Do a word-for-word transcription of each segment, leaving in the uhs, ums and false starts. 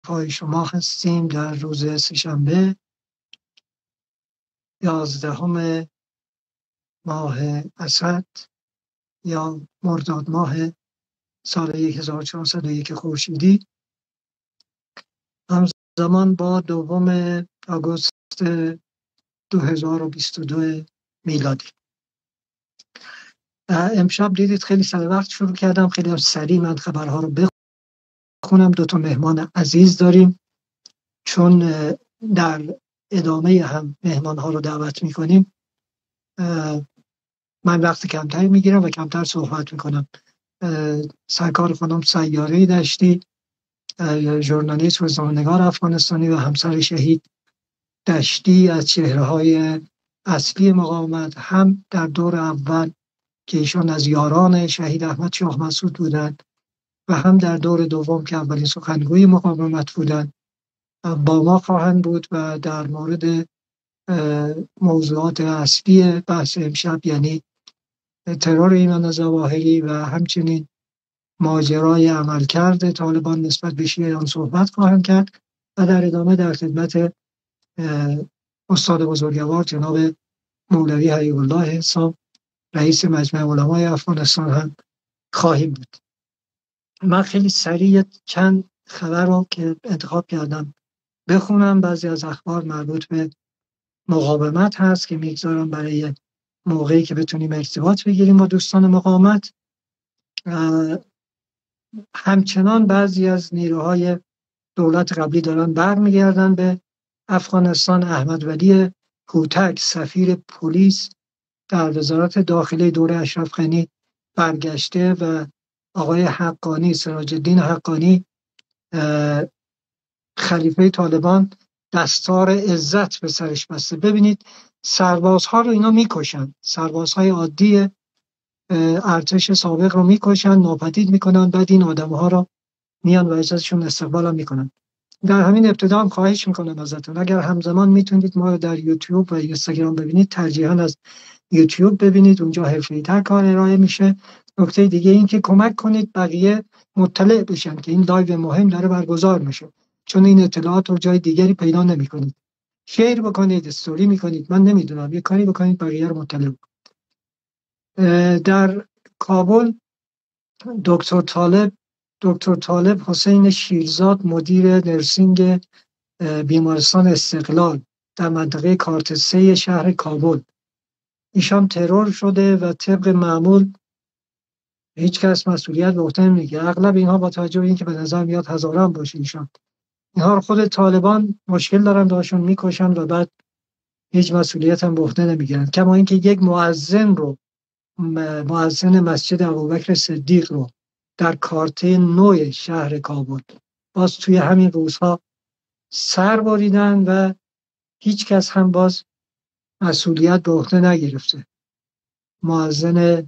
پای شما هستیم در روز سه‌شنبه یازدهم ماه اسد یا مرداد ماه سال هزار و چهارصد و یک خورشیدی، همزمان با دوم آگوست دو هزار و بیست و دو میلادی. امشب دیدید خیلی سر وقت شروع کردم، خیلی هم سریع من خبرها رو بخونم. دو تا مهمان عزیز داریم، چون در ادامه هم مهمان ها رو دعوت میکنیم. من وقت کمتری میگیرم و کمتر صحبت میکنم. سرکار خانم سیاره دشتی، ژورنالیست و روزنامه‌نگار افغانستانی و همسر شهید دشتی از چهره‌های اصلی مقاومت، هم در دور اول که ایشان از یاران شهید احمد شاه مسعود بودند و هم در دور دوم که اولین سخنگوی مقاومت بودند، با ما خواهند بود و در مورد موضوعات اصلی بحث امشب، یعنی ترور ایمان ظواهری و همچنین ماجرای عملکرد طالبان نسبت به شیعیان صحبت خواهند کرد و در ادامه در خدمت استاد بزرگوار جناب مولوی حبیب الله حساب، رئیس مجمع علمای افغانستان هم خواهیم بود. من خیلی سریع چند خبر رو که انتخاب کردم بخونم. بعضی از اخبار مربوط به مقاومت هست که میگذارم برای موقعی که بتونیم ارتباط بگیریم با دوستان مقاومت. همچنان بعضی از نیروهای دولت قبلی دارن برمیگردن به افغانستان. احمد ولی هوتک، سفیر پلیس در وزارت داخلی دوره اشرف غنی برگشته و آقای حقانی، سراج الدین حقانی، خلیفه طالبان، دستار عزت به سرش بسته. ببینید سربازها رو اینا میکشن، سربازهای عادی ارتش سابق رو میکشن، ناپدید میکنن، بعد این آدمها رو میان و ازشون استقبال هم میکنن. در همین ابتدا هم خواهش میکنم ازتون اگر همزمان میتونید ما رو در یوتیوب و اینستاگرام ببینید، ترجیحاً از یوتیوب ببینید، اونجا حرفه‌ای‌تر کار ارائه میشه. نکته دیگه این که کمک کنید بقیه مطلع بشن که این لایو مهم داره برگزار میشه، چون این اطلاعات رو جای دیگری پیدا نمیکنید. شیر بکنید، استوری میکنید، من نمیدونم، یه کاری بکنید بقیه رو مطلع بکنید. در کابل دکتر طالب دکتر طالب حسین شیرزاد، مدیر نرسینگ بیمارستان استقلال در منطقه کارت سه شهر کابل، ایشان ترور شده و طبق معمول هیچ کس مسئولیت به عهده نمیگیره. اغلب اینها با توجه به اینکه به نظر میاد هزاره هم باشه، ایشان اینها رو خود طالبان مشکل دارن داشون میکشن و بعد هیچ مسئولیت هم به عهده نمیگیرن. کما اینکه یک مؤذن رو، مؤذن مسجد ابوبکر صدیق رو در کارته نو شهر کابل باز توی همین روزها سر بریدن و هیچ کس هم باز مسئولیت به عهده نگرفته. مؤذن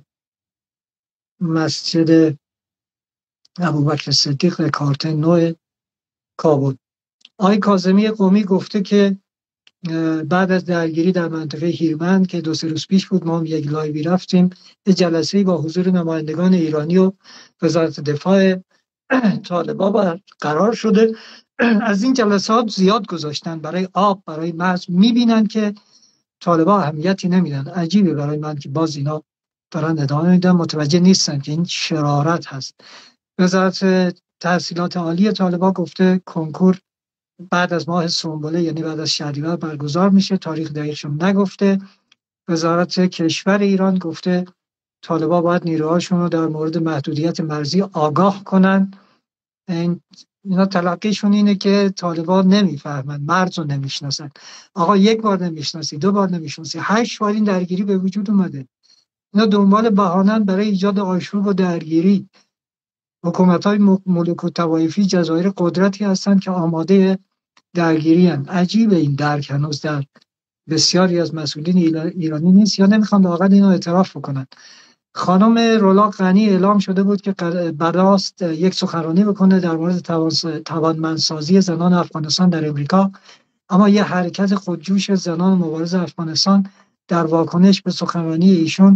مسجد ابوبکر صدیق در کارته نو کابل. آقای کاظمی قمی گفته که بعد از درگیری در منطقه هیرمند که دو سه روز پیش بود، ما هم یک لایوی رفتیم، یه جلسه‌ای با حضور نمایندگان ایرانی و وزارت دفاع طالبان قرار شده. از این جلسات زیاد گذاشتن برای آب، برای مغز، میبینن که طالبان اهمیتی نمیدن. عجیبه برای من که باز اینا دارن ادامه میدن، متوجه نیستن که این شرارت هست. وزارت تحصیلات عالی طالبان گفته کنکور بعد از ماه سنبله، یعنی بعد از شهریور برگزار میشه، تاریخ دقیقشون نگفته. وزارت کشور ایران گفته طالبان باید نیروهاشون رو در مورد محدودیت مرزی آگاه کنن. این اینا تلقیشون اینه که طالبان نمیفهمن، مرز رو نمیشناسن. آقا یک بار نمیشناسی، دو بار نمیشناسی، هشت بار این درگیری به وجود اومده. اینا دنبال بهانه‌اند برای ایجاد آشوب و درگیری. حکومت‌های ملوک و طوایفی جزایر قدرتی هستند که آماده درگیری هستند. عجیبه این درک هنوز در بسیاری از مسئولین ایرانی نیست یا نمیخوان واقعا اینو اعتراف بکنن. خانم رولا غنی اعلام شده بود که براست یک سخنرانی بکنه در مورد توانمندسازی زنان افغانستان در امریکا، اما یه حرکت خودجوش زنان مبارز افغانستان در واکنش به سخنرانی ایشون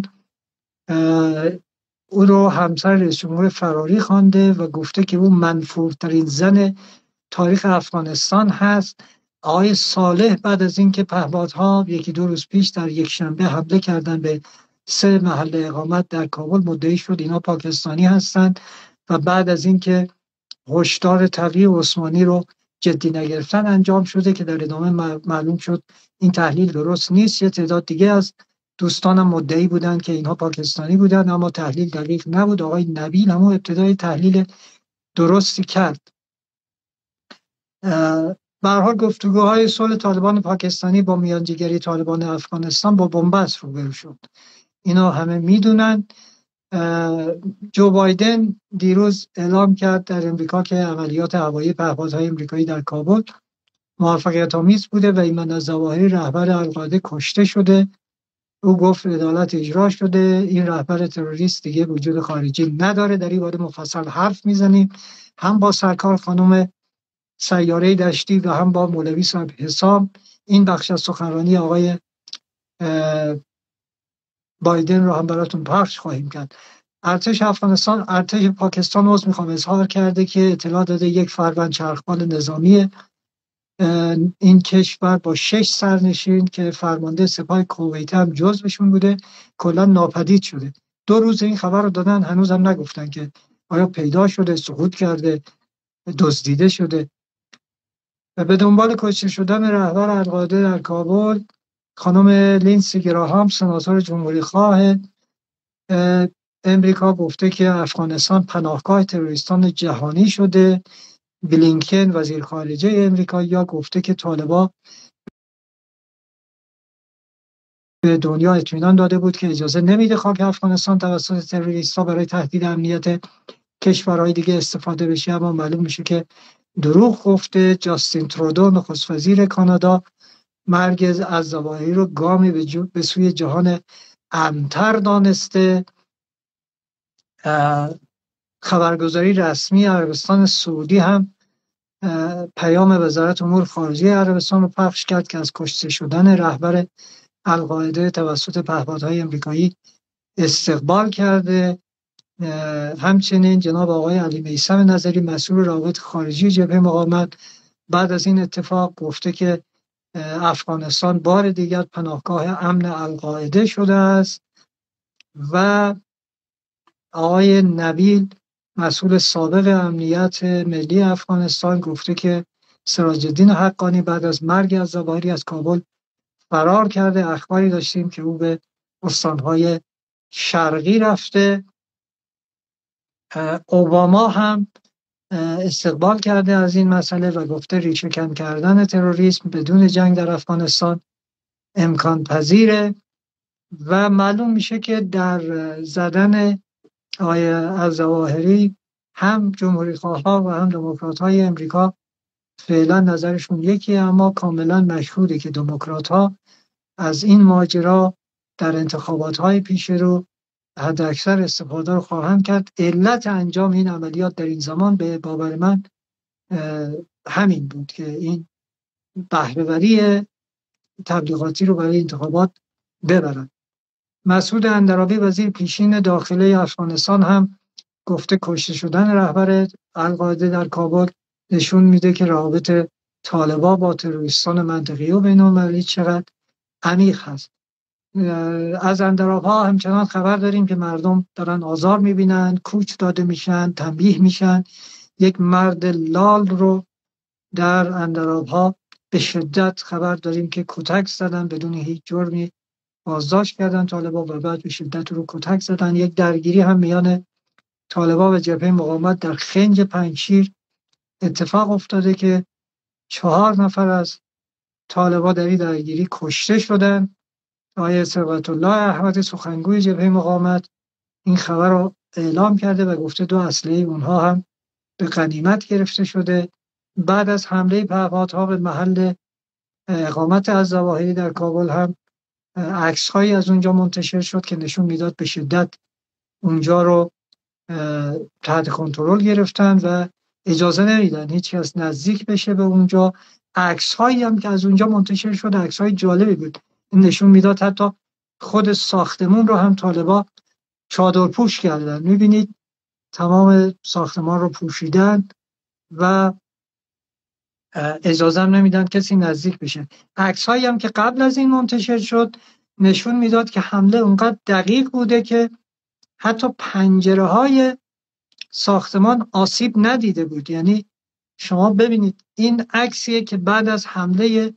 او رو همسر رئیس جمهور فراری خوانده و گفته که او منفورترین زن تاریخ افغانستان هست. آقای صالح بعد از اینکه پهپادها یکی دو روز پیش در یک شنبه حمله کردن به سه محل اقامت در کابل، مدعی شد اینا پاکستانی هستند و بعد از اینکه هشدار تقیه عثمانی رو جدی نگرفتن انجام شده که در ادامه معلوم شد این تحلیل درست نیست. یه تعداد دیگه از دوستانم مدعی بودن که اینها پاکستانی بودن اما تحلیل دقیق نبود. آقای نبیل هم ابتدای تحلیل درستی کرد. به هر حال گفتگوهای صلح طالبان پاکستانی با میانجیگری طالبان افغانستان با بنبست روبرو شد. اینا همه میدونن. جو بایدن دیروز اعلام کرد در امریکا که عملیات هوایی پهپادهای امریکایی در کابل موفقیت آمیز بوده و ایمن الظواهری رهبر القاعده کشته شده. او گفت عدالت اجرا شده، این رهبر تروریست دیگه وجود خارجی نداره. در این باره مفصل حرف میزنیم، هم با سرکار خانم سیاره دشتی و هم با مولوی صاحب حسام. این بخش از سخنرانی آقای بایدن رو هم براتون پخش خواهیم کرد. ارتش افغانستان ارتش پاکستان عذر میخوام اظهار کرده که اطلاع داده یک فروند چرخبال نظامی این کشور با شش سرنشین که فرمانده سپاه کویت هم جزوشون بوده کلا ناپدید شده. دو روز این خبر رو دادن، هنوز هم نگفتن که آیا پیدا شده، سقوط کرده، دزدیده شده. و به دنبال کشته شدن رهبر القاعده در کابل خانم لینسی گراهام سناتور جمهوری خواه امریکا گفته که افغانستان پناهگاه تروریستان جهانی شده. بلینکن وزیر خارجه امریکا یا گفته که طالبان به دنیا اطمینان داده بود که اجازه نمیده خاک افغانستان توسط تروریست‌ها برای تهدید امنیت کشورهای دیگه استفاده بشه، اما معلوم میشه که دروغ گفته. جاستین ترودو نخست وزیر کانادا مرگ الظواهری رو گامی به, جو به سوی جهان امن‌تر دانسته. خبرگزاری رسمی عربستان سعودی هم پیام وزارت امور خارجه عربستان رو پخش کرد که از کشته شدن رهبر القاعده توسط پهپادهای امریکایی استقبال کرده. همچنین جناب آقای علی میثم نظری مسئول روابط خارجی جبهه مقاومت بعد از این اتفاق گفته که افغانستان بار دیگر پناهگاه امن القاعده شده است. و آقای نبیل مسئول سابق امنیت ملی افغانستان گفته که سراج الدین حقانی بعد از مرگ الظواهری از کابل فرار کرده. اخباری داشتیم که او به استانهای شرقی رفته. اوباما هم استقبال کرده از این مسئله و گفته ریشه کن کردن تروریسم بدون جنگ در افغانستان امکان پذیره. و معلوم میشه که در زدن آقای الظواهری هم جمهوری خواه‌ها و هم دموکرات‌های امریکا فعلا نظرشون یکیه، اما کاملا مشهوده که دموکرات‌ها از این ماجرا در انتخابات‌های پیش رو حداکثر استفاده رو خواهند کرد. علت انجام این عملیات در این زمان به باور من همین بود که این بهره‌وری تبلیغاتی رو برای انتخابات ببرن. مسعود اندرابی وزیر پیشین داخله افغانستان هم گفته کشته شدن رهبر القاعده در کابل نشون میده که روابط طالبان با تروریستان منطقه‌ای و بین‌المللی چقدر عمیق هست. از اندرابها همچنان خبر داریم که مردم دارن آزار میبینن، کوچ داده میشن، تنبیه میشن. یک مرد لال رو در اندرابها به شدت خبر داریم که کتک زدن، بدون هیچ جرمی بازداشت کردن طالبان و بعد به شدت رو کتک زدن. یک درگیری هم میان طالبان و جبهه مقاومت در خنج پنجشیر اتفاق افتاده که چهار نفر از طالبان در این درگیری کشته شدن. آقای ثروت الله احمد سخنگوی جبهه مقاومت این خبر رو اعلام کرده و گفته دو اسلحه اونها هم به غنیمت گرفته شده. بعد از حمله پهپادها به محل اقامت الظواهری در کابل هم عکس‌هایی از اونجا منتشر شد که نشون میداد به شدت اونجا رو تحت کنترل گرفتن و اجازه نمیدن هیچ کس نزدیک بشه به اونجا. عکس‌هایی هم که از اونجا منتشر شد عکس‌های جالبی بود. این نشون میداد حتی خود ساختمون رو هم طالبان چادر پوش کردن. میبینید تمام ساختمان رو پوشیدن و اجازه هم نمیدن کسی نزدیک بشه. عکس هایی هم که قبل از این منتشر شد نشون میداد که حمله اونقدر دقیق بوده که حتی پنجره های ساختمان آسیب ندیده بود. یعنی شما ببینید این عکسیه که بعد از حمله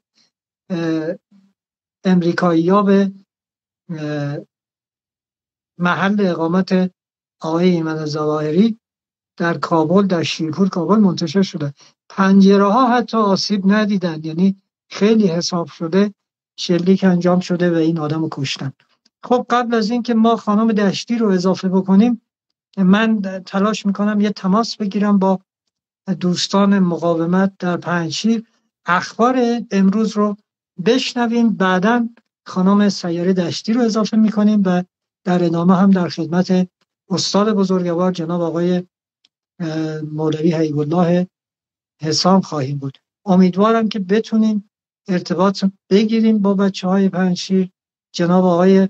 امریکایی‌ها به محل اقامت آقای ایمن ظواهری در کابل، در شیرپور کابل منتشر شده. پنجره ها حتی آسیب ندیدن، یعنی خیلی حساب شده شلیک انجام شده و این آدم رو کشتن. خب قبل از این که ما خانم دشتی رو اضافه بکنیم، من تلاش میکنم یه تماس بگیرم با دوستان مقاومت در پنجشیر، اخبار امروز رو بشنویم، بعداً خانم سیاره دشتی رو اضافه میکنیم و در ادامه هم در خدمت استاد بزرگوار جناب آقای مولوی حبیب الله حسام خواهیم بود. امیدوارم که بتونیم ارتباط بگیریم با بچه های پنجشیر. جناب آقای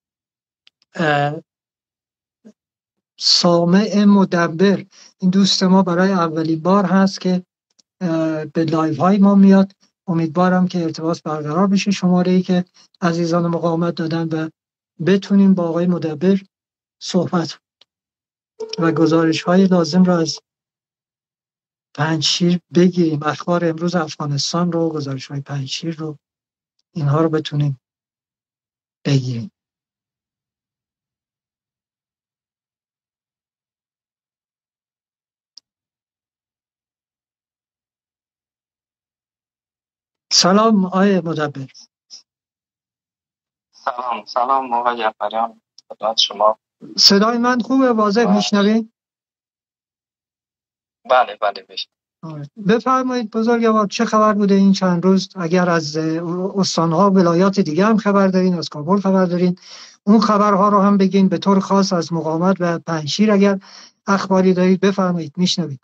سامع مدبر، این دوست ما برای اولین بار هست که به لایو های ما میاد. امیدوارم که ارتباط برقرار بشه، شماره ای که عزیزان مقاومت دادن و بتونیم با آقای مدبر صحبت و گزارش های لازم را از پنجشیر بگیریم. اخبار امروز افغانستان رو، گزارش های پنجشیر رو، اینها رو بتونیم بگیریم. سلام آقای مدبر. سلام سلام آقای جعفریان، خدمت شما. صدای من خوبه، واضح میشنوید؟ بله بله میشه. بفرمایید بزرگوار، چه خبر بوده این چند روز؟ اگر از استانها ولایات دیگه هم خبر دارین، از کابل خبر دارین، اون خبرها رو هم بگین. به طور خاص از مقاومت و پنجشیر اگر اخباری دارید بفرمایید، میشنوید.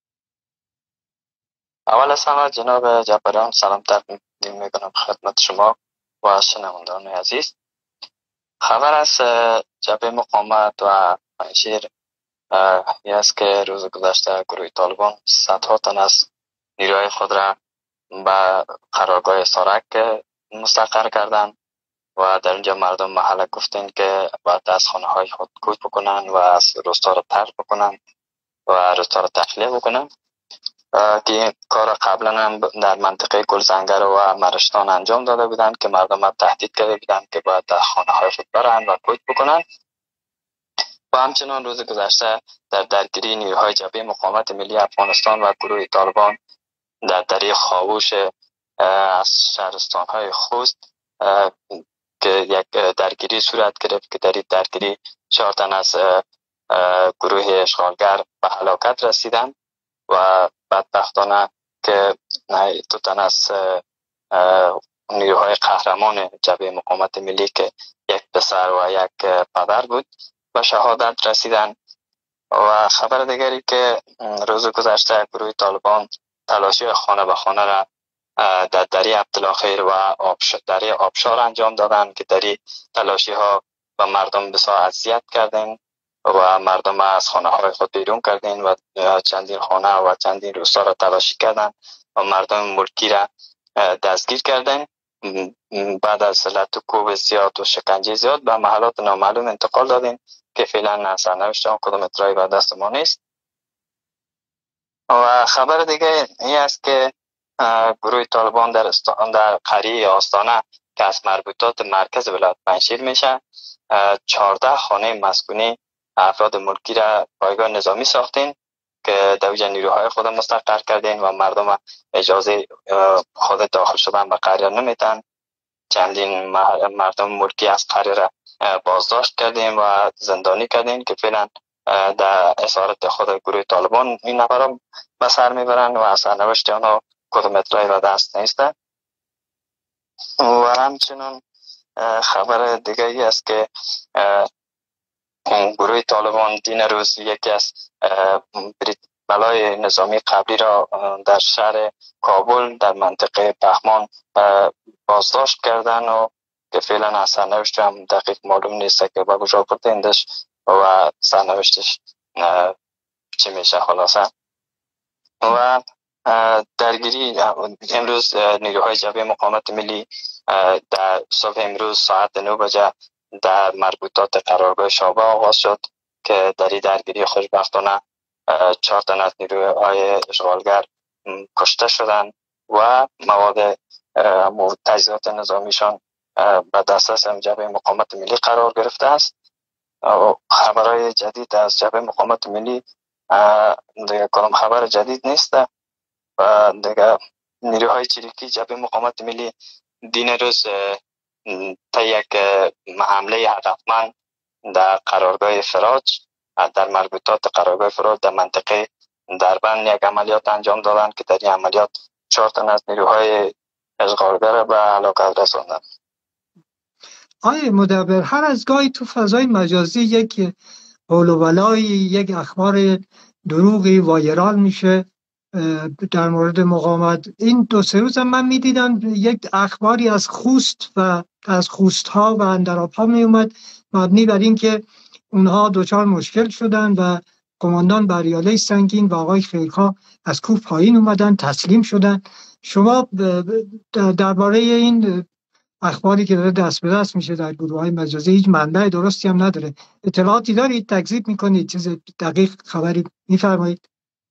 اول از همه جناب جعفریان سلام تقدیم میکنم خدمت شما و شنوندگان عزیز. خبر از جبهه مقاومت و پنجشیر این است که روز گذشته گروه طالبان صدها تن از نیروهای خود را به قرارگاه سارک مستقر کردند و در اینجا مردم محله گفتند که باید از خانه های خود کوچ بکنن و از روستا را ترک بکنن و روستا را تخلیه بکنن، که این کار قبلا هم در منطقه گلزنگر و مرشتان انجام داده بودند که مردم را تهدید کرده بودند که باید در خانه های خود برند و کوچ بکنن. و همچنان روز گذشته در درگیری نیروهای جبهه مقاومت ملی افغانستان و گروه طالبان در دره خاووش از شهرستان های خوست که یک درگیری صورت گرفت که در این درگیری چهار تن از گروه اشغالگر به هلاکت رسیدند و بدبختانه که دو تن از نیروهای قهرمان جبهه مقاومت ملی که یک پسر و یک پدر بود به شهادت رسیدند. و خبر دیگری که روز گذشته گروه طالبان تلاشی خانه به خانه را در دره عبدالخیر و دره آبشار انجام دادند که دری تلاشی ها و مردم بسیار اذیت کردند و مردم از خانه های خود بیرون کردند و چندین خانه و چندین روستا را تلاشی کردند و مردم ملکی را دستگیر کردند. بعد از لط و کوب زیاد و شکنجه زیاد به محلات نامعلوم انتقال دادند که فعلا سرنوشت آن کدام اطلاعی به دست ما نیست. و خبر دیگه این است که گروه طالبان در استان در قریه آستانه که از مربوطات مرکز ولایت پنجشیر میشه چهارده خانه مسکونی افراد ملکی را پایگاه نظامی ساختین که در وجه نیروهای خود مستقر کردین و مردم اجازه خود داخل شدن به قریه نمیتن. چندین مردم ملکی از قریه را بازداشت کردیم و زندانی کردیم که فعلا در اسارت خود گروه طالبان این نفر به سر میبرند و از سرنوشت آنها کدام اطلاعی به دست نیست. و همچنین خبر دیگه ای است که گروه طالبان دین روز یکی از بلای نظامی قبلی را در شهر کابل در منطقه بهمان بازداشت کردن و که فعلا از سرنوشت هم دقیق معلوم نیست که به کجا بردندش و سرنوشتش چی میشه خلاصه. و درگیری امروز نیروهای جبهه مقاومت ملی در صبح امروز ساعت نه بجه در مربوطات قرارگاه شابه آغاز شد که در این درگیری خوشبختانه چهار تن از نیروهای اشغالگر کشته شدند و مواد تجهیزات نظامیشان به دسترس جبهه مقاومت ملی قرار گرفته است. خبرهای جدید از جبهه مقاومت ملی دیگه کدام خبر جدید نیست و دیگه نیروهای چریکی جبهه مقاومت ملی دین روز تا یک حمله هدفمند در قرارگاه فراج در مربوطات قرارگاه فراج در منطقه دربند یک عملیات انجام دادند که در این عملیات چهار تن از نیروهای اشغالگر به هلاکت رساندند. آقای مدبر، هر از گاهی تو فضای مجازی یک حول و ولای یک اخبار دروغی وایرال میشه در مورد مقاومت. این دو سه روز من میدیدم یک اخباری از خوست و از خوست ها و اندراب ها می اومد مبنی بر این که اونها دوچار مشکل شدن و قماندان بریاله سنگین و آقای خیرخواه از کوه پایین اومدن تسلیم شدن. شما درباره این اخباری که داره دست به دست میشه در گروه های مجازی هیچ منبع درستی هم نداره، اطلاعاتی دارید؟ تکذیب میکنید؟ چیز دقیق خبری میفرمایید؟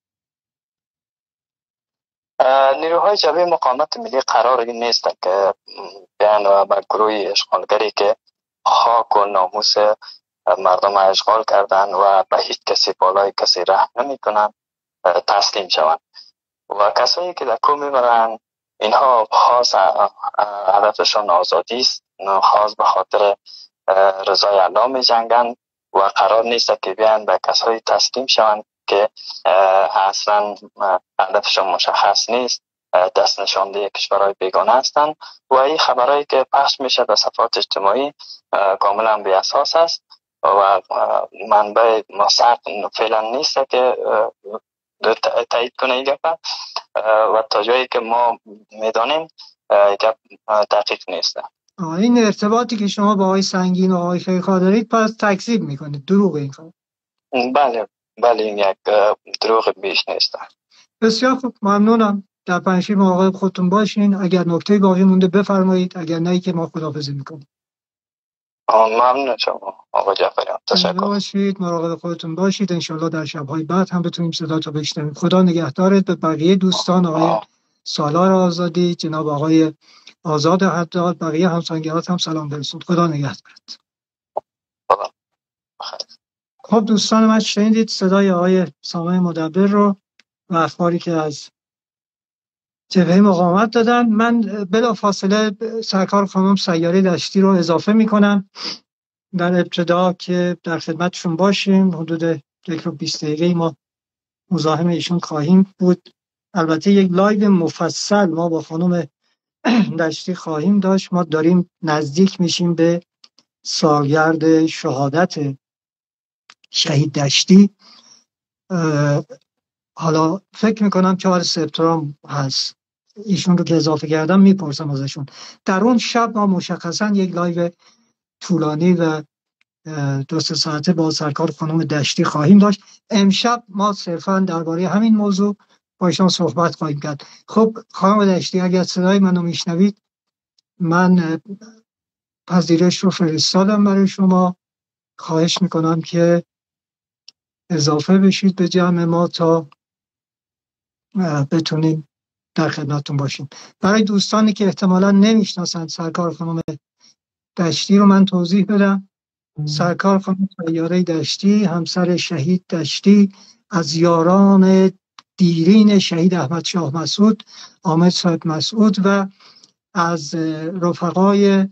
نیروهای جبهه مقاومت ملی قرار نیست که بیان و به گروه اشغالگری که خاک و ناموس مردم اشغال کردن و به هیچ کسی بالای کسی رحم نمی کنن تسلیم شوند و کسایی که در کوه میبرن اینها خاص هدفشون آزادی است، خاص به خاطر رضای الله می جنگن و قرار نیست که بیان به کسایی تسلیم شوند که اصلا هدفشون مشخص نیست، دست نشانده کشورهای بیگانه هستند و این خبرهایی که پخش میشه در صفحات اجتماعی کاملا بی اساس است و منبع موثق فعلا نیست که تایید کنه این گپ و تا جایی که ما میدانیم گپ دقیق نیست. این ارتباطی که شما با آقای سنگین و آقای خیرخواه دارید پس تکذیب میکنید؟ دروغ این خبر؟ بله بله این یک دروغ بیش نیست. بسیار خوب، ممنونم. در پنجشیر مراقب خودتون باشین. اگر نکته باقی مونده بفرمایید، اگر نه که ما خداحافظی میکنیم. ممنون شما آقا جعفریان، تشکر. باشید، مراقب خودتون باشید. انشالله در شب‌های بعد هم بتونیم صداتو بشنویم. خدا نگهدارت. به بقیه دوستان، آقای سالار آزادی، جناب آقای آزاد حداد، بقیه همسایگرات هم سلام برسون. خدا نگهدارت. خدا. خب دوستان من، شنیدید صدای آقای سامع مدبر رو و اخباری که از جبهه مقاومت دادن. من بلافاصله سرکار خانم سیاره دشتی رو اضافه میکنم در ابتدا که در خدمتشون باشیم. حدود یک رو بیست دقیقه ما مزاحم ایشون خواهیم بود. البته یک لایو مفصل ما با خانم دشتی خواهیم داشت. ما داریم نزدیک میشیم به سالگرد شهادت شهید دشتی. حالا فکر میکنم چهار سپتامبر هست. ایشون رو که اضافه کردم میپرسم ازشون. در اون شب ما مشخصا یک لایو طولانی و دو سه ساعته با سرکار خانم دشتی خواهیم داشت. امشب ما صرفا درباره همین موضوع با ایشان صحبت خواهیم کرد. خب خانم دشتی، اگر صدای منو میشنوید، من پذیرش رو فرستادم برای شما. خواهش میکنم که اضافه بشید به جمع ما تا بتونیم در خدمتتون باشیم. برای دوستانی که احتمالاً نمیشناسند سرکار خانم دشتی رو من توضیح بدم. سرکار خانم سیاره دشتی، همسر شهید دشتی، از یاران دیرین شهید احمد شاه مسعود، حامد صاحب مسعود و از رفقای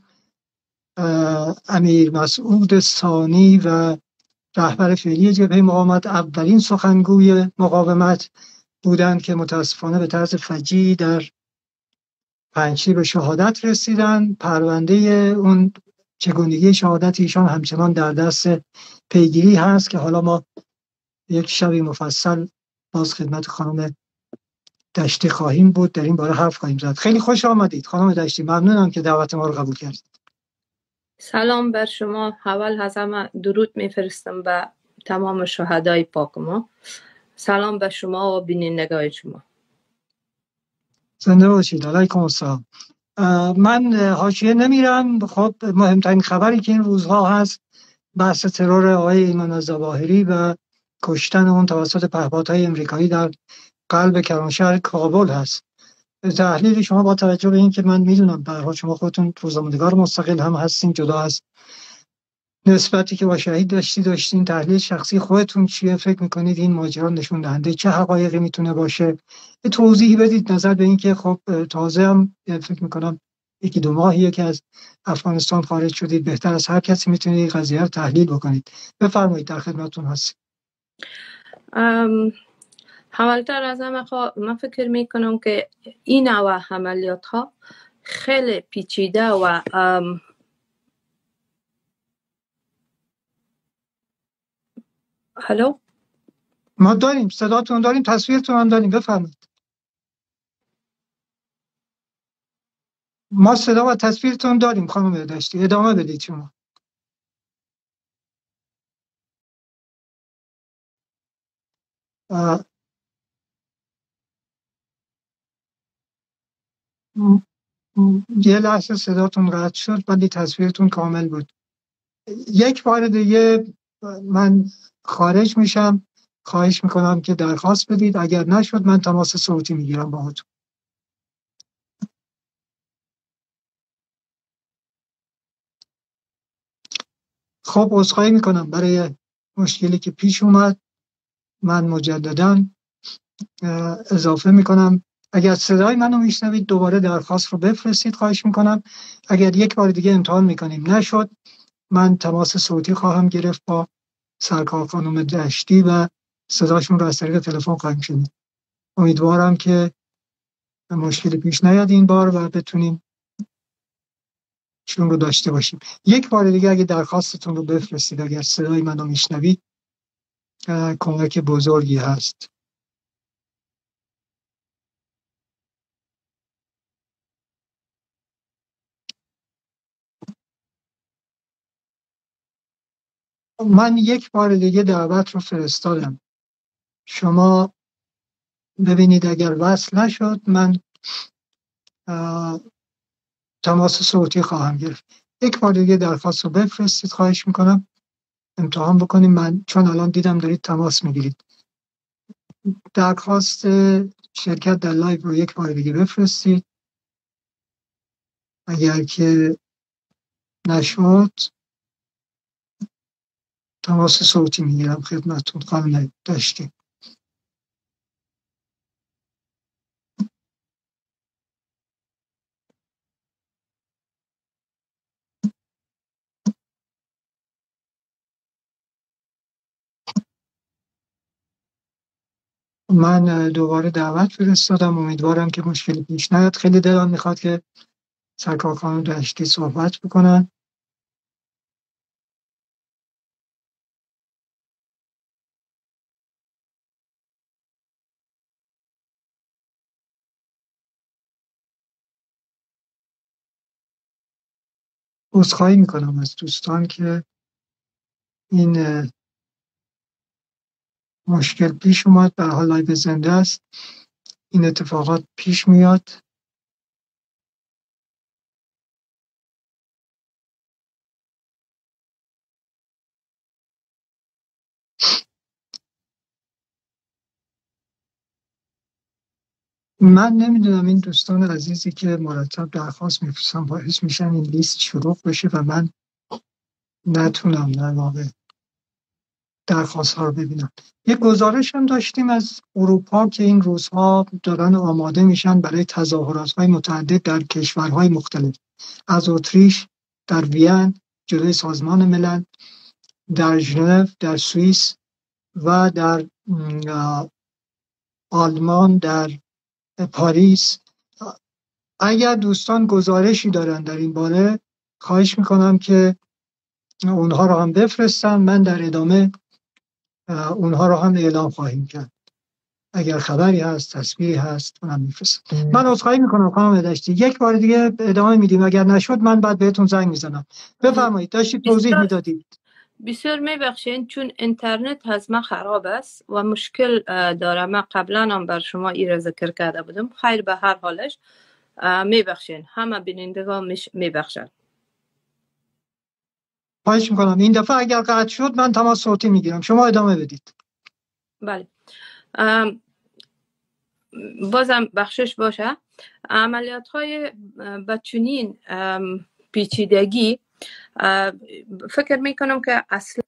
امیر مسعود ثانی و رهبر فعلی جبهه مقاومت، اولین سخنگوی مقاومت بودند که متاسفانه به طرز فجیعی در پنجشیر به شهادت رسیدن. پرونده اون چگونگی شهادت ایشان همچنان در دست پیگیری هست که حالا ما یک شبی مفصل باز خدمت خانم دشتی خواهیم بود، در این باره حرف خواهیم زد. خیلی خوش آمدید خانم دشتی، ممنونم که دعوت ما رو قبول کردید. سلام بر شما. اول از همه درود میفرستم به تمام شهدای پاک ما. سلام به شما و بینندگان شما. زنده باشید. علیکم السلام. من حاشیه نمیرم. خب مهمترین خبری که این روزها هست بحث ترور آقای ایمان الظواهری و کشتن اون توسط پهپادهای امریکایی در قلب کرانشهر کابل هست. تحلیل شما با توجه به این که من میدونم به هر حال شما خودتون روزنامه‌نگار مستقل هم هستین، جدا از نسبتی که با شهید داشتی داشتین، تحلیل شخصی خودتون چیه؟ فکر میکنید این ماجرا نشون دهنده چه حقایقی میتونه باشه؟ یه توضیحی بدید نظر به این که خب تازه هم فکر میکنم یکی دو ماهیه که از افغانستان خارج شدید، بهتر از هر کسی میتونید این قضیه رو تحلیل بکنید. بفرمایید، در خدمتتون هستم. حوالتر از همه خوا من فکر میکنم که این نوع عملیات ها خیلی پیچیده و هلو ما داریم صداتون داریم، تصویرتون هم داریم، بفرمایید. ما صدا و تصویرتون داریم خانم داشتی، ادامه بدید شما. آه. یه لحظه صداتون قطع شد ولی تصویرتون کامل بود. یک بار دیگه من خارج میشم، خواهش میکنم که درخواست بدید، اگر نشد من تماس صوتی میگیرم باهاتون. خب عذرخواهی میکنم برای مشکلی که پیش اومد. من مجددا اضافه میکنم اگر صدای منو میشنوید دوباره درخواست رو بفرستید، خواهش میکنم. اگر یک بار دیگه امتحان میکنیم نشد من تماس صوتی خواهم گرفت با سرکار خانم دشتی و صداشون رو از طریق تلفن خواهیم شنید. امیدوارم که مشکلی پیش نیاد این بار و بتونیم چون رو داشته باشیم. یک بار دیگه اگه درخواستتون رو بفرستید اگر صدای منو میشنوید کمک بزرگی هست. من یک بار دیگه دعوت رو فرستادم، شما ببینید اگر وصل نشد من تماس صوتی خواهم گرفت. یک بار دیگه درخواست رو بفرستید، خواهش میکنم امتحان بکنیم. من چون الان دیدم دارید تماس میگیرید، درخواست شرکت در لایو رو یک بار دیگه بفرستید. اگر که نشد تماس صوتی میگیرم خدمتتون خانم داشتیم. من دوباره دعوت فرستادم، امیدوارم که مشکلی پیش نیاد. خیلی دلم میخواد که سرکار خانم دشتی صحبت بکنن. عذرخواهی میکنم از دوستان که این مشکل پیش اومد. به حال لایو زنده است، این اتفاقات پیش میاد. من نمیدونم این دوستان عزیزی که مرتب درخواست میفرستن باعث میشن این لیست شروع بشه و من نتونم در واقع درخواست ها رو ببینم. یک گزارش هم داشتیم از اروپا که این روزها دارن آماده میشن برای تظاهرات های متعدد در کشورهای مختلف، از اتریش، در وین جلوی سازمان ملل، در ژنو، در سوئیس و در آلمان، در پاریس. اگر دوستان گزارشی دارن در این باره خواهش میکنم که اونها رو هم بفرستن، من در ادامه اونها رو هم اعلام خواهیم کرد. اگر خبری هست، تصویری هست اونم میفرستم. من عذرخواهی میکنم خانم دشتی، یک بار دیگه ادامه میدیم، اگر نشد من بعد بهتون زنگ میزنم. بفرمایید، داشتید توضیح میدادید. بسیار میبخشین چون اینترنت از ما خراب است و مشکل داره. من قبلا هم بر شما این را ذکر کرده بودم. خیر به هر حالش میبخشین، همه بینندگان میبخشن. خواهش میکنم این دفعه اگر قطع شد من تماس صوتی میگیرم، شما ادامه بدید. بله، بازم بخشش باشه. عملیات های بچونین پیچیدگی فکر میکنم که اصلا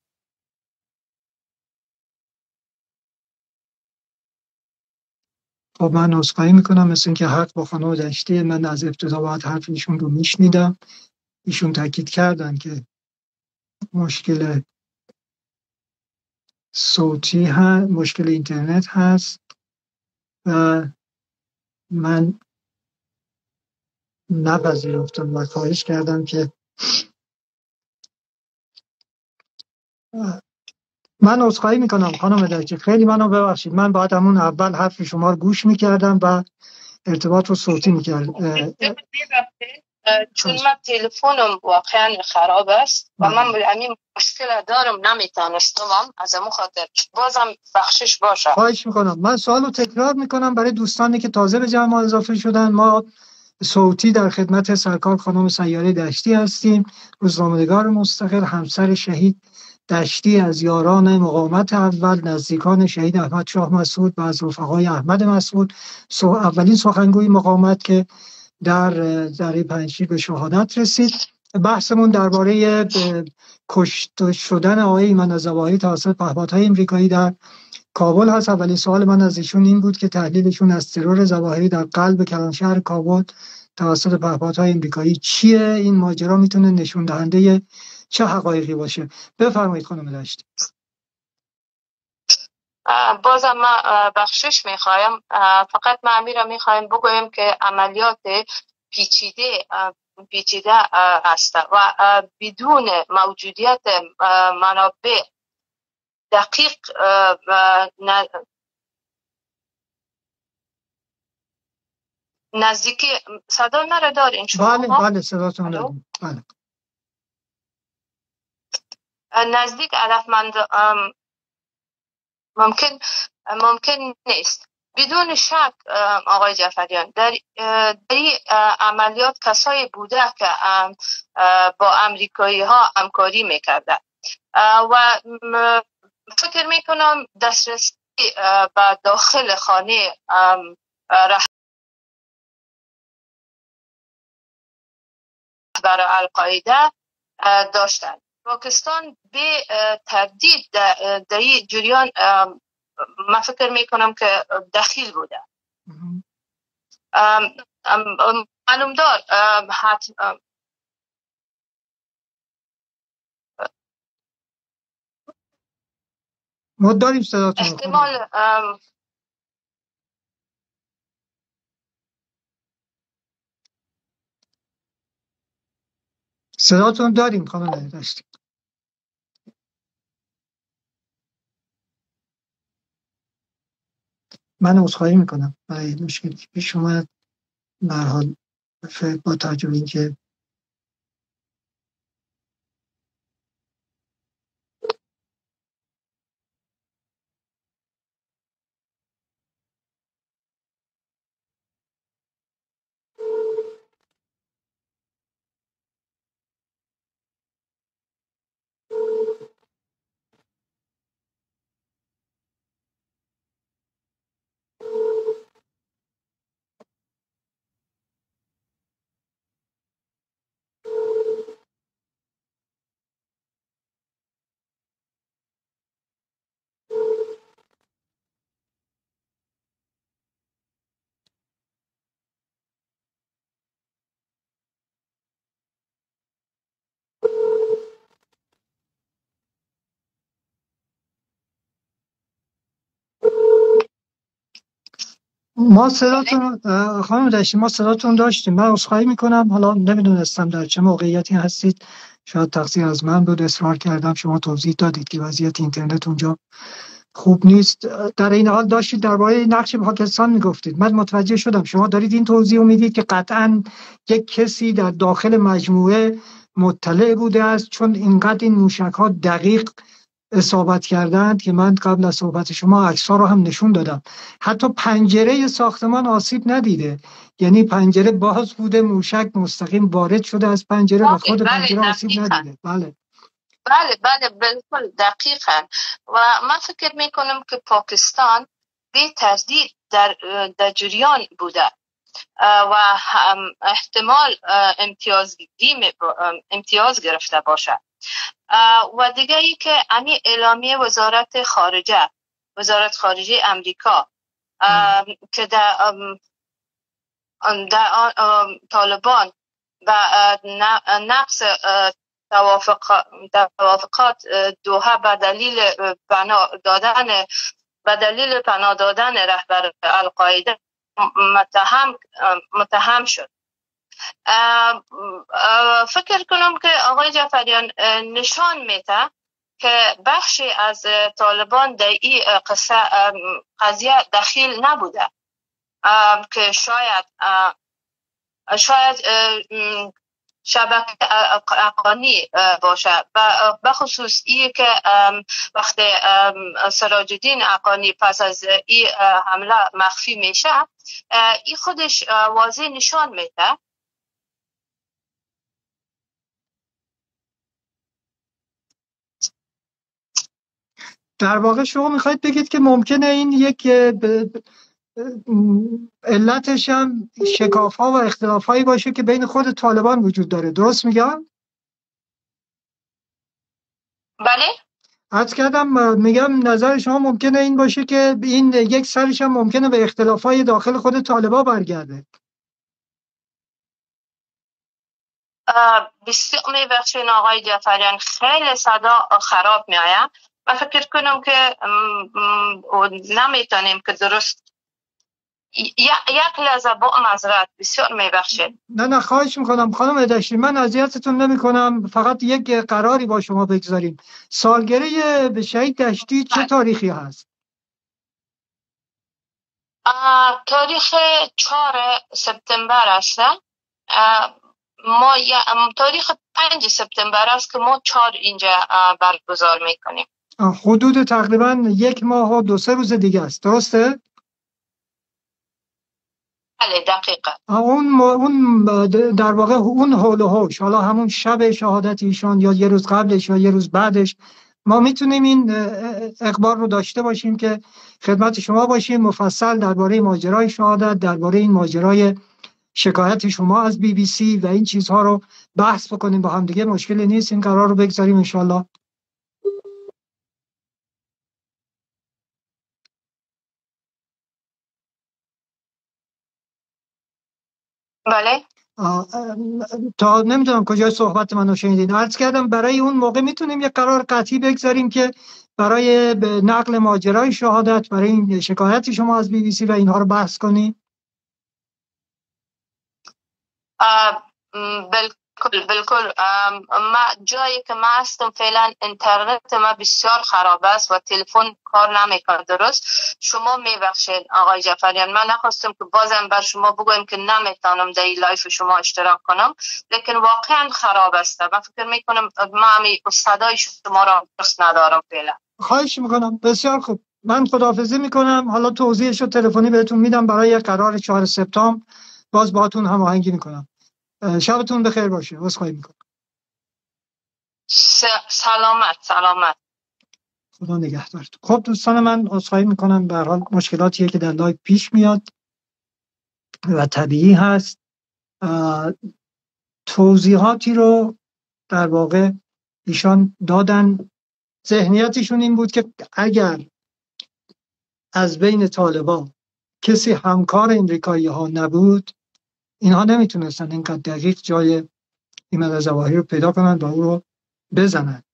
خب من عذرخواهی میکنم، مثل اینکه حق با خانم دشتی. من از ابتدا باید حرف ایشون رو میشنیدم. ایشون تاکید کردن که مشکل صوتی هست، مشکل اینترنت هست و من نپذیرفتم و خواهش کردم که من عذرخواهی میکنم خانم دکتر، خیلی منو ببخشید. من باید همون اول حرف شما رو گوش میکردم و ارتباط رو صوتی میکردم. چون من تلفنم واقعا خراب است و من همین مشکل دارم، نمیتونستم از همون خاطر بازم بخشش باشه. خواهش میکنم. من سوالو تکرار میکنم برای دوستانی که تازه به جمع ما اضافه شدن. ما صوتی در خدمت سرکار خانم سیاره دشتی هستیم، روزنامه‌نگار مستقل، همسر شهید دشتی، از یاران مقاومت اول، نزدیکان شهید احمد شاه مسعود و از رفقای احمد مسعود، اولین سخنگوی مقاومت که در دره پنجشیر به شهادت رسید. بحثمون درباره کشته شدن آقای ایمن الظواهری توسط پهپادهای امریکایی در کابل هست. اولین سوال من از ایشون این بود که تحلیلشون از ترور ظواهری در قلب کلانشهر کابل توسط پهپادهای امریکایی چیه؟ این ماجرا میتونه نشون دهنده چه حقایقی باشه؟ بفرمایید خانم دشتی. بازم من بخشش میخوایم، فقط من امیرم میخوایم بگویم که عملیات پیچیده پیچیده است و بدون موجودیت منابع دقیق نزدیکی صدا مرا دارین شما؟ بله بله صداتون داریم. بله. نزدیک هدفمند ممکن ممکن نیست. بدون شک آقای جعفریان در این عملیات کسایی بوده که با امریکایی ها همکاری میکرده و فکر میکنم دسترسی به داخل خانه رهبر القاعده داشتند. پاکستان به تردید در این جریان من فکر میکنم که دخیل بوده. معلوم دار حتم ما داریم صداتون. احتمال صداتون داریم خانم دشتی. من عذرخواهی میکنم برای مشکلی که پیش اومد. به هر حال با توجه به اینکه ما صداتون خانم دشتی ما صداتون داشتیم. من عذرخواهی میکنم، حالا نمیدونستم در چه موقعیتی هستید، شاید تقصیر از من بود، اصرار کردم. شما توضیح دادید که وضعیت اینترنت اونجا خوب نیست. در این حال داشتید درباره نقش پاکستان میگفتید. من متوجه شدم شما دارید این توضیح رو میدید که قطعاً یک کسی در داخل مجموعه مطلع بوده است، چون اینقدر این موشک ها دقیق اصابت کردند که من قبل از صحبت شما عکس‌ها رو هم نشون دادم. حتی پنجره ساختمان آسیب ندیده، یعنی پنجره باز بوده، موشک مستقیم وارد شده از پنجره و خود پنجره آسیب ندیده. بله بله بله بالکل دقیقاً. و من فکر میکنم که پاکستان بی تردید در در جریان بوده و احتمال امتیاز امتیاز گرفته باشه. و دیگه ای که امی اعلامیه وزارت خارجه وزارت خارجه امریکا که در در طالبان و نقص توافقات دوحه به دلیل پناه دادن به دلیل پناه دادن رهبر القاعده متهم متهم شد. فکر کنم که آقای جعفریان نشان میده که بخشی از طالبان در این قضیه دخیل نبوده، که شاید شاید شبکه اقانی باشه و بخصوص ای که وقتی سراج الدین اقانی پس از این حمله مخفی میشه، این خودش واضح نشان میده در واقع شما میخواید بگید که ممکنه این یک علتش هم شکاف ها و اختلاف هایی باشه که بین خود طالبان وجود داره، درست میگم؟ بله عرض کردم میگم نظر شما ممکنه این باشه که این یک سرش هم ممکنه به اختلاف های داخل خود طالبان برگرده. بسیار میبخشین آقای جعفریان، خیلی صدا خراب میآید. من فکر کنم که نمیتونیم که درست یک لحظه با معذرت، بسیار میبخشید. نه نه خواهش میکنم خانم ادشی، من اذیتتون نمیکنم، فقط یک قراری با شما بگذاریم. سالگرد به شهید دشتی چه تاریخی هست؟ تاریخ چهار سپتامبر است. ما تاریخ پنج سپتامبر است که ما چهار اینجا برگزار میکنیم. حدود تقریبا یک ماه و دو سه روز دیگه است، درسته؟ بله دقیقا. اون اون در واقع اون حول و حوش، حالا همون شب شهادت ایشان یا یه روز قبلش یا یه روز بعدش، ما میتونیم این اخبار رو داشته باشیم که خدمت شما باشیم مفصل درباره ماجرای شهادت، درباره این ماجرای شکایت شما از بی بی سی و این چیزها رو بحث بکنیم با هم دیگه. مشکلی نیست، این قرار رو بگذاریم انشالله. بله. تا نمیدونم کجای صحبت منو شنیدین. عرض کردم برای اون موقع میتونیم یک قرار قطعی بگذاریم که برای نقل ماجرای شهادت، برای این شکایت شما از بی بی سی و اینها رو بحث کنیم. بالکل بالکل. ما جایی که ما هستم فعلا اینترنت ما بسیار خراب است و تلفن کار نمیکنه درست. شما میبخشید آقای جعفریان، من نخواستم که بازم بر شما بگویم که نمیتونم در این لایف شما اشتراک کنم، لیکن واقعا خراب است. من فکر میکنم ما همی صدای شما را درست ندارم فعلا. خواهش میکنم. بسیار خوب، من خداحافظی میکنم. حالا توضیحش رو تلفنی بهتون میدم برای قرار چهار سپتامبر، باز باهاتون هماهنگی میکنم. شبتون بخیر باشه. عذرخواهی میکنم. سلامت سلامت. خدا نگهدارتون. خب دوستان من عذرخواهی میکنم، به هر حال مشکلاتیه که در لایو پیش میاد و طبیعی هست. توضیحاتی رو در واقع ایشان دادن. ذهنیتشون این بود که اگر از بین طالبان کسی همکار امریکایی ها نبود، اینها نمیتونستن اینقدر دقیق جای ایمن ظواهری رو پیدا کنن و او رو بزنن.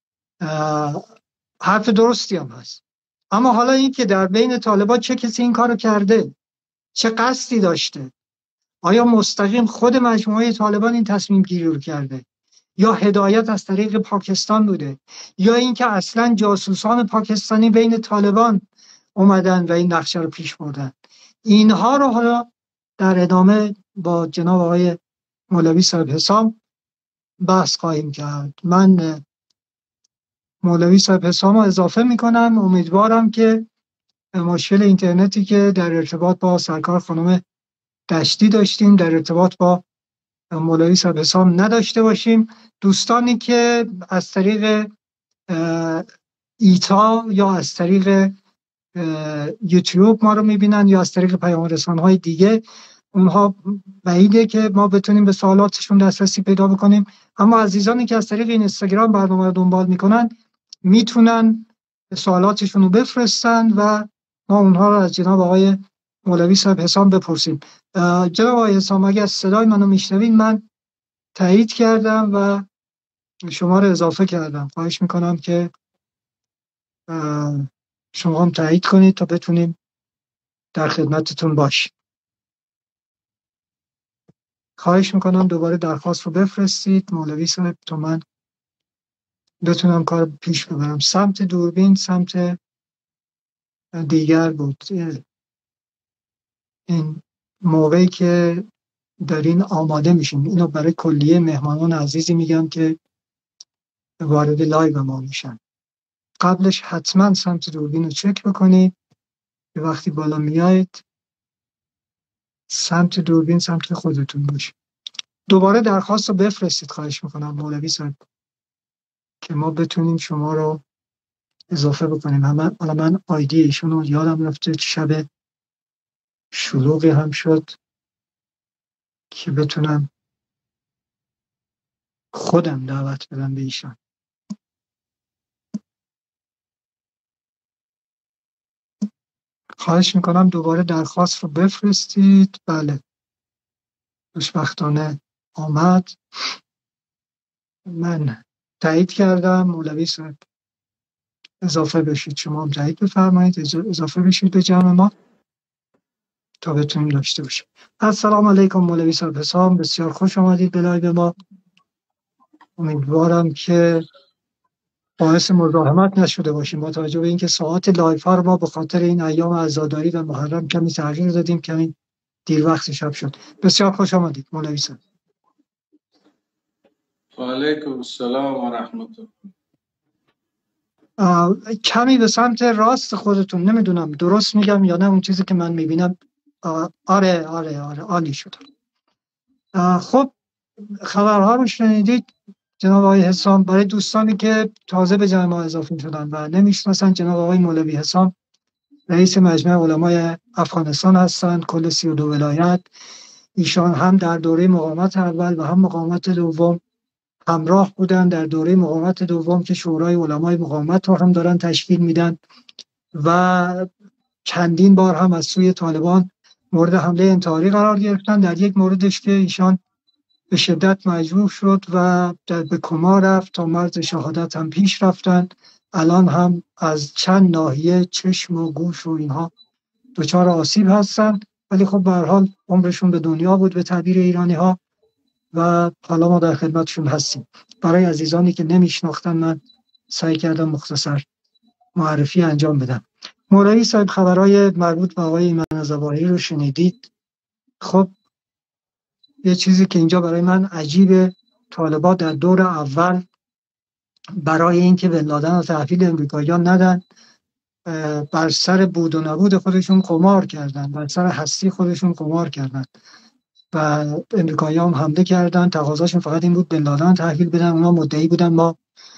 حرف درستی هم هست. اما حالا این که در بین طالبان چه کسی این کارو کرده، چه قصدی داشته، آیا مستقیم خود مجموعه طالبان این تصمیم گیری رو کرده یا هدایت از طریق پاکستان بوده، یا اینکه اصلا جاسوسان پاکستانی بین طالبان اومدن و این نقشه رو پیش بردن، اینها رو حالا در ادامه با جناب آقای مولوی صاحب حسام بحث خواهیم کرد. من مولوی صاحب حسام رو اضافه میکنم. امیدوارم که مشکل اینترنتی که در ارتباط با سرکار خانم دشتی داشتیم در ارتباط با مولوی صاحب حسام نداشته باشیم. دوستانی که از طریق ایتا یا از طریق یوتیوب ما رو میبینن یا از طریق پیام رسانه‌های دیگه، اونها بعیده که ما بتونیم به سوالاتشون دسترسی پیدا بکنیم، اما عزیزانی که از طریق این اینستاگرام برنامه رو دنبال میکنن میتونن سوالاتشون رو بفرستن و ما اونها رو از جناب آقای مولوی صاحب حسام بپرسیم. جناب آقای حسام اگر صدای منو میشنوین، من تایید کردم و شما رو اضافه کردم. خواهش میکنم که شما هم تایید کنید تا بتونیم در خدمتتون باشیم. خواهش میکنم دوباره درخواست رو بفرستید مولوی صاحب تا من بتونم کار پیش ببرم. سمت دوربین سمت دیگر بود. این موقعی که دارین آماده میشین، اینو برای کلیه مهمانان عزیزی میگم که وارد لایو ما میشن، قبلش حتما سمت دوربین رو چک بکنید که وقتی بالا میایید سمت دوربین سمت خودتون باشه. دوباره درخواست رو بفرستید خواهش میکنم مولوی صاحب که ما بتونیم شما رو اضافه بکنیم. همه حالا من آیدی ایشون رو یادم رفته، شب شلوغی هم شد که بتونم خودم دعوت بدم به ایشان. خواهش میکنم دوباره درخواست رو بفرستید. بله خوشبختانه آمد. من تایید کردم. مولوی صاحب اضافه بشید، شما هم تایید بفرمایید اضافه بشید به جمع ما تا بتونیم داشته باشیم. السلام علیکم مولوی صاحب حسام، بسیار خوش آمدید به لایو ما. امیدوارم که باعث مزاحمت نشده باشیم با توجه به اینکه ساعت لایو ها رو ما به خاطر این ایام عزاداری و محرم کمی تغییر دادیم، کمی دیر وقت شب شد. بسیار خوش آمدید مولوی صاحب. و علیکم السلام و رحمت الله. کمی به سمت راست خودتون، نمیدونم درست میگم یا نه، اون چیزی که من میبینم. آره آره آره عالی شد. خب خبرها رو شنیدید جناب آقای حسام. برای دوستانی که تازه به جمع ما اضافه شدن و نمیشناسن، جناب آقای مولوی حسام رئیس مجمع علمای افغانستان هستند، کل سی و دو ولایت. ایشان هم در دوره مقاومت اول و هم مقاومت دوم همراه بودن. در دوره مقاومت دوم که شورای علمای مقاومت رو هم دارن تشکیل میدن و چندین بار هم از سوی طالبان مورد حمله انتحاری قرار گرفتن. در یک موردش که ایشان به شدت مجروح شد و به کما رفت، تا مرز شهادت هم پیش رفتن. الان هم از چند ناحیه چشم و گوش و اینها دچار آسیب هستن، ولی خب به هر حال عمرشون به دنیا بود به تعبیر ایرانی ها و حالا ما در خدمتشون هستیم. برای عزیزانی که نمیشناختن من سعی کردم مختصر معرفی انجام بدم. مولوی صاحب خبرهای مربوط به آقای ایمن ظواهری رو شنیدید. خب یه چیزی که اینجا برای من عجیبه، طالبان در دور اول برای اینکه بن لادن رو تحویل امریکاییان ندن، بر سر بود و نبود خودشون قمار کردن، بر سر هستی خودشون قمار کردن و امریکاییان هم حمله کردن. تقاضاشون فقط این بود بن لادن تحویل بدن. اونا مدعی بودن ما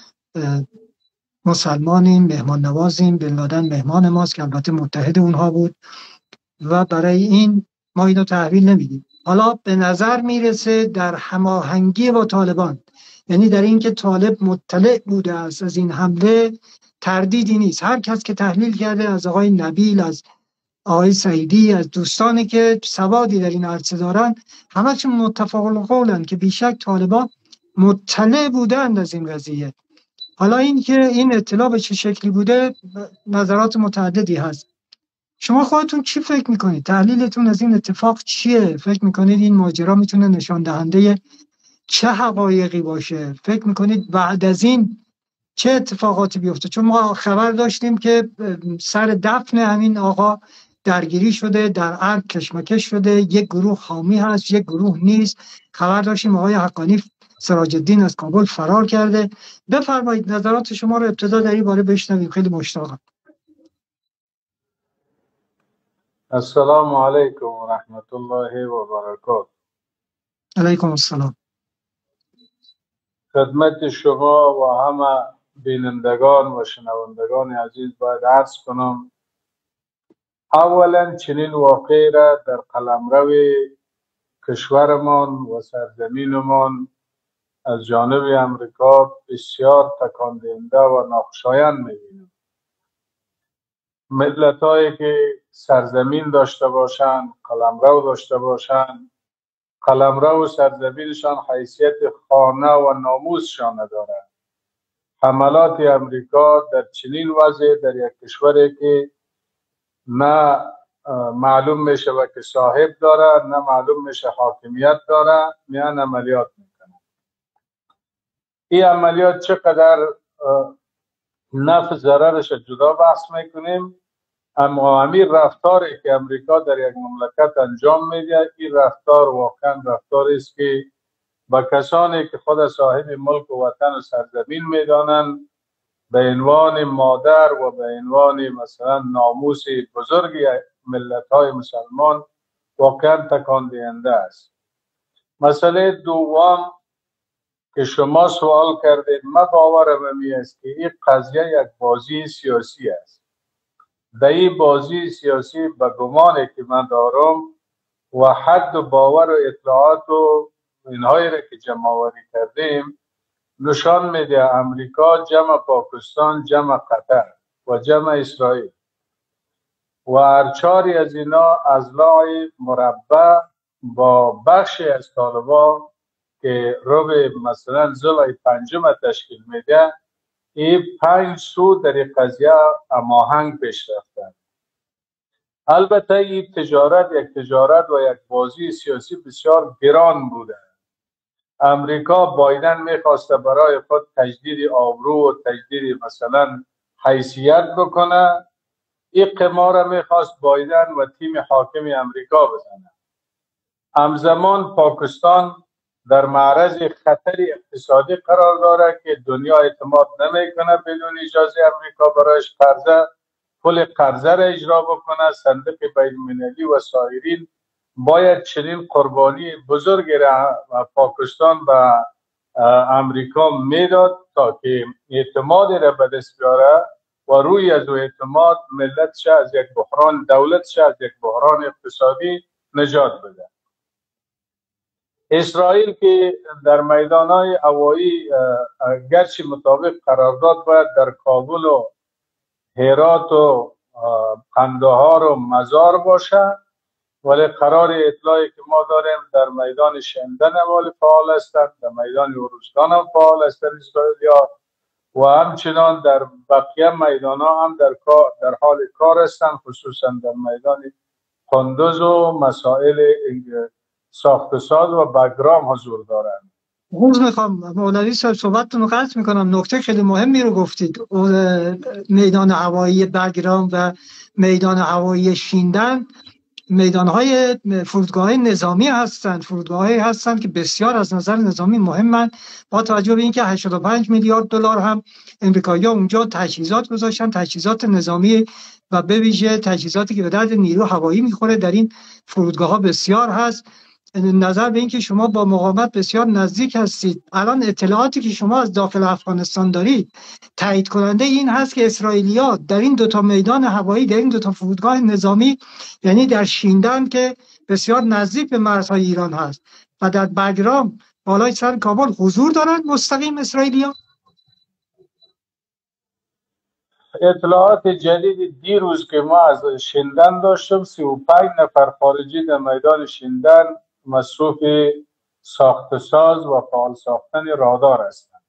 مسلمانیم، مهمان نوازیم، بن لادن مهمان ماست، که البته متحد اونها بود و برای این ما اینو تحویل نمیدیم. حالا به نظر میرسه در هماهنگی با طالبان، یعنی در این که طالب مطلع بوده است از این حمله، تردیدی نیست. هر کس که تحلیل کرده، از آقای نبیل، از آقای سعیدی، از دوستانی که سوادی در این عرصه دارن، همشون متفق القولن که بیشک طالبان مطلع بودند از این قضیه. حالا این که این اطلاع به چه شکلی بوده نظرات متعددی هست. شما خودتون چی فکر میکنید؟ تحلیلتون از این اتفاق چیه؟ فکر میکنید این ماجرا میتونه نشان دهنده چه حقایقی باشه؟ فکر میکنید بعد از این چه اتفاقاتی بیفته؟ چون ما خبر داشتیم که سر دفن همین آقا درگیری شده، در ارگ کشمکش شده، یک گروه حامی هست، یک گروه نیست. خبر داشتیم آقای حقانی سراج الدین از کابل فرار کرده. بفرمایید نظرات شما رو ابتدا در این باره بشنویم. خیلی مشتاقم. السلام علیکم و رحمت الله و برکاته. علیکم السلام. خدمت شما و همه بینندگان و شنوندگان عزیز باید عرض کنم، اولا چنین واقعی را در قلمرو کشورمان و سرزمینمان از جانب امریکا بسیار تکان دهنده و ناخوشایند می‌بینیم. ملت‌هایی که سرزمین داشته باشند، قلمرو داشته باشند، قلمرو و سرزمینشان حیثیت خانه و ناموسشان ندارد. حملات امریکا در چنین وضع در یک کشوری که نه معلوم میشه و که صاحب داره، نه معلوم میشه حاکمیت داره، میان عملیات میکنه. این عملیات چقدر نفع ضررش جدا بحث میکنیم، اما همین رفتاری که امریکا در یک مملکت انجام میده، این رفتار واقعا رفتاری است که با کسانی که خود صاحب ملک و وطن و سرزمین میدانند به عنوان مادر و به عنوان مثلا ناموس بزرگ ملت های مسلمان واقعا تکان دهنده است. مسئله دوم که شما سوال کردید، من باورم این است که این قضیه یک بازی سیاسی است. در این بازی سیاسی به گمانی که من دارم و حد و باور و اطلاعات و اینهایی را که جمع آوری کردیم نشان میده امریکا جمع پاکستان، جمع قطر و جمع اسرائیل و هر چاری از اینا اضلاع مربع با بخشی از طالبان که رو به مثلا ضلع پنجم تشکیل میده، این پنج سو در این قضیه هماهنگ پیش رفتن. البته این تجارت یک تجارت و یک بازی سیاسی بسیار گران بوده. امریکا بایدن میخواسته برای خود تجدید آبرو و تجدید مثلا حیثیت بکنه. این قمار میخواست بایدن و تیم حاکم امریکا بزنه. همزمان پاکستان در معرض خطر اقتصادی قرار داره که دنیا اعتماد نمیکنه بدون اجازه امریکا برایش قرضه پول قرضه را اجرا بکنه. صندوق بین المللی و سایرین باید چنین قربانی بزرگی را پاکستان به امریکا میداد تا که اعتماد را به دست بیاره و روی از او اعتماد ملتش از یک بحران، دولتش از یک بحران اقتصادی نجات بده. اسرائیل که در میدانهای هوایی گرچه مطابق قرارداد باید در کابل و هرات و قندهار و مزار باشه، ولی قرار اطلاعی که ما داریم در میدان شندن هم فعال هستند، در میدان اروزگان هم فعال هستند اسرائیلیا و همچنان در بقیه میدان ها هم در, در حال کار هستند، خصوصا در میدان قندوز و مسائل ساخت و ساز و بگرام حضور دارند. عرض میخوام مولوی صاحب صحبتتون رو قطع میکنم. نکته خیلی مهمی رو گفتید. میدان هوایی بگرام و میدان هوایی شیندن میدانهای فرودگاه نظامی هستند، فرودگاه هستند که بسیار از نظر نظامی مهمند، با توجه به اینکه هشتاد و پنج میلیارد دلار هم امریکایی‌ها اونجا تجهیزات گذاشتن، تجهیزات نظامی و به ویژه تجهیزاتی که به درد نیرو هوایی میخوره در این فرودگاه ها بسیار هست. نظر به اینکه شما با مقاومت بسیار نزدیک هستید، الان اطلاعاتی که شما از داخل افغانستان دارید تایید کننده این هست که اسرائیلی‌ها در این دو تا میدان هوایی، در این دو تا فرودگاه نظامی، یعنی در شیندن که بسیار نزدیک به مرزهای ایران هست و در بگرام بالای سر کابل حضور دارند مستقیم اسرائیلی‌ها. اطلاعات جدید دیروز که ما از شیندن داشتم، سی و پنج نفر خارجی در میدان شیندن مصروف ساخت ساز و فعال ساختن رادار هستند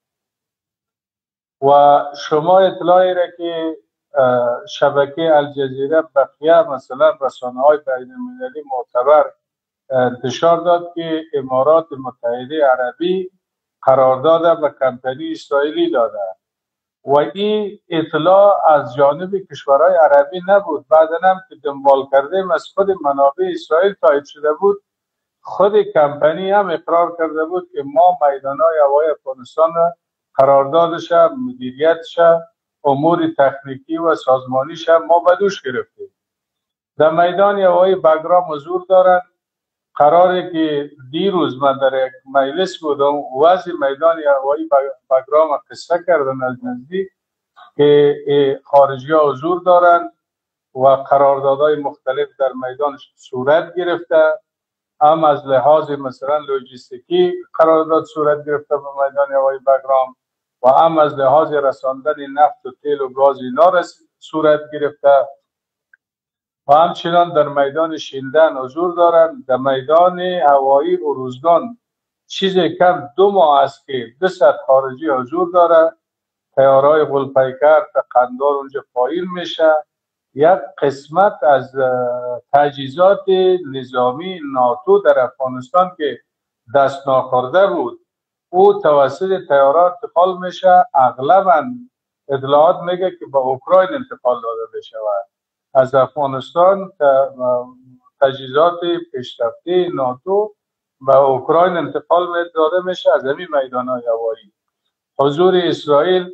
و شما اطلاعی را که شبکه الجزیره بقیه مثلا رسانه‌های بین‌المللی معتبر انتشار داد که امارات متحده عربی قرارداد به کمپانی اسرائیلی داده و این اطلاع از جانب کشورهای عربی نبود. بعداً هم که دنبال کردیم از خود منابع اسرائیل تایید شده بود. خود کمپانی هم اقرار کرده بود که ما میدانهای هوایی افغانستان قراردادش، مدیریتش، امور تکنیکی و سازمانیش ما بدوش گرفتیم. در میدان هوایی بگرام حضور دارند. قراره که دیروز من در یک مجلس بودم، وضع میدان هوایی بگرام قصه کردن از نزدیک که خارجی ها حضور دارند و قراردادهای مختلف در میدان صورت گرفته، هم از لحاظ مثلا لوجستیکی قرارداد صورت گرفته به میدان هوایی بگرام و هم از لحاظ رساندن نفت و تیل و گاز اینا صورت گرفته و همچنان در میدان شیلدن حضور دارند. در میدان هوایی اروزگان چیزی کم دو ماه است که دو صد خارجی حضور داره. طیارهای غول‌پیکر تا قندار اونجا پایین میشه. یک قسمت از تجهیزات نظامی ناتو در افغانستان که دست ناخورده بود او توسط طیارات انتقال میشه. اغلبا اطلاعات میگه که به اوکراین انتقال داده بشه و از افغانستان تجهیزات پیشرفته ناتو به اوکراین انتقال داده میشه از همین میدانهای هوایی. حضور اسرائیل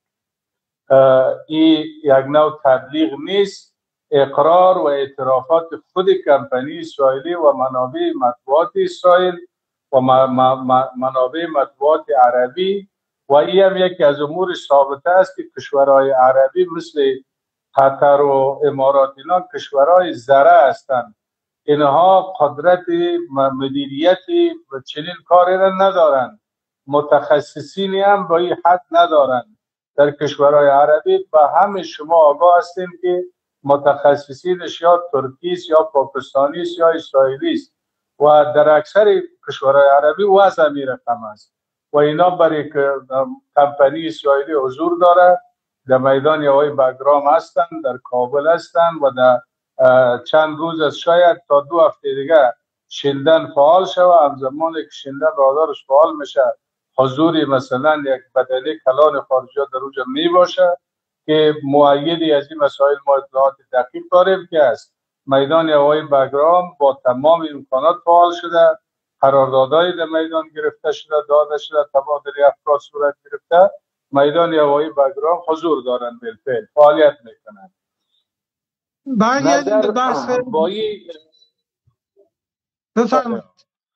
این یک نوع تبلیغ نیست، اقرار و اعترافات خود کمپانی اسرائیلی و منابع مطبوعات اسرائیل و منابع مطبوعات عربی و این هم یکی از امور ثابته است که کشورهای عربی مثل قطر و امارات اینا کشورهای ذره هستند. اینها قدرت مدیریتی و چنین کاری را ندارند. متخصصینی هم به این حد ندارند در کشورهای عربی و همه شما آگاه هستیم که متخصصینش یا ترکی است یا پاکستانی است یا اسرائیلی است و در اکثر کشورهای عربی وضع می رقم است و اینا برای کمپانی اسرائیلی حضور داره. در میدان هوایی بگرام هستند، در کابل هستند و در چند روز از شاید تا دو هفته دیگه شیلدن فعال شود. همزمان که شیلدن رادارش فعال میشه حضوری مثلا یک بدنه کلان خارجی در اونجا می باشه که مؤیدی از این مسائل ما اطلاعات دقیق داریم که است. میدان هوایی بگرام با تمام امکانات فعال شده، قراردادهای در میدان گرفته شده، داده شده، تبادل افراد صورت گرفته. میدان هوایی بگرام حضور دارند، بالفعل فعالیت میکنند. برگردیم به بحث بایی بفرمایید.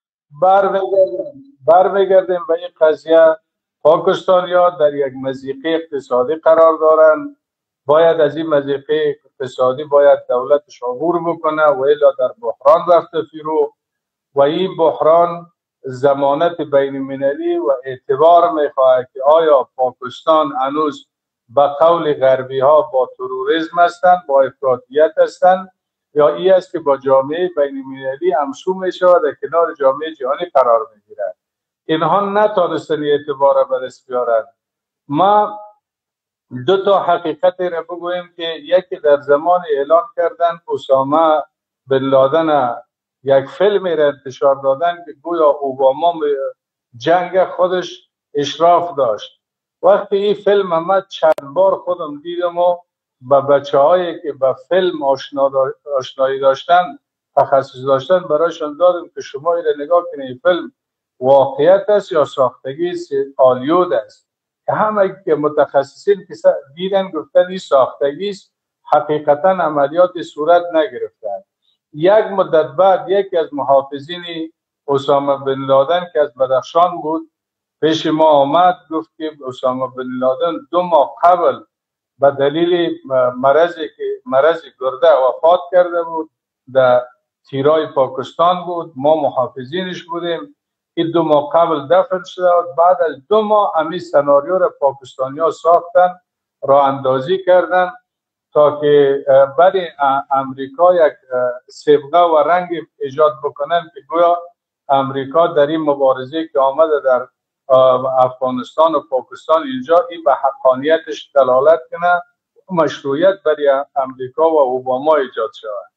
برمیگردیم به این قضیه. پاکستانی‌ها در یک مضیقه اقتصادی قرار دارند. باید از این مضیقه اقتصادی باید دولتش عبور بکنه و الا در بحران رفته فرو و این بحران ضمانت بین المللی و اعتبار میخواهد که آیا پاکستان هنوز به قول غربی ها با تروریسم هستند، با افراطیت هستند یا این است که با جامعه بین المللی همسو میشه و در کنار جامعه جهانی قرار میگیرد. اینها نتانستن اعتبار به دست بیارند. ما دو تا حقیقت را بگوییم که یکی در زمان اعلان کردن اسامه بن لادن یک فیلم را انتشار دادن که گویا اوباما جنگ خودش اشراف داشت. وقتی این فیلم آمد چند بار خودم دیدم و با بچه هایی که با فیلم آشنایی داشتن تخصص داشتن برایشان دادم که شما این نگاه کنید این فیلم واقعیت است یا ساختگی هالیوود است. که همه که متخصصین که دیدن گفتن این ساختگی است، حقیقتا عملیات صورت نگرفتند. یک مدت بعد یکی از محافظین اسامه بن لادن که از بدخشان بود پیش ما آمد، گفت که اسامه بن لادن دو ماه قبل به دلیل مرضی که مرض گرده وفات کرده بود، در تیرای پاکستان بود، ما محافظینش بودیم. این دو ماه قبل دفن شده و بعد از دو ماه همین سناریو را پاکستانی ها ساختن، راه اندازی کردن تا که برای امریکا یک صبغه و رنگ ایجاد بکنن که گویا امریکا در این مبارزه که آمده در افغانستان و پاکستان اینجا این به حقانیتش دلالت کنه، مشروعیت برای امریکا و اوباما ایجاد شود.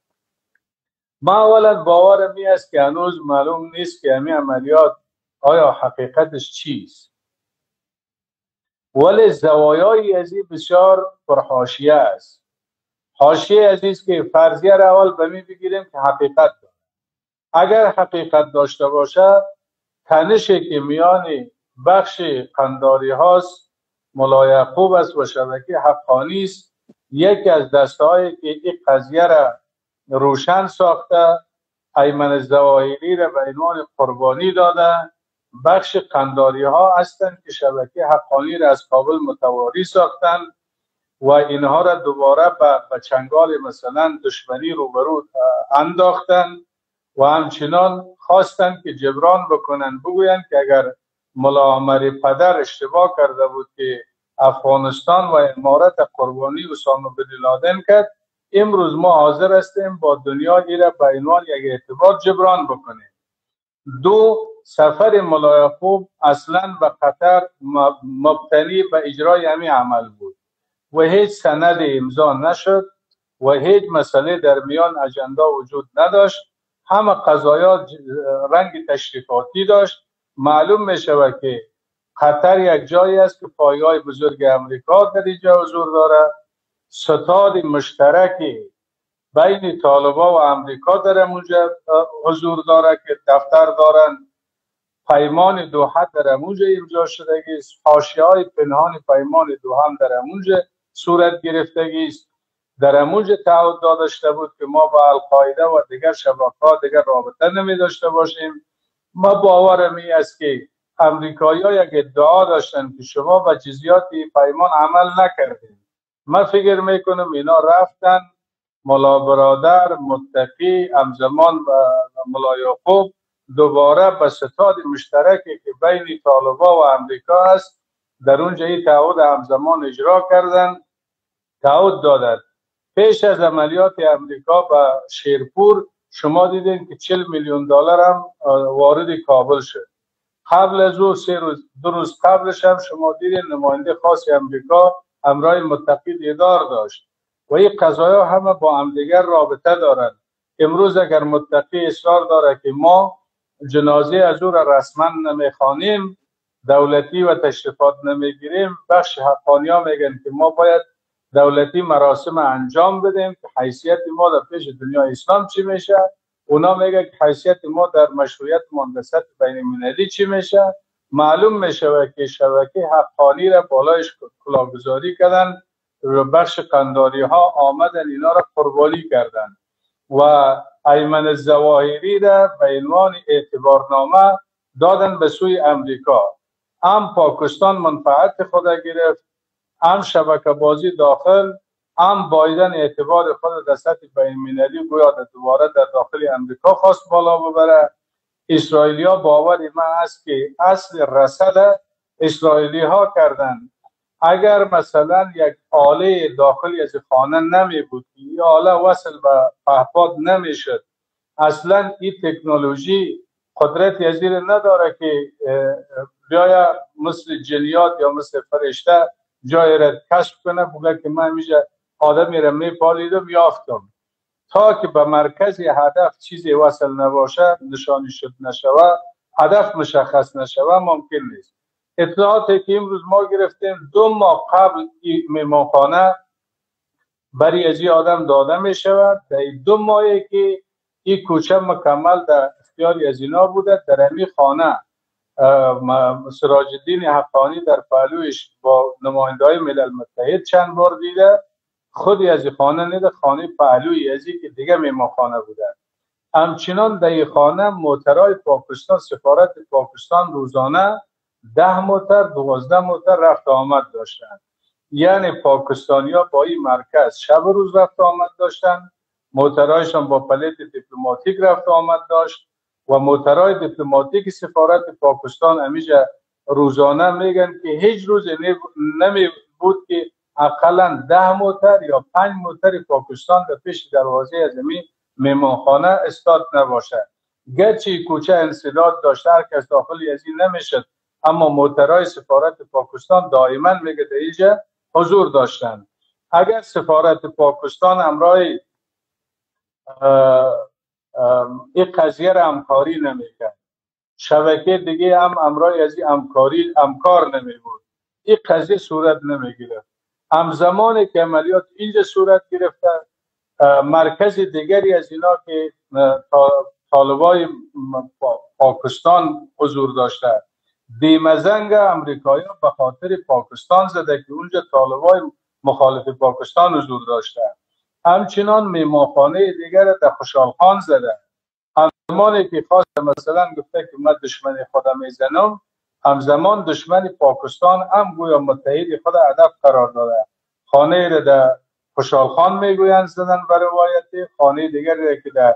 ما اولا باورم این است که هنوز معلوم نیست که همین عملیات آیا حقیقتش چیست، ولی زوایای از این بسیار پرحاشیه است. حاشیه عزیز که فرضیه را اول به می بگیریم که حقیقت داره. اگر حقیقت داشته باشه تنشی که میان بخش قنداری هاست، ملا یعقوب است و شبکه حقانی است، یکی از دستهایی که این قضیه را روشن ساخته، ایمن الظواهری را به عنوان قربانی داده. بخش قنداری ها هستند که شبکه حقانی را از کابل متواری ساختند و اینها را دوباره به چنگال مثلا دشمنی روبرو انداختند و همچنان خواستند که جبران بکنند، بگویند که اگر ملا عمر پدر اشتباه کرده بود که افغانستان و امارت قربانی اسامه بن لادن کرد، امروز ما حاضر هستیم با دنیا ایره به عنوان یک اعتبار جبران بکنیم. دو، سفر ملا یعقوب اصلا به قطر مبتنی به اجرای همین عمل بود و هیچ سند امضا نشد و هیچ مسئله در میان اجندا وجود نداشت. همه قضایا رنگ تشریفاتی داشت. معلوم می شود که قطر یک جایی است که پایگاه بزرگ امریکا در اینجا حضور داره. ستاد مشترکی بین طالبا و امریکا در اونجا حضور داره که دفتر دارن. پیمان دوحه در اونجا امضا شدگی است. حاشیه‌های پنهان پیمان دوحه هم در اونجا صورت گرفتگی است. در اونجا تعهد داشته بود که ما با القاعده و دیگر شبکه‌ها دیگر رابطه نمی داشته باشیم. ما باورم این است که امریکایی‌ها یک ادعا داشتن که شما با جزئیات پیمان عمل نکردید. من فکر میکنم اینا رفتن ملا برادر متقی همزمان با ملا یعقوب دوباره به ستاد مشترکی که بین طالبا و امریکا است در اونجا این تعهد همزمان اجرا کردن. تعهد دادند پیش از عملیات امریکا به شیرپور شما دیدین که چهل میلیون دلار هم وارد کابل شد. قبل از او سه روز دو روز قبلش هم شما دیدین نماینده خاص امریکا همراه متقی دیدار داشت و این قضایا همه با همدیگر رابطه دارند. امروز اگر متقی اصرار داره که ما جنازه از او را رسما نمیخوانیم، دولتی و تشریفات نمیگیریم، بخش حقانی ها میگن که ما باید دولتی مراسم انجام بدیم که حیثیت ما در پیش دنیا اسلام چی میشه. اونا میگه که حیثیت ما در مشروعیت مهندست بین المللی چی میشه. معلوم میشه که شبکه حقانی را بالایش کلاهگذاری کردن و بخش قنداری ها آمدن اینا را قربانی کردن و ایمن الظواهری را به عنوان اعتبارنامه دادن به سوی امریکا. هم پاکستان منفعت خود گرفت، هم شبکه بازی داخل، هم بایدن اعتبار خود در سطح بین المللی گویا دوباره در داخل امریکا خواست بالا ببره. اسرائیلی ها باوری من است که اصل رسد اسرائیلی ها کردن. اگر مثلا یک آله داخلی از خانه نمی بود، یا آله وصل به پهپاد نمی شد، اصلا این تکنولوژی قدرت یزیر نداره که بیاید مثل جنیات یا مثل فرشته جای را کشف کنه بگه که من میشه آدمی را میپالیدم یافتم. تا که به مرکز هدف چیزی وصل نباشه، نشانی شد نشوه، هدف مشخص نشوه، ممکن نیست. اطلاعاتی که امروز ما گرفتیم دو ماه قبل میمانخانه برای از این آدم داده می شود. در دو ماهی که این کوچه مکمل در اختیار از اینا بوده، در امی خانه سراج الدین حقانی در پهلویش با نماینده های ملل متحد چند بار دیده. خودی از این خانه نیده، خانه پهلوی از این که دیگه میمانخانه بوده. همچنان در این خانه موترهای پاکستان، سفارت پاکستان روزانه ده موتر دوازده موتر رفت آمد داشتن. یعنی پاکستانی ها با این مرکز شب و روز رفت آمد داشتن. موترهایشان با پلیت دیپلماتیک رفت آمد داشت و موترهای دیپلماتیک سفارت پاکستان همیشه روزانه میگن که هیچ روز نمی بود که اقلا ده موتر یا پنج موتر پاکستان در پیش دروازه از زمین میمانخانه استاد نباشد. گرچه کوچه انسداد داشت، هر کس داخلی از این نمیشد، اما موترهای سفارت پاکستان دائما میگه در اینجا حضور داشتند. اگر سفارت پاکستان همراه این قضیه را همکاری نمیکرد، شبکه دیگه هم همراه از این همکاری همکار نمی بود، این قضیه صورت نمیگیره. همزمان که عملیات اینجا صورت گرفته، مرکز دیگری از اینا که طالبای پاکستان حضور داشته. دیمزنگ امریکایی به خاطر پاکستان زده که اونجا طالبای مخالف پاکستان حضور داشته. همچنان میماخانه دیگر در خوشحال خان زده. همزمانی که خواست مثلا گفته که من دشمن خودم میزنم، همزمان دشمن پاکستان هم گویا متحد خود هدف قرار داده. خانه را در خوشحال خان میگویند زدن به روایتی، خانه دیگری که در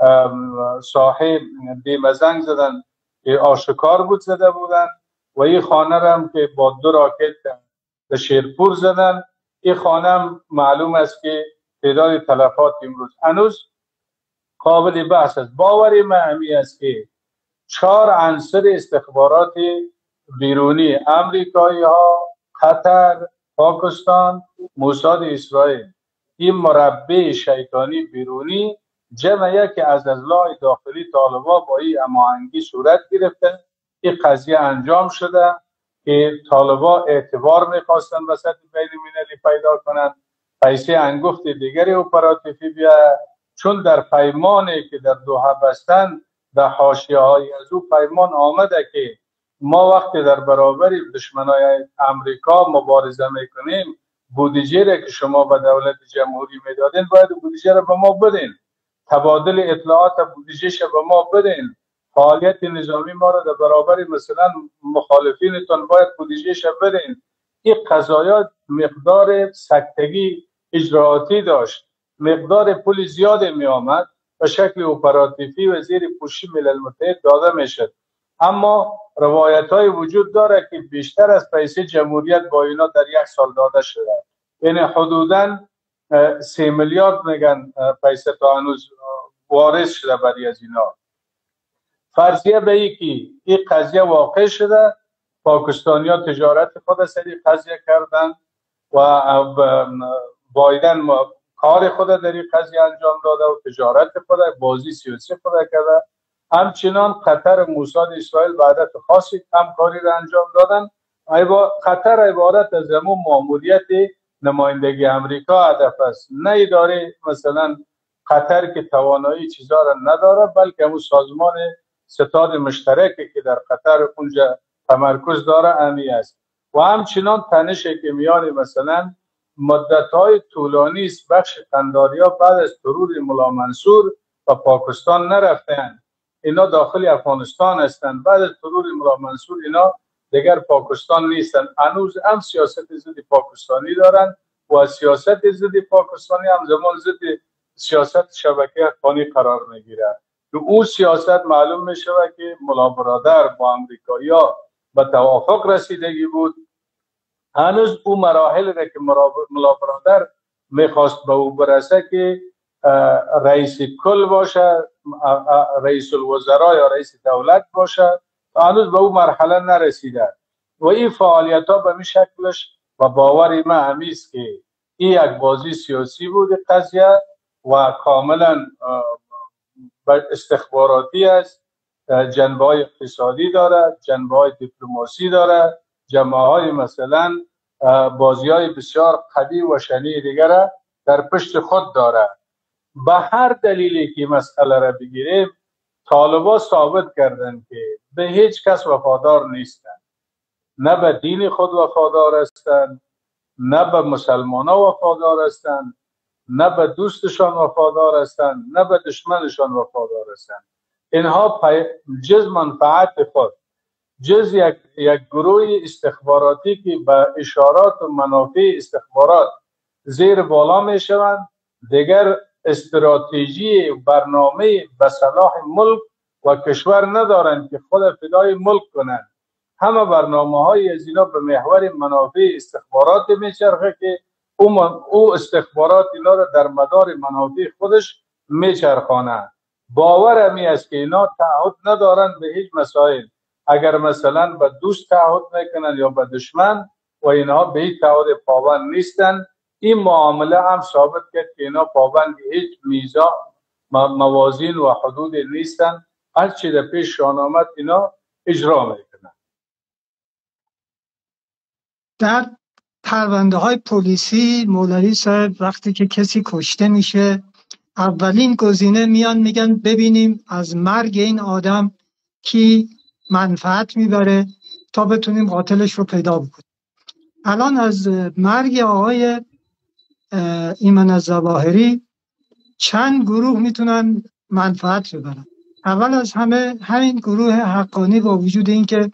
ساحه دیمزنگ زدن که آشکار بود زده بودن، و این خانه را هم که با دو راکت در شیرپور زدن. این خانه هم معلوم است که تعداد تلفات امروز هنوز قابل بحث است. باوری من همی است که چهار عنصر استخبارات بیرونی، امریکایی ها، قطر، پاکستان، موساد اسرائیل، این مربع شیطانی بیرونی جمع یک از اضلاع داخلی طالبا با این هماهنگی صورت گرفته. این قضیه انجام شده که طالبا اعتبار میخواستن وسط بین المللی پیدا کنند، پیسه انگفت دیگری اپراتیفی بیا، چون در پیمانی که در دوحه بستن در حاشیه های از او پیمان آمده که ما وقتی در برابر دشمنای امریکا مبارزه میکنیم، بودجه را که شما به دولت جمهوری میدادین باید بودجه را به ما بدین، تبادل اطلاعات بودجهش به ما بدین، فعالیت نظامی ما را در برابر مثلا مخالفینتون باید بودجهش بدین. این قضایا مقدار سکتگی اجراعاتی داشت، مقدار پول زیاد می آمد به شکل اپراتیفی و زیر پوشی ملل متحد داده می شد. اما روایت های وجود داره که بیشتر از پیسه جمهوریت با اینا در یک سال داده شده، یعنی حدوداً سه میلیارد میگن پیسه تا هنوز وارد شده برای از اینا. فرضیه به ای که این قضیه واقع شده، پاکستانیا تجارت خود سری قضیه کردن و بایدن کار خود در این قضیه انجام داده و تجارت خود بازی سیاسی خود کرده. همچنان قطر و موساد اسرائیل به عادت خاصی همکاری را انجام دادن. قطر عبارت از همون ماموریت نمایندگی امریکا هدف است، نه اداره مثلا قطر که توانایی چیزا را نداره، بلکه همون سازمان ستاد مشترکی که در قطر اونجا تمرکز داره امی است. و همچنان تنشی که میان مثلا مدت‌های طولانی است بخش قنداریا بعد از ترور ملا منصور و پاکستان نرفتن، اینا داخل افغانستان هستند. بعد از ترور ملا منصور اینا دیگر پاکستان نیستن، هنوز هم سیاست ضد پاکستانی دارن و سیاست ضد پاکستانی هم زمان ضد سیاست شبکه افغانی قرار میگیره. تو او سیاست معلوم میشه که ملا برادر با امریکایی‌ها به توافق رسیدگی بود. هنوز او مراحل را که ملا برادر میخواست به او برسه که رئیس کل باشه، رئیس الوزراء یا رئیس دولت باشه، هنوز به او مرحله نرسیده. و این فعالیت ها به می شکلش و باوری من همیست که این یک بازی سیاسی بود قضیه و کاملا استخباراتی است، جنبه های اقتصادی داره، جنبه های دیپلماسی داره، جنبه های مثلا بازی های بسیار قوی و شنی دیگر در پشت خود داره. به هر دلیلی که مسئله را بگیریم، طالبا ثابت کردند که به هیچ کس وفادار نیستند، نه به دین خود وفادار هستند، نه به مسلمان ها وفادار هستند، نه به دوستشان وفادار هستند، نه به دشمنشان وفادار هستند. اینها جز منفعت خود، جز یک, یک گروه استخباراتی که به اشارات و منافع استخبارات زیر بالا می شوند، دیگر استراتژی برنامه به صلاح ملک و کشور ندارند که خود فدای ملک کنند. همه برنامه های از اینا به محور منافع استخبارات میچرخه که او, او استخبارات اینا را در مدار منافع خودش میچرخانه. باور همی است که اینا تعهد ندارند به هیچ مسائل. اگر مثلا به دوست تعهد میکنن یا به دشمن و اینها به هیچ تعهد پابند نیستند. این معامله هم ثابت کرد که اینا پابند هیچ میزان موازین و حدود نیستند، هر چی در پیششان آمد اینا اجرا میکنن. در پرونده های پلیسی مولوی صاحب وقتی که کسی کشته میشه اولین گزینه میان میگن ببینیم از مرگ این آدم کی منفعت میبره تا بتونیم قاتلش رو پیدا بکنیم. الان از مرگ آقای ایمن الظواهری چند گروه میتونن منفعت ببرن. اول از همه همین گروه حقانی، با وجود اینکه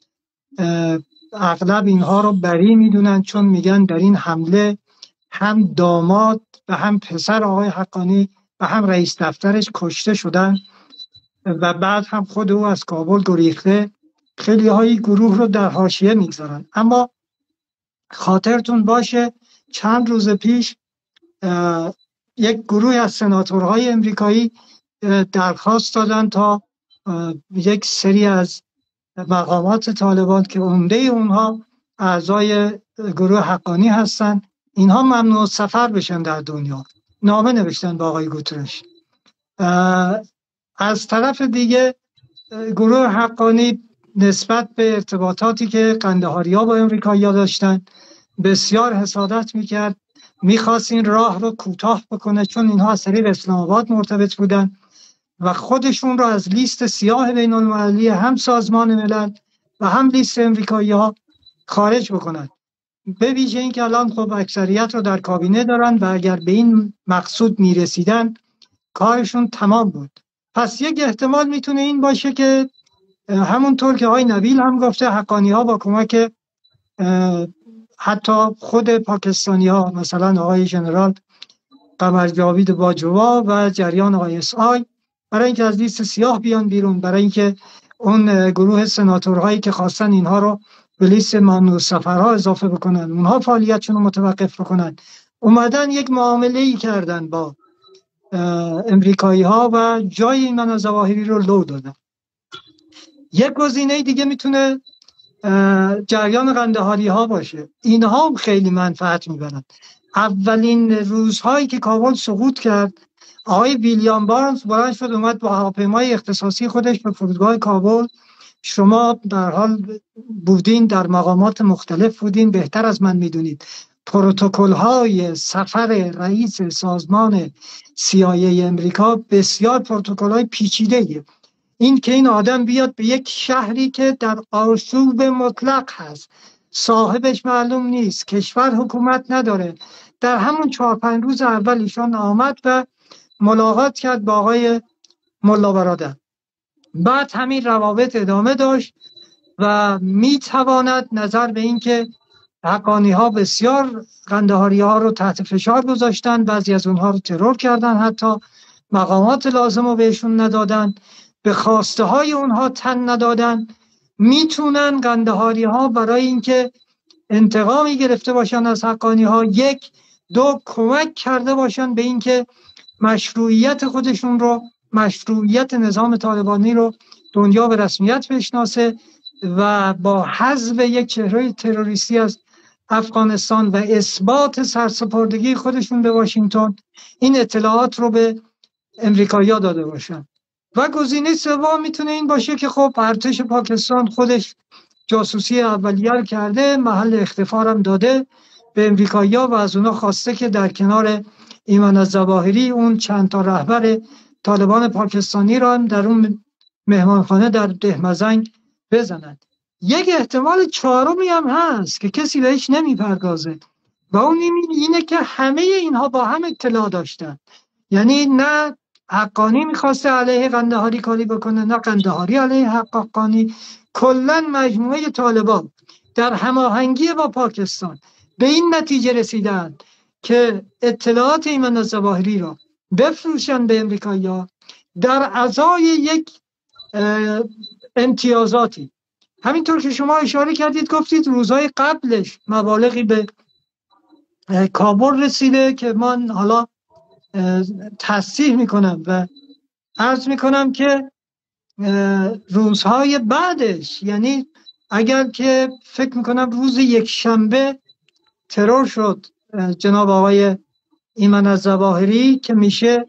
اغلب اینها رو بری میدونن، چون میگن در این حمله هم داماد و هم پسر آقای حقانی و هم رئیس دفترش کشته شدن و بعد هم خود او از کابل گریخته. خیلی های گروه رو در حاشیه میگذارن. اما خاطرتون باشه چند روز پیش یک گروه از سناتورهای امریکایی درخواست دادن تا یک سری از مقامات طالبان که عمده اونها اعضای گروه حقانی هستن، اینها ممنوع سفر بشن در دنیا. نامه نوشتن با آقای گوترش. از طرف دیگه گروه حقانی نسبت به ارتباطاتی که قندهاریا با امریکایی‌ها داشتن بسیار حسادت میکرد، میخواست این راه رو کوتاه بکنه، چون اینها از طریق اسلام آباد مرتبط بودن و خودشون رو از لیست سیاه بین المللی هم سازمان ملل و هم لیست امریکایی‌ها خارج بکنن. به ویژه این که الان خب اکثریت رو در کابینه دارن و اگر به این مقصود میرسیدن کارشون تمام بود. پس یک احتمال میتونه این باشه که همونطور که آقای نبیل هم گفته، حقانی ها با کمک حتی خود پاکستانی ها، مثلا آقای ژنرال قمر جاوید باجوا و جریان آقای اس آی، برای اینکه از لیست سیاه بیان بیرون، برای اینکه اون گروه سناتورهایی که خواستن اینها رو به لیست ممنوع سفرها اضافه بکنن، اونها فعالیتشون رو متوقف بکنن، اومدن یک معامله ای کردن با امریکایی ها و جای ایمن الظواهری رو لو دادن. یک گزینه دیگه میتونه جریان قندهاری ها باشه. اینها هم خیلی منفعت میبرن. اولین روزهایی که کابل سقوط کرد، آقای ویلیام بارنز بلند شد اومد با هواپیمای اختصاصی خودش به فرودگاه کابل. شما در حال بودین، در مقامات مختلف بودین، بهتر از من میدونید پروتکل های سفر رئیس سازمان سی آی ای امریکا بسیار پروتکل های پیچیده‌ایه. این که این آدم بیاد به یک شهری که در آشوب مطلق هست، صاحبش معلوم نیست، کشور حکومت نداره، در همون چهار پنج روز اول ایشان آمد و ملاقات کرد با آقای ملا برادر. بعد همین روابط ادامه داشت و میتواند نظر به این که حقانی ها بسیار قندهاری ها رو تحت فشار گذاشتن، بعضی از اونها رو ترور کردن، حتی مقامات لازم رو بهشون ندادن، به خواسته های اونها تن ندادن. میتونن قندهاری ها برای اینکه انتقامی گرفته باشن از حقانی ها، یک دو کمک کرده باشن به اینکه مشروعیت خودشون رو، مشروعیت نظام طالبانی رو دنیا به رسمیت بشناسه و با حذف یک چهره تروریستی از افغانستان و اثبات سرسپردگی خودشون به واشنگتن این اطلاعات رو به امریکایی‌ها داده باشن. و گزینه سوم میتونه این باشه که خب ارتش پاکستان خودش جاسوسی اولیه کرده، محل اختفا هم داده به امریکایی‌ها و از اونها خواسته که در کنار ایمن الظواهری اون چند تا رهبر طالبان پاکستانی را هم در اون مهمانخانه در دهمزنگ بزنند. یک احتمال چهارمی هم هست که کسی بهش نمیپردازه و اون اینه که همه اینها با هم اطلاع داشتن. یعنی نه حقانی میخواسته علیه قندهاری کاری بکنه، نه قندهاری علیه حقانی. کلا مجموعه طالبان در هماهنگی با پاکستان به این نتیجه رسیدن که اطلاعات ایمن الظواهری را بفروشن به امریکایی‌ها در ازای یک امتیازاتی. همینطور که شما اشاره کردید، گفتید روزهای قبلش مبالغی به کابل رسیده که من حالا تصحیح میکنم و عرض میکنم که روزهای بعدش، یعنی اگر که فکر میکنم روز یک شنبه ترور شد جناب آقای ایمن الظواهری که میشه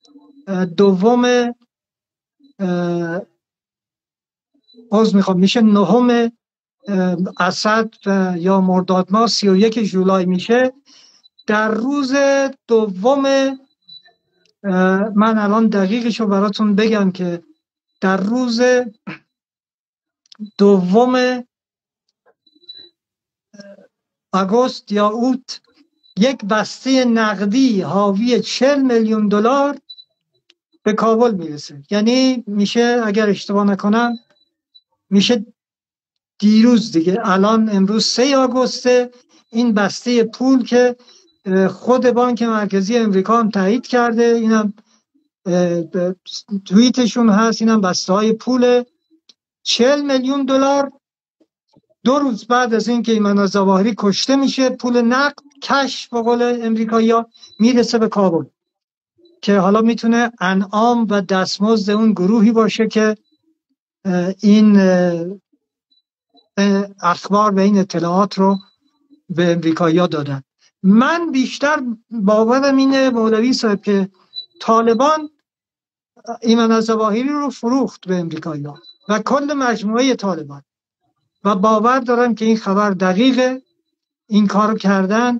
دوم عوض میخوام میشه نهم اسد یا مرداد ماه سی و یک ژولای میشه. در روز دوم من الان دقیقشو براتون بگم که در روز دوم آگوست یا اوت یک بسته نقدی حاوی چهل میلیون دلار به کابل میرسه. یعنی میشه اگر اشتباه نکنم میشه دیروز دیگه، الان امروز سه آگوسته، این بسته پول که خود بانک مرکزی امریکا هم تایید کرده، اینم توییتشون هست، اینم بسته های پول چهل میلیون دلار. دو روز بعد از اینکه ایمن ظواهری کشته میشه، پول نقد کش به قول امریکایی‌ها میرسه به کابل که حالا میتونه انعام و دستمزد اون گروهی باشه که این اخبار و این اطلاعات رو به امریکایی‌ها دادن. من بیشتر باورم اینه مولوی صاحب که طالبان ایمن ظواهری رو فروخت به امریکایی‌ها و کل مجموعه طالبان، و باور دارم که این خبر دقیقه، این کارو کردن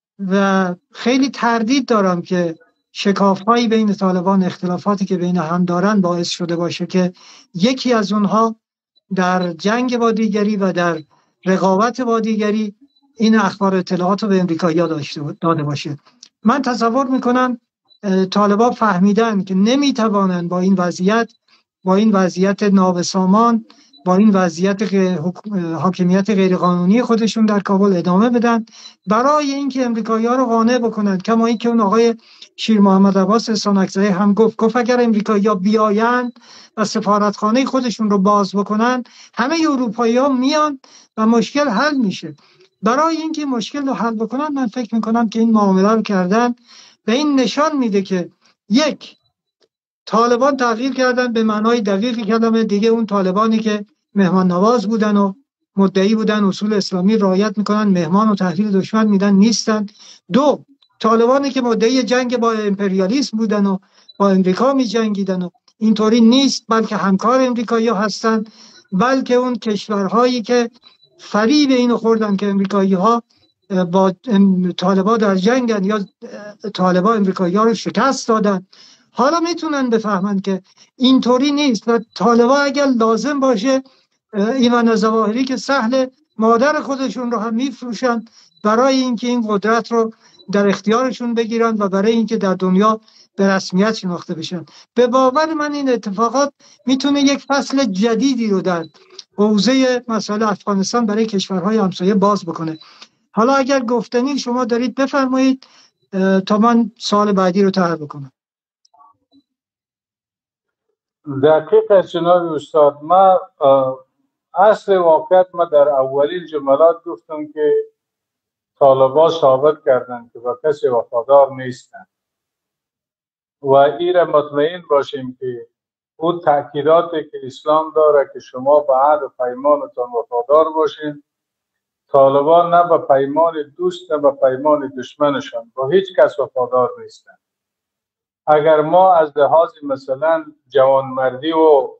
و خیلی تردید دارم که شکاف‌هایی بین طالبان، اختلافاتی که بین هم دارن باعث شده باشه که یکی از اونها در جنگ با دیگری و در رقابت با دیگری این اخبار اطلاعات رو به امریکایی‌ها داشته داده باشه. من تصور میکنم طالبان فهمیدن که نمیتوانن با این وضعیت با این وضعیت نابسامان، با این وضعیت حاکمیت غیرقانونی خودشون در کابل ادامه بدن، برای اینکه امریکایی‌ها رو قانع بکنند. کما اینکه اون آقای شیر محمد عباس احسان‌اکزئی هم گفت گفت اگر امریکایی‌ها بیایند و سفارتخانه خودشون رو باز بکنن، همه اروپایی‌ها میان و مشکل حل میشه. برای اینکه مشکل رو حل بکنن، من فکر میکنم که این معامله رو کردن و این نشان میده که یک، طالبان تغییر کردن به معنای دقیق کلمه، دیگه اون طالبانی که مهمان نواز بودن و مدعی بودن اصول اسلامی رعایت میکنن، مهمان و تحویل دشمن میدن، نیستن. دو، طالبانی که مدعی جنگ با امپریالیسم بودن و با امریکا میجنگیدن و اینطوری نیست، بلکه همکار امریکایی هستن، بلکه اون کشورهایی که فریب اینو خوردن که امریکایی ها با طالبان در جنگن یا طالبان امریکایی ها رو شکست دادن، حالا میتونن بفهمن که اینطوری نیست و طالبان اگر لازم باشه ایمن ظواهری که سهل مادر خودشون رو هم میفروشن برای اینکه این قدرت رو در اختیارشون بگیرن و برای اینکه در دنیا به رسمیت شناخته بشن. به باور من این اتفاقات میتونه یک فصل جدیدی رو در حوزه مسائل افغانستان برای کشورهای همسایه باز بکنه. حالا اگر گفتنی شما دارید بفرمایید تا من سوال بعدی رو طرح بکنم. دقیقه جناب استاد، ما اصل واقعیت ما در اولین جملات گفتم که طالبان ثابت کردند که با کسی وفادار نیستند و این مطمئن باشیم که اون تأکیداتی که اسلام داره که شما به عهد و پیمانتان وفادار باشین، طالبان نه به پیمان دوست نه به پیمان دشمنشان با هیچ کس وفادار نیستند. اگر ما از لحاظ مثلا جوانمردی و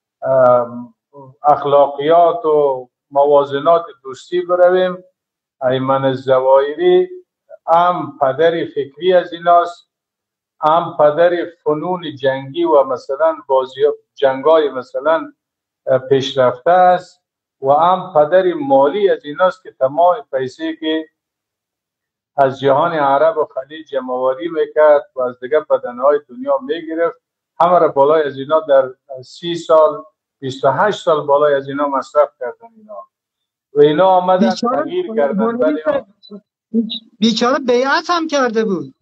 اخلاقیات و موازنات دوستی برویم، ایمن ظواهری هم پدر فکری از ایناست، هم پدر فنون جنگی و مثلا بازی جنگای مثلا پیشرفته است و هم پدر مالی از ایناست که تمام پیسه که از جهان عرب و خلیج جمع‌آوری میکرد و از دیگه بدنهای دنیا میگرفت، همه را بالای از اینا در سی سال بیست و هشت سال بالای از اینا مصرف کردن اینا و اینا آمدن تغییر کردن. بیچاره بیعت هم کرده بود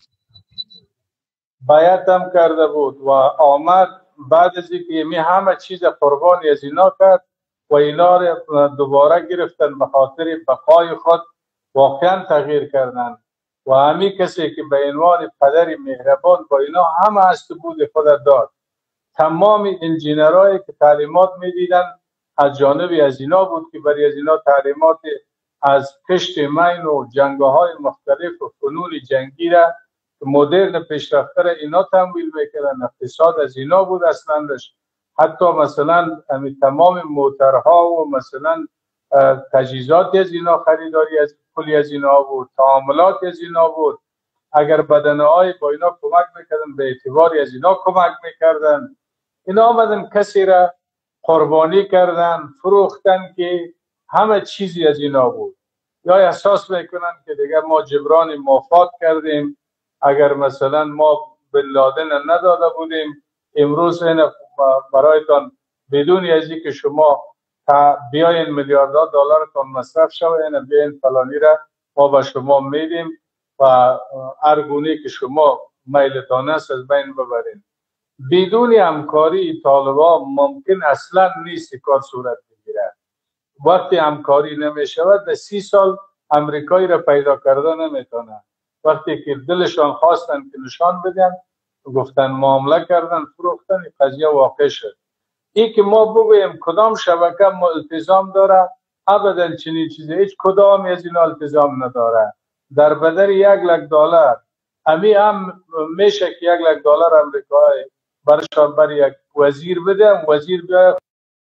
بیعت هم کرده بود و آمد بعد از اینکه می همه چیز قربانی از اینا کرد و اینا را دوباره گرفتن به خاطر بقای خود، واقعا تغییر کردن و همین کسی که به عنوان پدر مهربان با اینا همه است بود خود داد. تمام انجینرهایی که تعلیمات میدیدن از جانب از اینا بود که برای از اینا تعلیمات از کشت مین و جنگ‌های مختلف و فنون جنگی را مدرن پیشرفته را اینا تمویل میکردن. اقتصاد از اینا بود اصلاندش. حتی مثلا تمام موترها و مثلا تجهیزات از اینا خریداری از پولی از اینا بود، تعاملات از اینا بود اگر بدنه‌های با اینا کمک میکردن به اعتباری از اینا کمک میکردن. اینا آمدن کسی را قربانی کردن، فروختن که همه چیزی از اینا بود. یا احساس میکنن که دیگر ما جبران مافات کردیم، اگر مثلا ما بن لادن نداده بودیم امروز این برایتان بدون ازی که شما بیاین میلیاردها دلارتان مصرف شوه، این بیاین فلانی را ما به شما میدیم و ارگونی که شما میلتان است از بین ببرین. بدون همکاری طالبا ممکن اصلا نیست کار صورت بگیره. وقتی همکاری نمیشود در سی سال امریکایی را پیدا کرده نمیتونه. وقتی که دلشان خواستن که نشان بدن گفتن معامله کردن فروختن قضیه واقع شد. این که ما بگویم کدام شبکه ما التزام داره، ابدا چنین چیزی هیچ کدام از این التزام نداره. در بدر یک لک دلار امی هم میشه که یک لک دلار امریکایی برشان بر یک وزیر بده، وزیر بیاید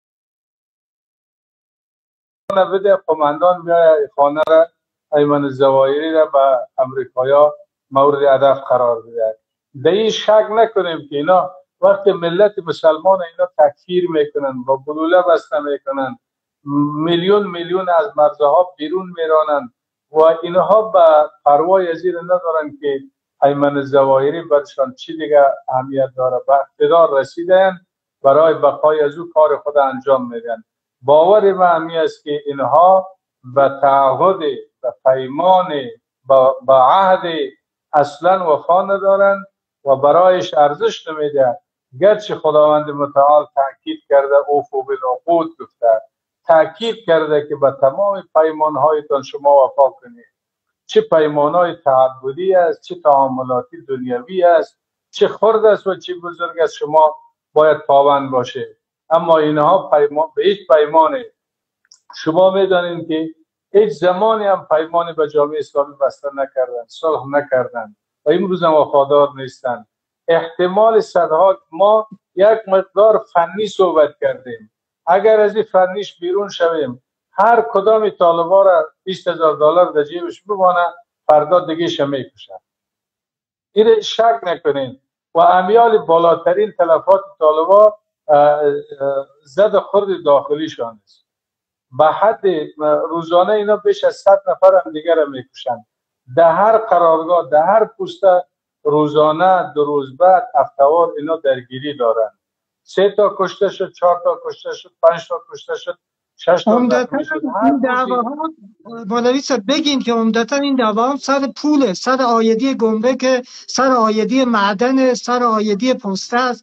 بده، قماندان بیاید خانه را ایمن الظواهری را به امریکایا مورد هدف قرار بده. در این شک نکنیم که اینا وقتی ملت مسلمان اینا تکفیر میکنن و گلوله بسته میکنن، میلیون میلیون از مرزها بیرون میرانن و اینها به پروای از این ندارن که ایمن الظواهری برشان چی دیگه اهمیت داره. به اقتدار رسیدن برای بقای از او کار خود انجام میدن. باور من همی است که اینها به تعهد، به پیمان، به عهد اصلا وفا ندارن و برایش ارزش نمیده. گرچه خداوند متعال تاکید کرده اوفوا بالعقود گفته، تاکید کرده که به تمام پیمانهایتان شما وفا کنید. چه پیمانهای تعبدی است، چه تعاملاتی دنیوی است، چه خرد است و چه بزرگ است، شما باید پابند باشید. اما اینها پیمان به هیچ پیمانی شما میدانید که هیچ زمانی هم پیمانی به جامعه اسلامی بسته نکردن، صلح نکردن و امروز هم وفادار نیستن. احتمال صدها ما یک مقدار فنی صحبت کردیم. اگر از این فنیش بیرون شویم هر کدام طالبا را بیست هزار دلار در جیبش بمانه فردا دیگه شمی کشن. این شک نکنین. و امیال بالاترین تلفات طالبا زد خرد داخلیشان است. به حد روزانه اینا بیش از صد نفر هم دیگر هم میکشن. در هر قرارگاه، در هر پوسته روزانه دو روز بعد هفته‌وار اینا درگیری دارن. سه تا کشته شد، چهار تا کشته شد، پنج تا کشته شد، شش تا زخمی شد. این دعواها مولوی صاحب بگین که عمدتا این دعواها سر پوله، سر عایدی گمرک، سر عایدی معدن، سر عایدی پسته است.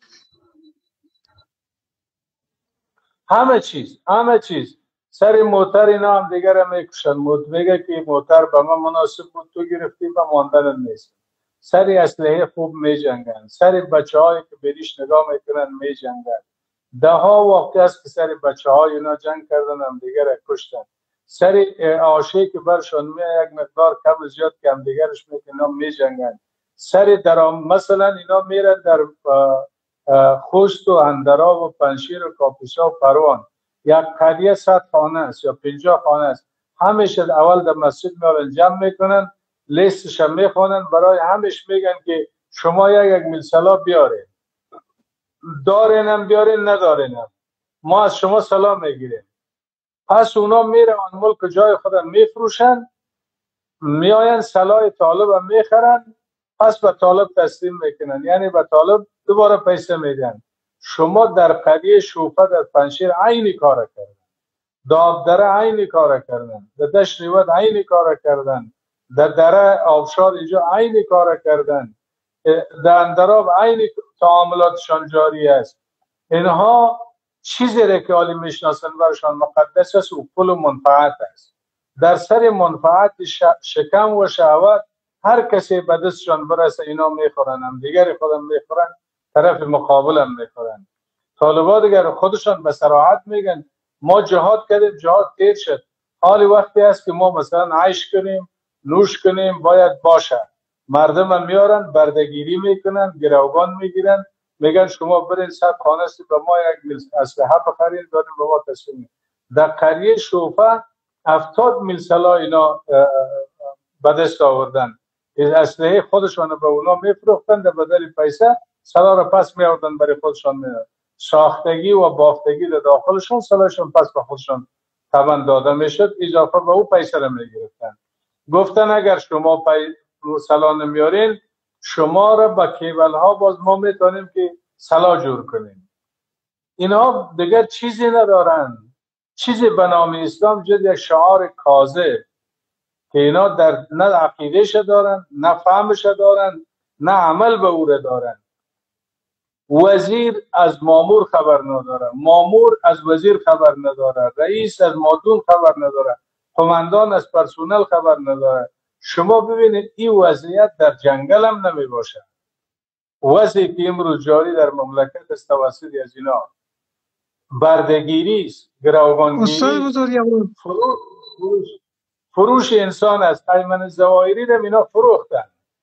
همه چیز، همه چیز. سر موتر اینا هم دیگر هم میکشن. میگه که موتر به من مناسب بود تو گرفتی و ماندن نیست. سر اسلحه خوب می جنگن. سر بچه هایی که بریش نگاه میکنن می جنگن. ده ها واقع است که سر بچه های اینا جنگ کردن هم دیگر کشتن. سر آشه که برشان می یک مقدار کم زیاد که هم دیگرش میکنن می جنگن. سر درام مثلا اینا میرن در خوست و اندراب و پنشیر و کاپیسا و پروان یک قریه صد خانه است یا پنجاه خانه است. همیشه اول در مسجد میارن جمع میکنن، لیستش هم میخوانن، برای همیش میگن که شما یک یک میلسلا بیارین، دارینم بیارین ندارینم ما از شما سلام میگیریم. پس اونا میرن آن ملک جای خودم میفروشن، میاین سلاح طالب هم میخرن، پس به طالب تسلیم میکنن، یعنی به طالب دوباره پیسه میدن. شما در قریه شوفه در پنشیر عینی کار کردن، دابدره عینی کار کردن، در دشت ریوت عینی کار کردن، در دره آبشار اینجا عینی کار کردن، در اندراب عینی تعاملاتشان جاری است. اینها چیزی را که حالی میشناسن برشان مقدس است و پول و منفعت است. در سر منفعت شکم و شهوت هر کسی به دستشان برسه اینا میخورن، هم دیگری خودم میخورن، طرف مقابل هم میخورن. طالبان دیگر خودشان به صراحت میگن ما جهاد کردیم، جهاد تیر شد، حالی وقتی است که ما مثلا عیش کنیم، نوش کنیم باید باشه. مردم هم میارن بردگیری میکنن، گروگان میگیرن، میگن شما برین صد خانه سی به ما یک اسلحه بخرید داریم به ما تسلیم. در قریه شوفه هفتاد میل سلاح اینا به دست آوردن. اسلحه خودشان به اونا میفروختن، در بدل پیسه سلاح را پس میآوردن برای خودشان. می ساختگی و بافتگی در داخلشون سلاحشون پس به خودشان تمن داده میشد، اضافه به او پیسه را میگرفتن. گفتن اگر شما پی سلاح نمیارین شما را با کیبل ها باز ما میتونیم که سلاح جور کنیم. اینا دیگر چیزی ندارن، چیزی به نام اسلام جز یک شعار کاذب که اینا در نه عقیدهش دارن، نه فهمش دارن، نه عمل به او دارن. وزیر از مامور خبر نداره، مامور از وزیر خبر نداره، رئیس از مادون خبر نداره، قماندان از پرسونل خبر نداره. شما ببینید این وضعیت در جنگل هم نمی باشه. وضعی که امروز جاری در مملکت است توسط از اینا بردگیری است، گروگانگیری، فروش, فروش, فروش انسان است. ایمن زواهری رو اینا فروختن.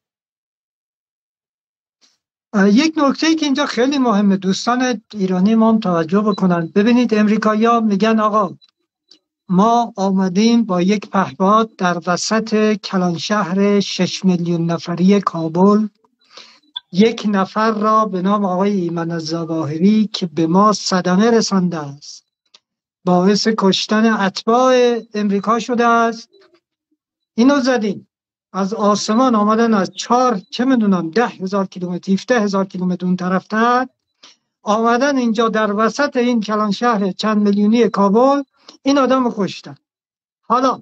یک نکته که اینجا خیلی مهمه دوستان ایرانی ما هم توجه بکنن. ببینید امریکایی‌ها میگن آقا ما آمدیم با یک پهپاد در وسط کلانشهر شش میلیون نفری کابل یک نفر را به نام آقای ایمن الظواهری که به ما صدمه رسانده است، باعث کشتن اتباع امریکا شده است، اینو زدیم. از آسمان آمدن از چهار چه میدونم ده هزار کیلومتر هفده هزار کیلومتر اون طرف تر آمدن اینجا در وسط این کلان شهر چند میلیونی کابل این آدم رو کشتن. حالا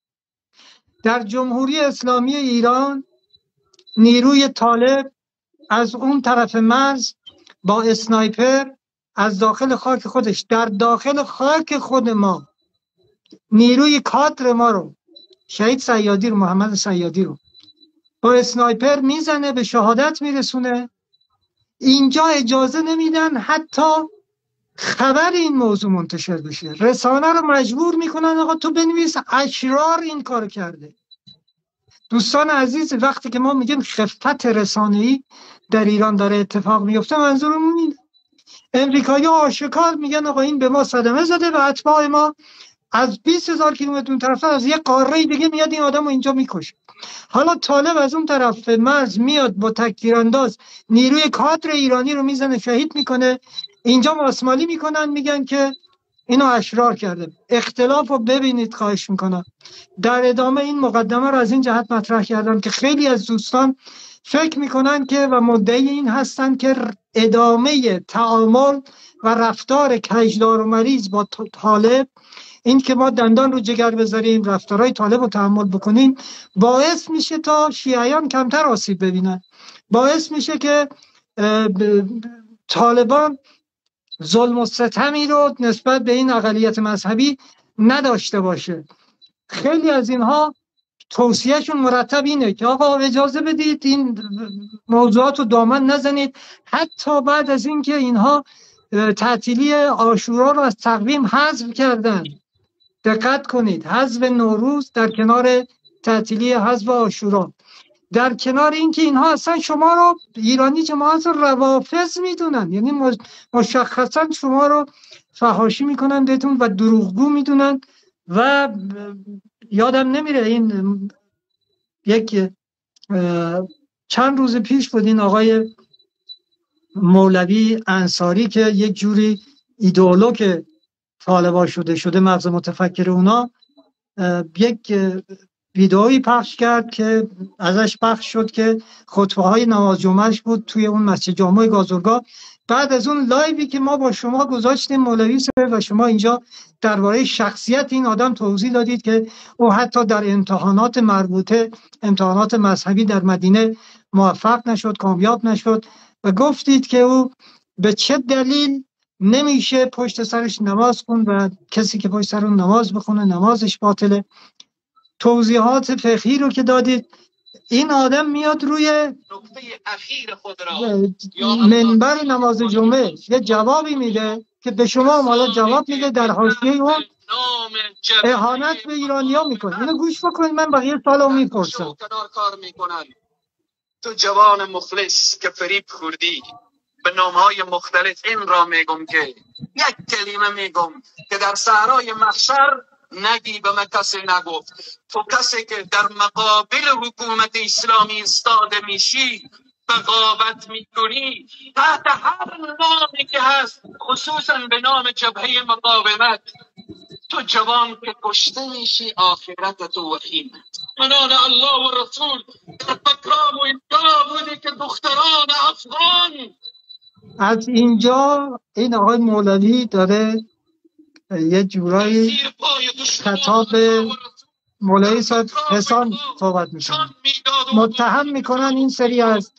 در جمهوری اسلامی ایران نیروی طالب از اون طرف مرز با اسنایپر از داخل خاک خودش در داخل خاک خود ما نیروی کادر ما رو شهید صیادی رو محمد صیادی رو با اسنایپر میزنه، به شهادت میرسونه. اینجا اجازه نمیدن حتی خبر این موضوع منتشر بشه. رسانه رو مجبور میکنن آقا تو بنویس اشرار این کار کرده. دوستان عزیز وقتی که ما میگیم خفت رسانه‌ای در ایران داره اتفاق میفته منظورمون اینه. امریکایی آشکار میگن آقا این به ما صدمه زده و اتباع ما از بیست هزار کیلومتر اون طرف از یک قاره دیگه میاد این آدم رو اینجا میکشه. حالا طالب از اون طرف مرز میاد با تکتیرانداز نیروی کادر ایرانی رو میزنه شهید میکنه. اینجا ماسمالی میکنن میگن که اینو اشرار کرده. اختلاف رو ببینید خواهش میکنم. در ادامه این مقدمه رو از این جهت مطرح کردم که خیلی از دوستان فکر میکنن که و مدعی این هستن که ادامه تعامل و رفتار کجدار و مریض با طالب، این که ما دندان رو جگر بذاریم رفتارهای طالب رو تحمل بکنیم، باعث میشه تا شیعیان کمتر آسیب ببینن، باعث میشه که طالبان ظلم و ستمی رو نسبت به این اقلیت مذهبی نداشته باشه. خیلی از اینها توصیهشون مرتب اینه که آقا اجازه بدید این موضوعات رو دامن نزنید. حتی بعد از اینکه اینها تعطیلی عاشورا رو از تقویم حذف کردن، دقت کنید، حذف نوروز در کنار تعطیلی حذف عاشورا، در کنار اینکه اینها اصلا شما رو ایرانی جماعت روافض میدونن، یعنی مشخصا شما رو فحاشی میکنن بهتون و دروغگو میدونن. و یادم نمیره این یک چند روز پیش بود این آقای مولوی انصاری که یک جوری ایدئولوگ طالبا شده شده مغز متفکر اونا یک ویدئویی پخش کرد که ازش پخش شد که خطبه های نماز جمعهش بود توی اون مسجد جامع گازرگاه. بعد از اون لایوی که ما با شما گذاشتیم مولوی صاحب و شما اینجا درباره شخصیت این آدم توضیح دادید که او حتی در امتحانات مربوطه امتحانات مذهبی در مدینه موفق نشد، کامیاب نشد و گفتید که او به چه دلیل نمیشه پشت سرش نماز خون و کسی که پشت سر اون نماز بخونه نمازش باطله. توضیحات فقهی رو که دادید. این آدم میاد روی نقطه اخیر خود را منبر نماز جمعه یه جوابی میده که به شما حالا جواب میده در حاشیه اون اهانت به ایرانی‌ها میکنه. اینو گوش بکنید، من بقیه سوالو میپرسم. تو جوان مخلص که فریب خوردی به نامهای مختلف این را میگم که یک کلمه میگم که در صحرای محشر نگی به من کسی نگفت. تو کسی که در مقابل حکومت اسلامی ایستاده میشی، بغاوت میکنی تحت هر نامی که هست، خصوصا به نام جبهه مقاومت، تو جوان که کشته میشی، آخرت تو وخیم. منان الله و رسول در بکرام و اینجا بودی که دختران افغان. از اینجا این آقای مولوی داره یه جورایی خطاب مولوی صاحب حسان صحبت میکنن، متهم میکنن این سری از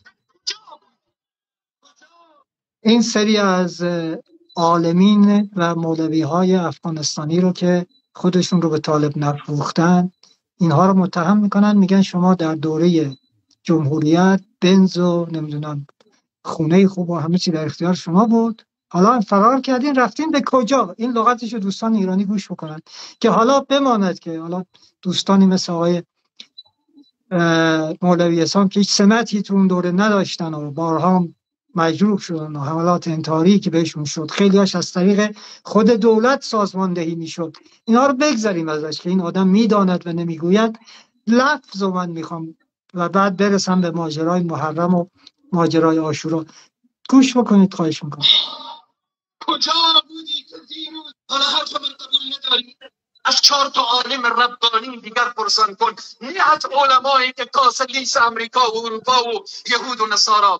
این سری از عالمین و مولوی های افغانستانی رو که خودشون رو به طالب نفروختن، اینها رو متهم میکنن، میگن شما در دوره جمهوریت بنز و نمیدونم خونه خوب و همه چی در اختیار شما بود، حالا فرار کردین رفتین به کجا؟ این لغتشو دوستان ایرانی گوش بکنن که حالا بماند که حالا دوستانی مثل آقای مولوی حسام که هیچ سمتی تو اون دوره نداشتن و بارها مجروح شدن و حملات انتحاری که بهشون شد، خیلی هاش از طریق خود دولت سازماندهی میشد، اینا رو بگذاریم ازش که این آدم میداند و نمیگوید. لفظ رو من میخوام و بعد برسم به ماجرای محرم و ماجرای عاشورا. گوش بکنید خواهش میکنم. کجا بودی که دیروز حالا حرف من قبول نداری؟ از چهار تا عالم ربانی دیگر پرسان کن، نه از علمایی که کاسه لیس امریکا و اروپا و یهود و نصارا.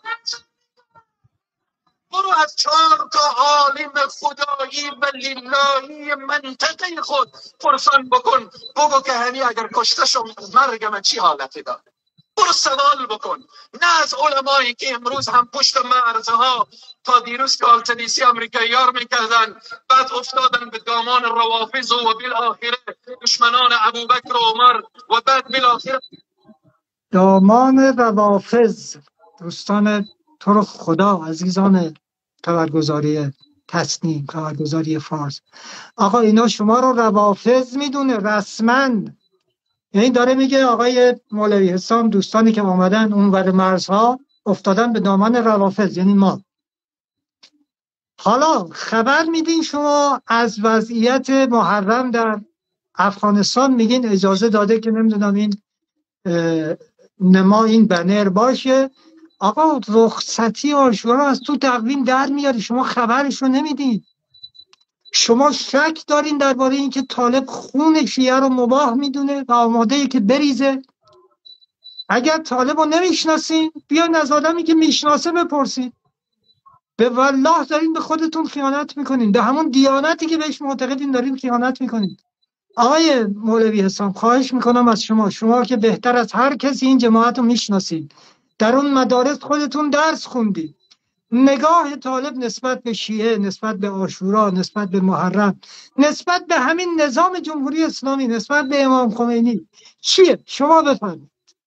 برو از چهار تا عالم خدایی و للهی منطقه خود پرسان بکن، بگو که همی اگر کشته شم مرگ من چی حالتی داره. برو سوال بکن، نه از علمایی که امروز هم پشت مرزها تا دیروز که آلتنیسی امریکایی‌ها میکردن، بعد افتادن به دامان روافض و بالاخره دشمنان ابوبکر و عمر و بعد بالاخره دامان روافض. دوستان تو رو خدا، عزیزان خبرگزاری تصنیم، خبرگزاری فارس، آقا اینا شما رو روافض میدونه رسما، یعنی داره میگه آقای مولوی حسام دوستانی که آمدن اونور مرزها افتادن به دامان روافض، یعنی ما. حالا خبر میدین شما از وضعیت محرم در افغانستان، میگین اجازه داده که نمیدونم این نما این بنر باشه. آقا رخصتی عاشورا از تو تقویم در میاری، شما خبرش رو نمیدین. شما شک دارین درباره اینکه طالب خون شیعه رو مباح میدونه و آماده که بریزه؟ اگر طالب رو نمیشناسین بیاین از آدمی که میشناسه بپرسید. به والله دارین به خودتون خیانت میکنین، به همون دیانتی که بهش معتقدین دارین خیانت میکنین. آقای مولوی حسام خواهش میکنم از شما، شما که بهتر از هر کسی این جماعت رو میشناسید، در اون مدارس خودتون درس خوندید، نگاه طالب نسبت به شیعه، نسبت به عاشورا، نسبت به محرم، نسبت به همین نظام جمهوری اسلامی، نسبت به امام خمینی چیه؟ شما بفرمایید.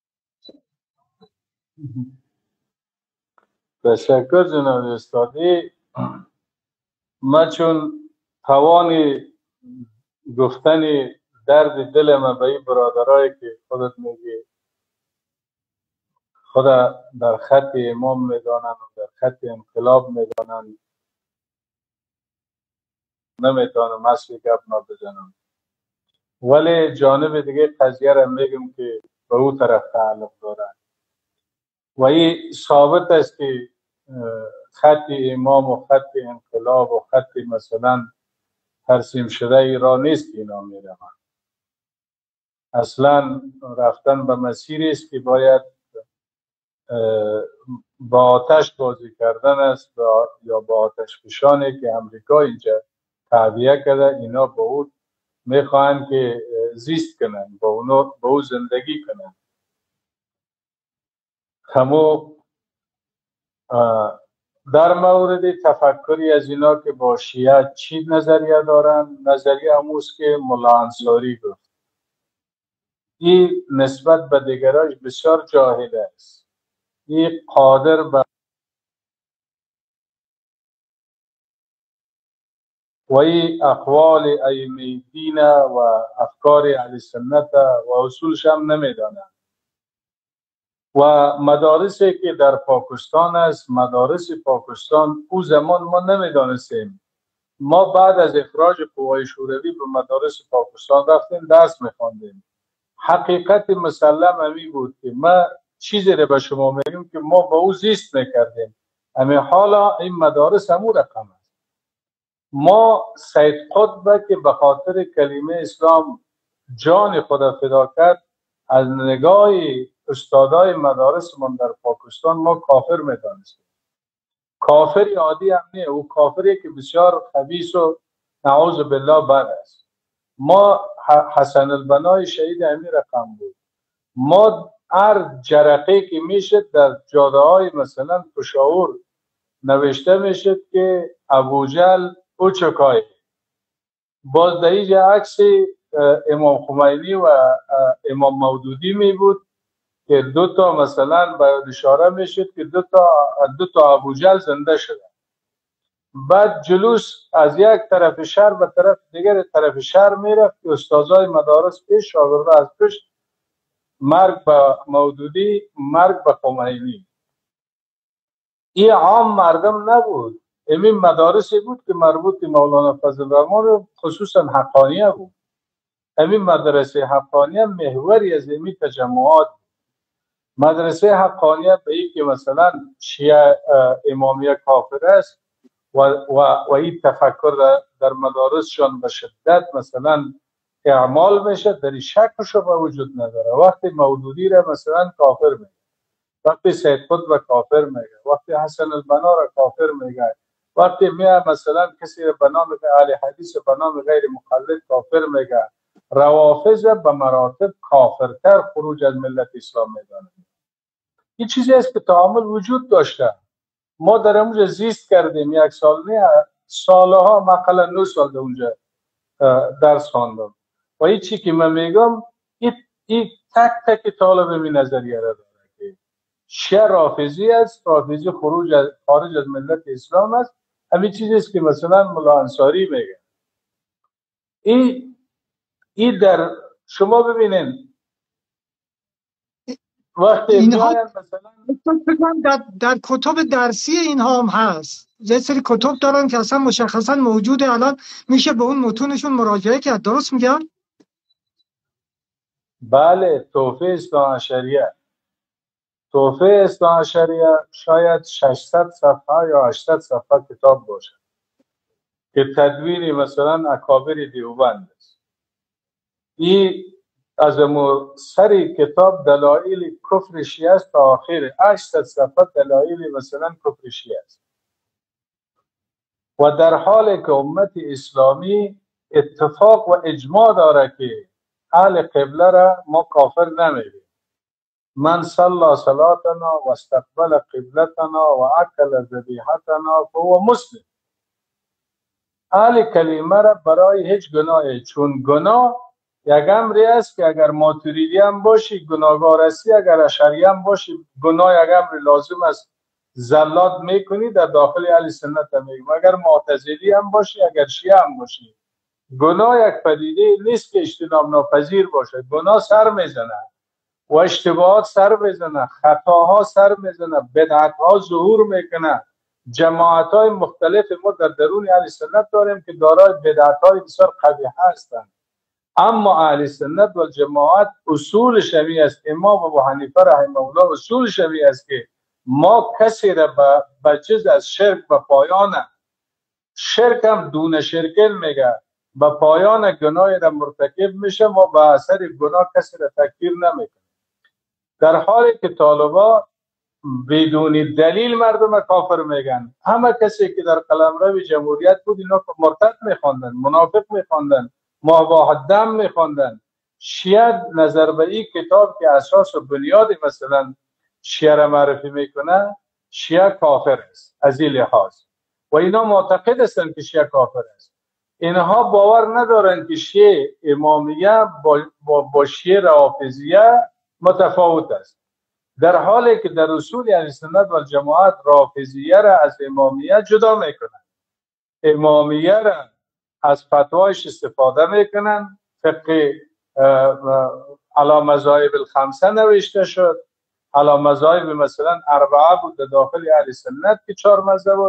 تشکر جناب استادی. من چون توانی گفتن درد دل من به این برادرایی که خودت میگی خدا در خط امام میدانن و در خط انقلاب میدانن، نمیتونم اصلی گپ بزنم، ولی جانب دیگه قضیه را میگم که به او طرف تعلق داره و این ثابت است که خط امام و خط انقلاب و خط مثلا ترسیم شده ایران نیست که اینا میروند. اصلا رفتن به مسیری است که باید با آتش بازی کردن است یا با آتش فشانی که امریکا اینجا تعبیه کرده، اینا با او میخواهند که زیست کنن، با اونو با او زندگی کنن. همو در مورد تفکری از اینا که با شیعه چی نظریه دارن، نظریه هموست که ملا انصاری گفت، این نسبت به دیگراش بسیار جاهل است، این قادر به و این اقوال ائمه دین و افکار اهل سنت و اصولش هم نمیدانند. و مدارسی که در پاکستان است، مدارس پاکستان او زمان ما نمیدانستیم ما بعد از اخراج قوای شوروی به مدارس پاکستان رفتیم درس میخواندیم. حقیقت مسلم امی بود که ما چیزی رو به شما میگیم که ما با او زیست میکردیم. امی حالا این مدارس همون رقم است. ما سید قطب که به خاطر کلمه اسلام جان خود فدا کرد، از نگاه استادای مدارس من در پاکستان ما کافر میدانستیم. کافری عادی هم نه، او کافری که بسیار خبیث و نعوذ بالله بد است. ما حسن البنای شهید امیر رقم بود. ما هر جرقه که میشد در جاده های مثلا پشاور نوشته میشد که ابوجهل او چکای. باز در اینجا عکس امام خمینی و امام مودودی می بود که دو تا مثلا باید اشاره میشد که دو تا دو تا ابوجهل زنده شده. بعد جلوس از یک طرف شهر به طرف دیگر طرف شهر میرفت که استادای مدارس پیش، شاگردا از پشت، مرگ به مودودی، مرگ به خمینی. این عام مردم نبود. این مدارسی بود که مربوط مولانا فضل الرحمن خصوصا حقانیه بود. این مدرسه حقانیه محوری از این تجمعات. مدرسه حقانیه به این که مثلا شیعه امامیه کافر است و, و, و این تفکر در, در مدارسشان به شدت مثلا اعمال میشه، در این شک و شبه وجود نداره. وقتی مودودی را مثلا کافر میگه، وقتی سید قطب کافر میگه، وقتی حسن البنا را کافر میگه، وقتی میه مثلا کسی را به نام اهل حدیث به نام غیر مقلد کافر میگه، روافض به مراتب کافرتر خروج از ملت اسلام میدانه. این چیزی است که تعامل وجود داشته. ما در اونجا زیست کردیم، یک سال نه سالها، مقاله نه سال در اونجا درس خواندم و این چی که من میگم این ای تک تک طالب می نظریه را داره که شیعه رافضی است، رافضی خروج از خارج از ملت اسلام است. همین چیزی است که مثلا مولا انصاری میگه. این این در شما ببینید وقتی اینها مثلا در, در کتب درسی اینها هم هست. یه سری کتب دارن که اصلا مشخصا موجوده، الان میشه به اون متونشون مراجعه کرد. درست میگم؟ بله، تحفه اثنا عشریه تحفه اثنا عشریه شاید ششصد صفحه یا هشتصد صفحه کتاب باشه که تدوین مثلا اکابر دیوبند است. این از سری کتاب دلایل کفر شیعه است تا آخر هشتصد صفحه دلایل مثلا کفر شیعه است. و در حالی که امت اسلامی اتفاق و اجماع داره که اهل قبله را ما کافر نمیدیم. من صلی صلاتنا و استقبل قبلتنا و اکل ذبیحتنا فهو مسلم. اهل کلمه را برای هیچ گناهی، چون گناه یک امری است که اگر ماتریدی هم باشی گناهگار هستی، اگر اشعری هم باشی گناه یک امر لازم است، زلات میکنی. در داخل اهل سنت هم میگم اگر معتزلی هم باشی، اگر شیعه هم باشی، گناه یک پدیده نیست که اجتناب ناپذیر باشه. گناه سر میزنه و اشتباهات سر میزنه، خطاها سر میزنه، بدعتها ظهور میکنه. جماعت های مختلف ما در درون اهل سنت داریم که دارای بدعت های بسیار قبیح هستند، اما اهل سنت و جماعت اصول شمی است. امام ابو حنیفه رحمه الله اصول شمی است که ما کسی را به جز از شرک به پایان شرک هم دون شرکل میگه، به پایان گناه را مرتکب میشه و به اثر گناه کسی را تکفیر نمیکنه. در حالی که طالبا بدون دلیل مردم کافر میگن. همه کسی که در قلمرو جمهوریت بود اینا مرتد میخواندن، منافق میخواندن، مباح الدم میخواندن. شیعه نظر به این کتاب که اساس و بنیاد مثلا شیعه را معرفی میکنه، شیعه کافر است از این لحاظ و اینا معتقد هستند که شیعه کافر است. اینها باور ندارن که شیعه امامیه با, با, با شیعه رافضیه متفاوت است، در حالی که در اصول اهل سنت و جماعت رافضیه را از امامیه جدا میکنن. امامیه را از فتوایش استفاده میکنن. فقه علی مذاهب الخمسه نوشته شد، علی مذاهب مثلا اربعه بود در داخل اهل سنت که چهار مذهب بود،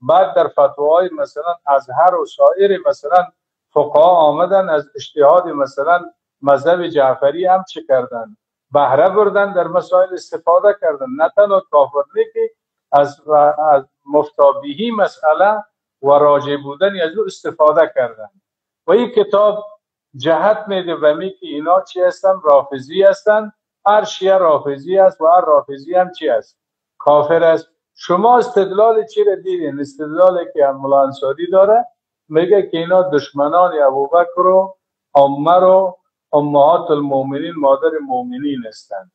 بعد در فتواهای مثلا ازهر و سایر مثلا فقها آمدن از اجتهاد مثلا مذهب جعفری هم چه کردن؟ بهره بردن، در مسائل استفاده کردن. نه تنها کافر نه که از, از مفتابیهی مسئله و راجع بودن از او استفاده کردن. و این کتاب جهت میده به می که اینا چی هستن؟ رافضی هستن. هر شیعه رافضی است و هر رافضی هم چی است؟ کافر است. شما استدلال چی را دیدین؟ استدلالی که مولا انصاری داره میگه که اینا دشمنان ابوبکر و عمر و امهات المؤمنین، مادر مؤمنین هستند.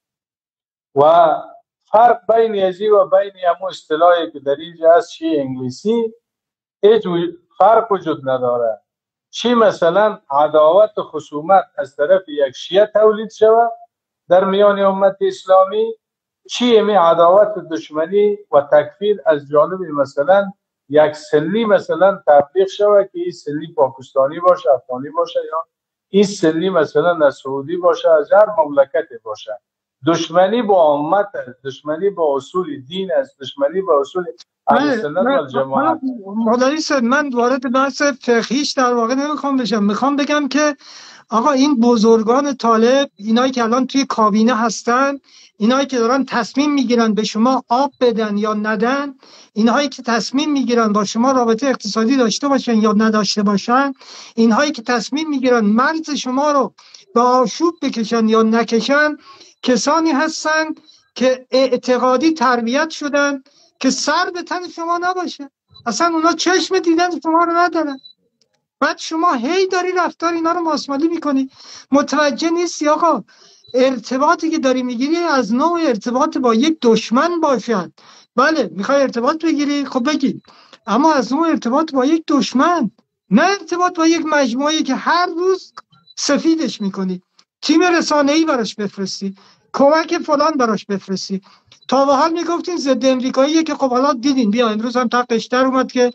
و فرق بین ازی و بین همون اصطلاحی که در اینجا هست شیعه انگلیسی هیچ فرق وجود نداره. چی مثلا عداوت و خصومت از طرف یک شیعه تولید شود در میان امت اسلامی، چی می عداوت و دشمنی و تکفیر از جانب مثلا یک سنی مثلا تبلیغ شود که این سنی پاکستانی باشه، افغانی باشه، یا این سنی مثلا از سعودی باشه، از هر مملکتی باشه. دشمنی با امت است، دشمنی با اصول دین است، دشمنی با اصول اهل سنت و الجماعت. مولوی صاحب من وارد بحث فقهیش در واقع نمیخوام بشم، میخوام بگم که آقا این بزرگان طالب، اینایی که الان توی کابینه هستن، اینایی که دارن تصمیم میگیرن به شما آب بدن یا ندن، اینهایی که تصمیم میگیرن با شما رابطه اقتصادی داشته باشن یا نداشته باشن، اینهایی که تصمیم میگیرن مرز شما رو به آشوب بکشن یا نکشن، کسانی هستن که اعتقادی تربیت شدن که سر به تن شما نباشه. اصلا اونا چشم دیدن شما رو ندارن. بعد شما هی داری رفتار اینا رو ماسمالی میکنی، متوجه نیستی آقا ارتباطی که داری میگیری از نوع ارتباط با یک دشمن باشد. بله میخوای ارتباط بگیری، خب بگیر، اما از نوع ارتباط با یک دشمن، نه ارتباط با یک مجموعه که هر روز سفیدش میکنی، تیم رسانه‌ای براش بفرستی، کمک فلان براش بفرستی. تا به حال میگفتین ضد امریکاییه که خب حالا دیدین، بیا امروز هم تقش در اومد که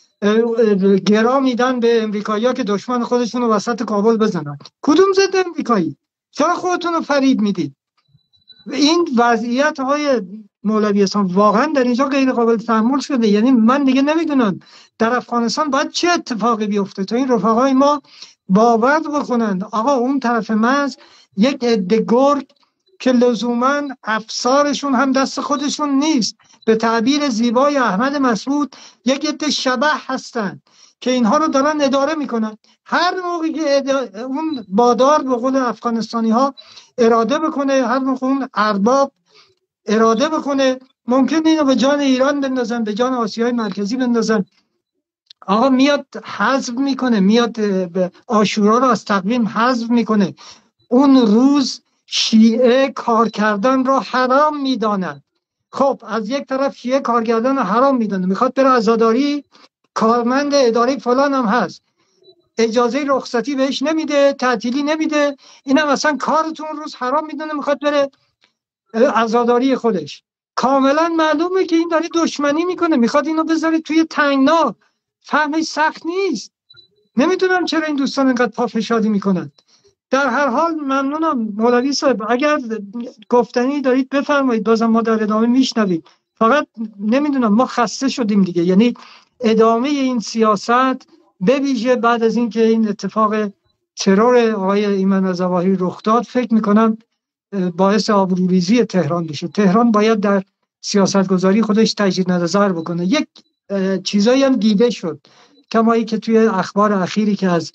گرا میدن به امریکایی‌ها که دشمن خودشون رو وسط کابل بزنن. کدوم ضد امریکایی؟ چرا خودتون رو فریب میدید؟ این وضعیت های مولوی اسلام واقعا در اینجا غیر قابل تحمل شده. یعنی من دیگه نمیدونم در افغانستان باید چه اتفاقی بیفته تا این رفقای ما باور بکنند آقا اون طرف مرز یک عده گرگ که لزوما افسارشون هم دست خودشون نیست، به تعبیر زیبای احمد مسعود یک عده شبح هستن که اینها رو دارن اداره میکنن. هر موقعی که اون بادار به قول افغانستانی ها اراده بکنه، هر موقع اون ارباب اراده بکنه، ممکن اینو به جان ایران بندازن، به جان آسیای مرکزی بندازن. آقا میاد حذف میکنه، میاد به عاشورا رو از تقویم حذف میکنه. اون روز شیعه کار کردن رو حرام میدانند. خب از یک طرف شیعه کار کردن رو حرام میدانه، میخواد بره عزاداری، کارمند اداره فلان هم هست، اجازه رخصتی بهش نمیده، تعطیلی نمیده، اینم اصلا کارتون روز حرام میدونه، میخواد بره عزاداری خودش. کاملا معلومه که این داره دشمنی میکنه، میخواد اینو بذاره توی تنگنا، فهمش سخت نیست. نمیدونم چرا این دوستان اینقدر پافشاری میکنن. در هر حال ممنونم مولوی صاحب، اگر گفتنی دارید بفرمایید، بازم ما در ادامه میشنویم. فقط نمیدونم ما خسته شدیم دیگه، یعنی ادامه این سیاست به ویژه بعد از اینکه این اتفاق ترور آقای ایمن الظواهری رخ داد، فکر میکنم باعث آبروریزی تهران بشه. تهران باید در سیاستگذاری خودش تجدید نظر بکنه. یک چیزایی هم دیده شد، کمایی که توی اخبار اخیری که از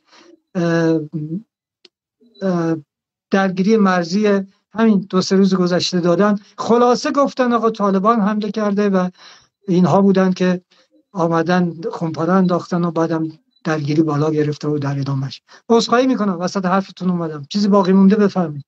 درگیری مرزی همین دو سه روز گذشته دادن، خلاصه گفتن آقا طالبان حمله کرده و اینها بودن که آمدن خمپاره انداختن و بعدم درگیری بالا گرفته و در ادامهش. عذرخواهی میکنم وسط حرفتون اومدم، چیزی باقی مونده بفرمایید.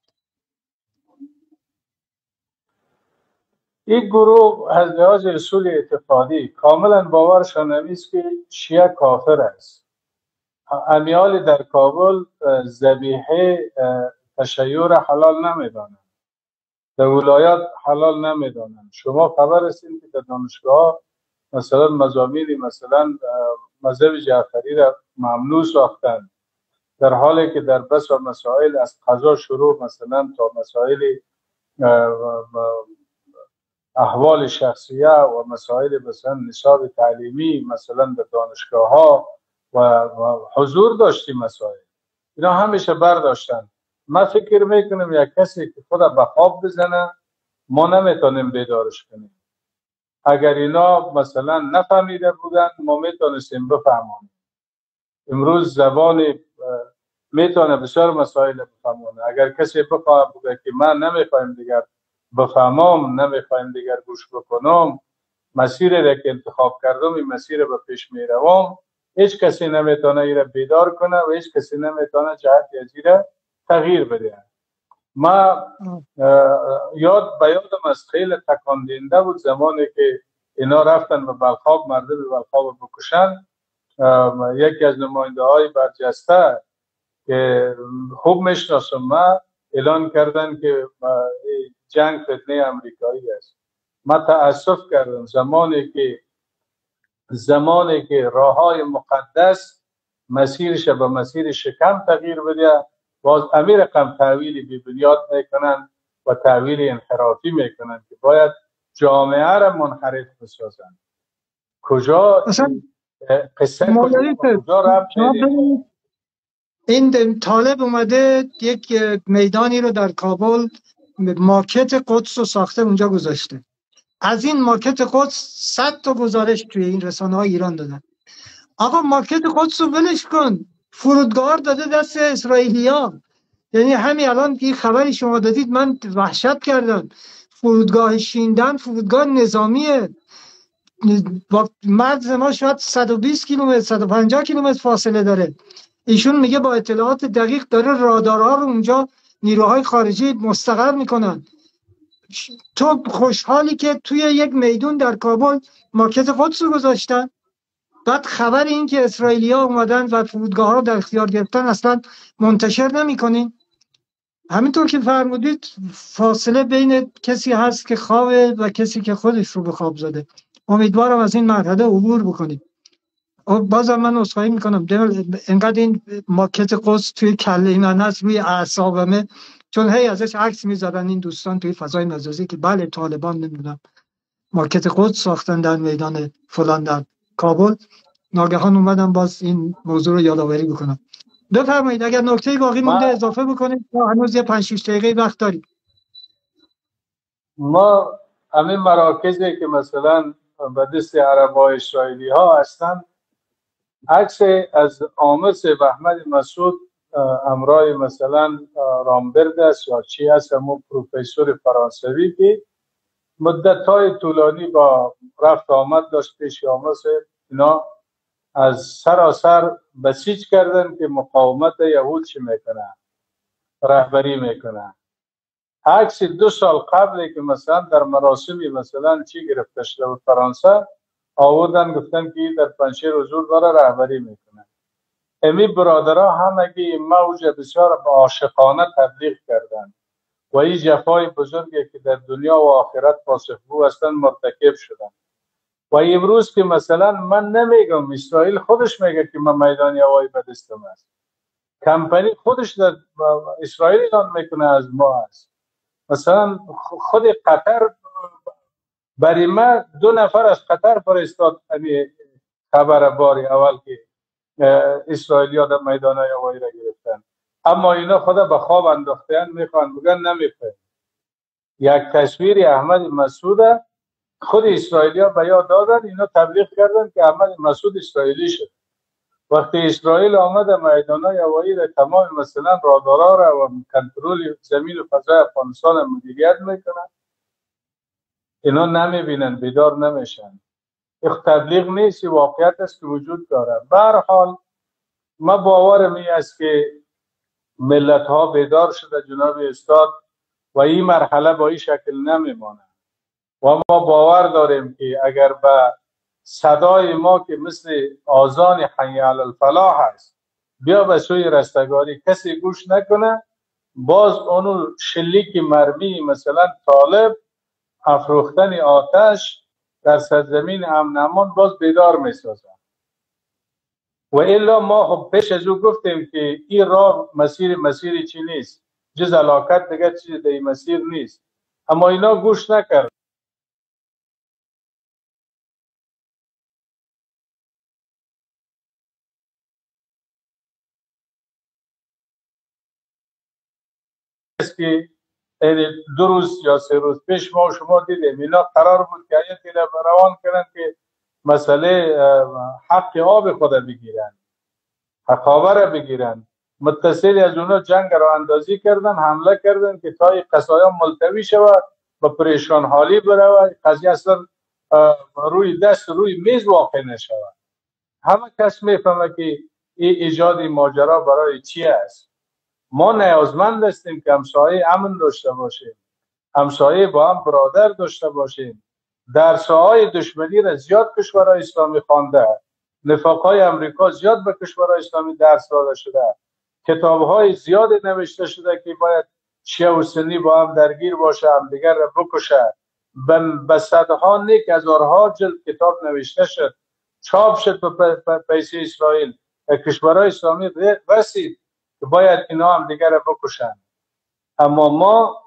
این گروه از لحاظ اصول اعتقادی کاملا باورشان نمیست که شیعه کافر است. امیال در کابل ذبیحه تشیع حلال نمیدانند، در ولایات حلال نمیدانند. شما خبر هستید که در دانشگاه مثلا مضامین مثلا مذهب جعفری را ممنوع ساختند، در حالی که در بس و مسائل از قضا شروع مثلا تا مسائل احوال شخصیه و مسائل مثلا نصاب تعلیمی مثلا در دانشگاه ها و, و حضور داشتیم مسائل اینا همیشه برداشتن. من فکر میکنم یک کسی که خود به خواب بزنه ما نمیتونیم بیدارش کنیم. اگر اینا مثلا نفهمیده بودن ما میتونستیم بفهمونیم. امروز زبان میتونه بسیار مسائل بفهمونه. اگر کسی بخواه بگه که من نمیخوایم دیگر بفهمم، نمیخوایم دیگر گوش بکنم، مسیر را که انتخاب کردم این مسیر به پیش میروم، هیچ کسی نمیتونه ایره بیدار کنه و هیچ کسی نمیتونه جهت ازیره تغییر بده. ما یاد به یادم از خیلی تکان دهنده بود زمانی که اینا رفتن به بلخاب مردم بلخاب بکشن. یکی از نماینده های برجسته که خوب میشناسم ما اعلان کردن که جنگ فتنه امریکایی است. ما تأسف کردم زمانی که زمانی که راه های مقدس مسیرش به مسیر شکم تغییر بده باز امیر رقم تحویلی بی بنیاد میکنن و تحویل انحرافی میکنن که باید جامعه را منحرف بسازن. کجا قصه کجا رفت این طالب اومده یک میدانی رو در کابل ماکت قدس رو ساخته اونجا گذاشته. از این ماکت قدس صد تا گزارش توی این رسانه های ایران دادن. آقا ماکت قدس رو ولش کن، فرودگاه داده دست اسرائیلیا. یعنی همین الان این خبری شما دادید من وحشت کردم. فرودگاه شیندن فرودگاه نظامیه، با مرز ما شاید صد و بیست کیلومتر صد و پنجاه کیلومتر فاصله داره. ایشون میگه با اطلاعات دقیق داره رادارها رو اونجا نیروهای خارجی مستقر میکنن. تو خوشحالی که توی یک میدون در کابل ماکت قدس رو گذاشتن، بعد خبر این که اسرائیلیا اومدن و فرودگاه ها رو در اختیار گرفتن اصلا منتشر نمیکنین. همینطور که فرمودید فاصله بین کسی هست که خوابه و کسی که خودش رو به خواب زده. امیدوارم از این مرحله عبور بکنیم. بازم من عذرخواهی میکنم انقدر این ماکت قدس توی کله من هست روی اعصابمه، چون هی ازش عکس میذارن این دوستان توی فضای مجازی که بله طالبان نمیدونم ماکت قدس ساختن در میدان فلان در کابل. ناگهان اومدم باز این موضوع رو یادآوری بکنم. بفرمایید اگر نکته باقی مونده اضافه بکنید، ما هنوز یه پنج شش دقیقه وقت داریم. ما همین مراکزی که مثلا به دست عربای اسرائیلی ها هستن، عکس از عامر سیب احمد مسعود امرای مثلا رامبرد است یا چی هست، همون پروفسور فرانسوی که مدت های طولانی با رفت آمد داشت پیش عامر سیب، اینا از سراسر بسیج کردن که مقاومت یهود چی میکنه، رهبری میکنه. عکس دو سال قبل که مثلا در مراسمی مثلا چی گرفته شده و فرانسه آوردن گفتن که در پنجشیر حضور داره رهبری میکنه. امی برادرها همگی موج بسیار عاشقانه تبلیغ کردن و این جفای بزرگی که در دنیا و آخرت پاسخگو هستند مرتکب شدن. و امروز که مثلا من نمیگم، اسرائیل خودش میگه که من میدان هوایی به دستم است، کمپانی خودش در اسرائیل اعلان میکنه از ما است. مثلا خود قطر برای ما دو نفر از قطر فرستاد خبر باری اول که اسرائیلیا در میدان هوایی را گرفتن، اما اینا خدا به خواب انداختن، میخوان بگن نمیخوان. یک تصویر احمد مسعود خود اسرائیلیا به یاد دادن، اینا تبلیغ کردن که احمد مسعود اسرائیلی شد. وقتی اسرائیل آمد میدان هوایی را تمام مثلا رادارها را و کنترل زمین و فضای افغانستان مدیریت میکنن، اینا نمیبینن، بیدار نمیشن. این تبلیغ نیست، واقعیت است که وجود داره. به هر حال ما باورم این است که ملت ها بیدار شده جناب استاد و این مرحله با این شکل نمیمانه و ما باور داریم که اگر به صدای ما که مثل آذان حی علی الفلاح است بیا به سوی رستگاری کسی گوش نکنه، باز اونو شلیک مرمی مثلا طالب افروختن آتش در سرزمین امن امان باز بیدار میسازن. و الا ما خب پیش از او گفتیم که این راه مسیر مسیری چی نیست، جز علاقت دیگه چیز در این مسیر نیست، اما اینا گوش نکرد. است که دو روز یا سه روز پیش ما شما دیدیم اینا قرار بود که آیتی را روان کنند که مسئله حق آب خود بگیرن، حق آب را بگیرن. متصل از اونا جنگ را اندازی کردن، حمله کردن که تا قضایا ملتوی شود و پریشان حالی برود، قضیه اصلا روی دست روی میز واقع نشود. همه کس میفهمه که این ایجاد ماجرا برای چی است. ما نیازمند هستیم که همسایه امن داشته باشیم، همسایه با هم برادر داشته باشیم. درس‌های دشمنی را زیاد کشورهای اسلامی خوانده، نفاق‌های امریکا زیاد به کشورهای اسلامی درس داده شده، کتاب‌های زیاد نوشته شده که باید شیعه و سنی با هم درگیر باشه، هم دیگر را بکشه. به صدها نیک هزارها جلد کتاب نوشته شد، چاپ شد به پیسه اسرائیل، کشورهای اسلامی رسید که باید اینا هم دیگر را بکشن. اما ما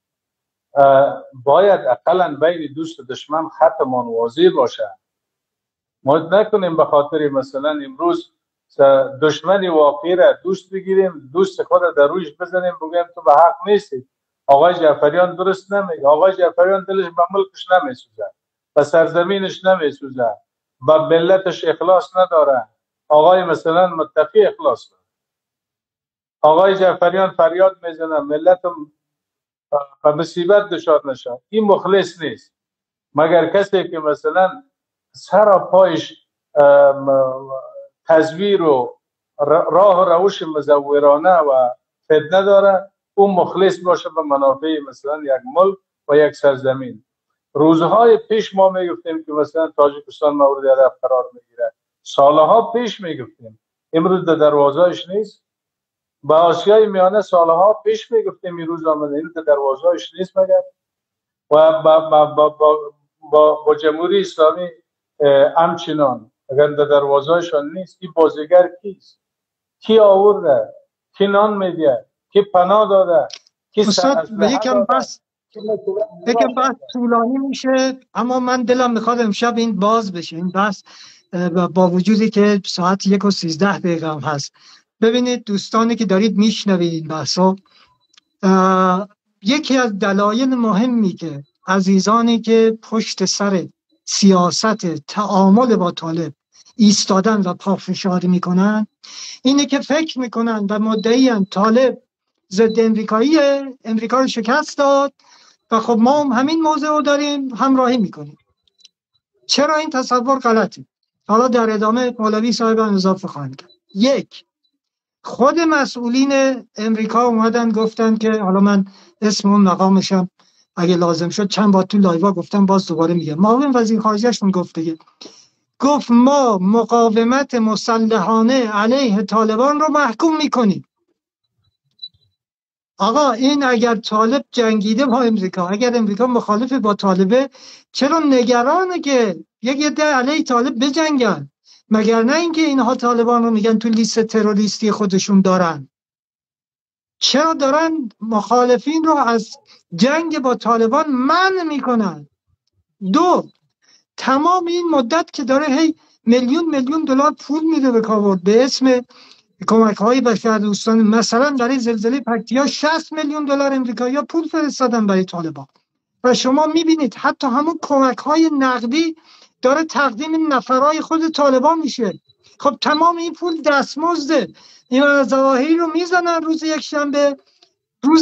باید اقلا بین دوست و دشمن خطمان واضح باشه. ما نکنیم به خاطر مثلا امروز دشمنی واقعی را دوست بگیریم، دوست خود در رویش بزنیم، بگیم تو به حق نیستی. آقای جعفریان درست نمیگه. آقای جعفریان دلش به ملکش نمیسوزه، به سرزمینش نمیسوزه، به ملتش اخلاص نداره. آقای مثلا متقی اخلاص داره. آقای جعفریان فریاد میزنه ملتم به مصیبت دچار نشه. این مخلص نیست، مگر کسی که مثلا سر و پایش تزویر و راه و روش مزورانه و فتنه داره، اون مخلص باشه به منافع مثلا یک ملک و یک سرزمین. روزهای پیش ما میگفتیم که مثلا تاجیکستان مورد هدف قرار میگیره، سالها پیش میگفتیم، امروز در دروازه‌اش نیست. با آسیای میانه سالها پیش میگفتیم این روز آمده، این در دروازه‌اش نیست مگر. و با, با, با, با, با, با جمهوری اسلامی همچنان اگر در دروازه‌شان نیست. این بازیگر کیست؟ کی آورده؟ کی نان میده؟ کی پناه داده؟ کی استاد به یکم بس یکم بس طولانی میشه، اما من دلم میخواد امشب این باز بشه این بس، با وجودی که ساعت یک و سیزده دقیقه هم هست. ببینید دوستانی که دارید میشنوید این بحثا، یکی از دلایل مهمی که عزیزانی که پشت سر سیاست تعامل با طالب ایستادن و پافشاری میکنن اینه که فکر میکنن و مدعیان طالب ضد امریکایی، امریکا رو شکست داد و خب ما هم همین موضع رو داریم همراهی میکنیم. چرا این تصور غلطه؟ حالا در ادامه مولوی صاحب اضافه خواهند کرد. یک، خود مسئولین امریکا اومدن گفتن که، حالا من اسم اون مقامشم اگه لازم شد چند بار تو لایوا گفتم، باز دوباره میگم، معاون وزیر خارجه‌شون گفت دیگه، گفت ما مقاومت مسلحانه علیه طالبان رو محکوم میکنیم. آقا این اگر طالب جنگیده با امریکا، اگر امریکا مخالف با طالبه، چرا نگرانه که یک عده علیه طالب بجنگن؟ مگر نه اینکه اینها طالبان رو میگن تو لیست تروریستی خودشون دارن؟ چرا دارن مخالفین رو از جنگ با طالبان منع میکنن؟ دو، تمام این مدت که داره هی میلیون میلیون دلار پول میده به کابل به اسم کمک های بشردوستانه، مثلا برای زلزله پکتیا شصت میلیون دلار امریکایی‌ها پول فرستادن برای طالبان و شما میبینید حتی همون کمک های نقدی داره تقدیم نفرای خود طالبان میشه. خب تمام این پول دستمزده. این ظواهری رو میزنن روز یک شنبه، روز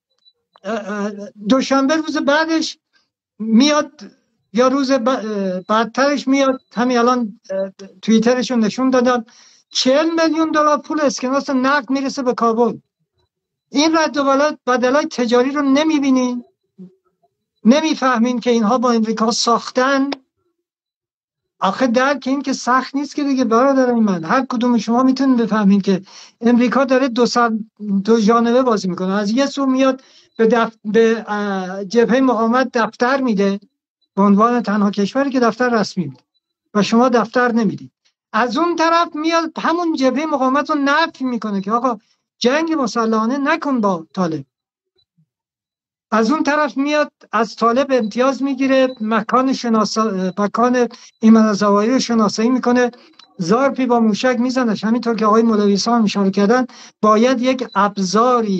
دوشنبه روز بعدش میاد یا روز بعدترش میاد، همین الان توییترشون نشون دادن چهل میلیون دلار پول اسکناس نقد میرسه به کابل. این رد و بدلای تجاری رو نمیبینین؟ نمیفهمین که اینها با امریکا ساختن؟ آخه درک این که سخت نیست که دیگه برادران من، هر کدوم شما میتونین بفهمین که امریکا داره دو سر دو جانبه بازی میکنه. از یه سو میاد به, دف... به جبهه مقاومت دفتر میده به عنوان تنها کشوری که دفتر رسمی میده و شما دفتر نمیدید. از اون طرف میاد همون جبهه مقاومت رو نفی میکنه که آقا جنگ مسلحانه نکن با طالب. از اون طرف میاد از طالب امتیاز میگیره، مکان شناسا مکان ایمن زوایی رو شناسایی میکنه، ظرفی با موشک میزنش. همینطور که آقای مولوی صاحب اشاره کردن باید یک ابزاری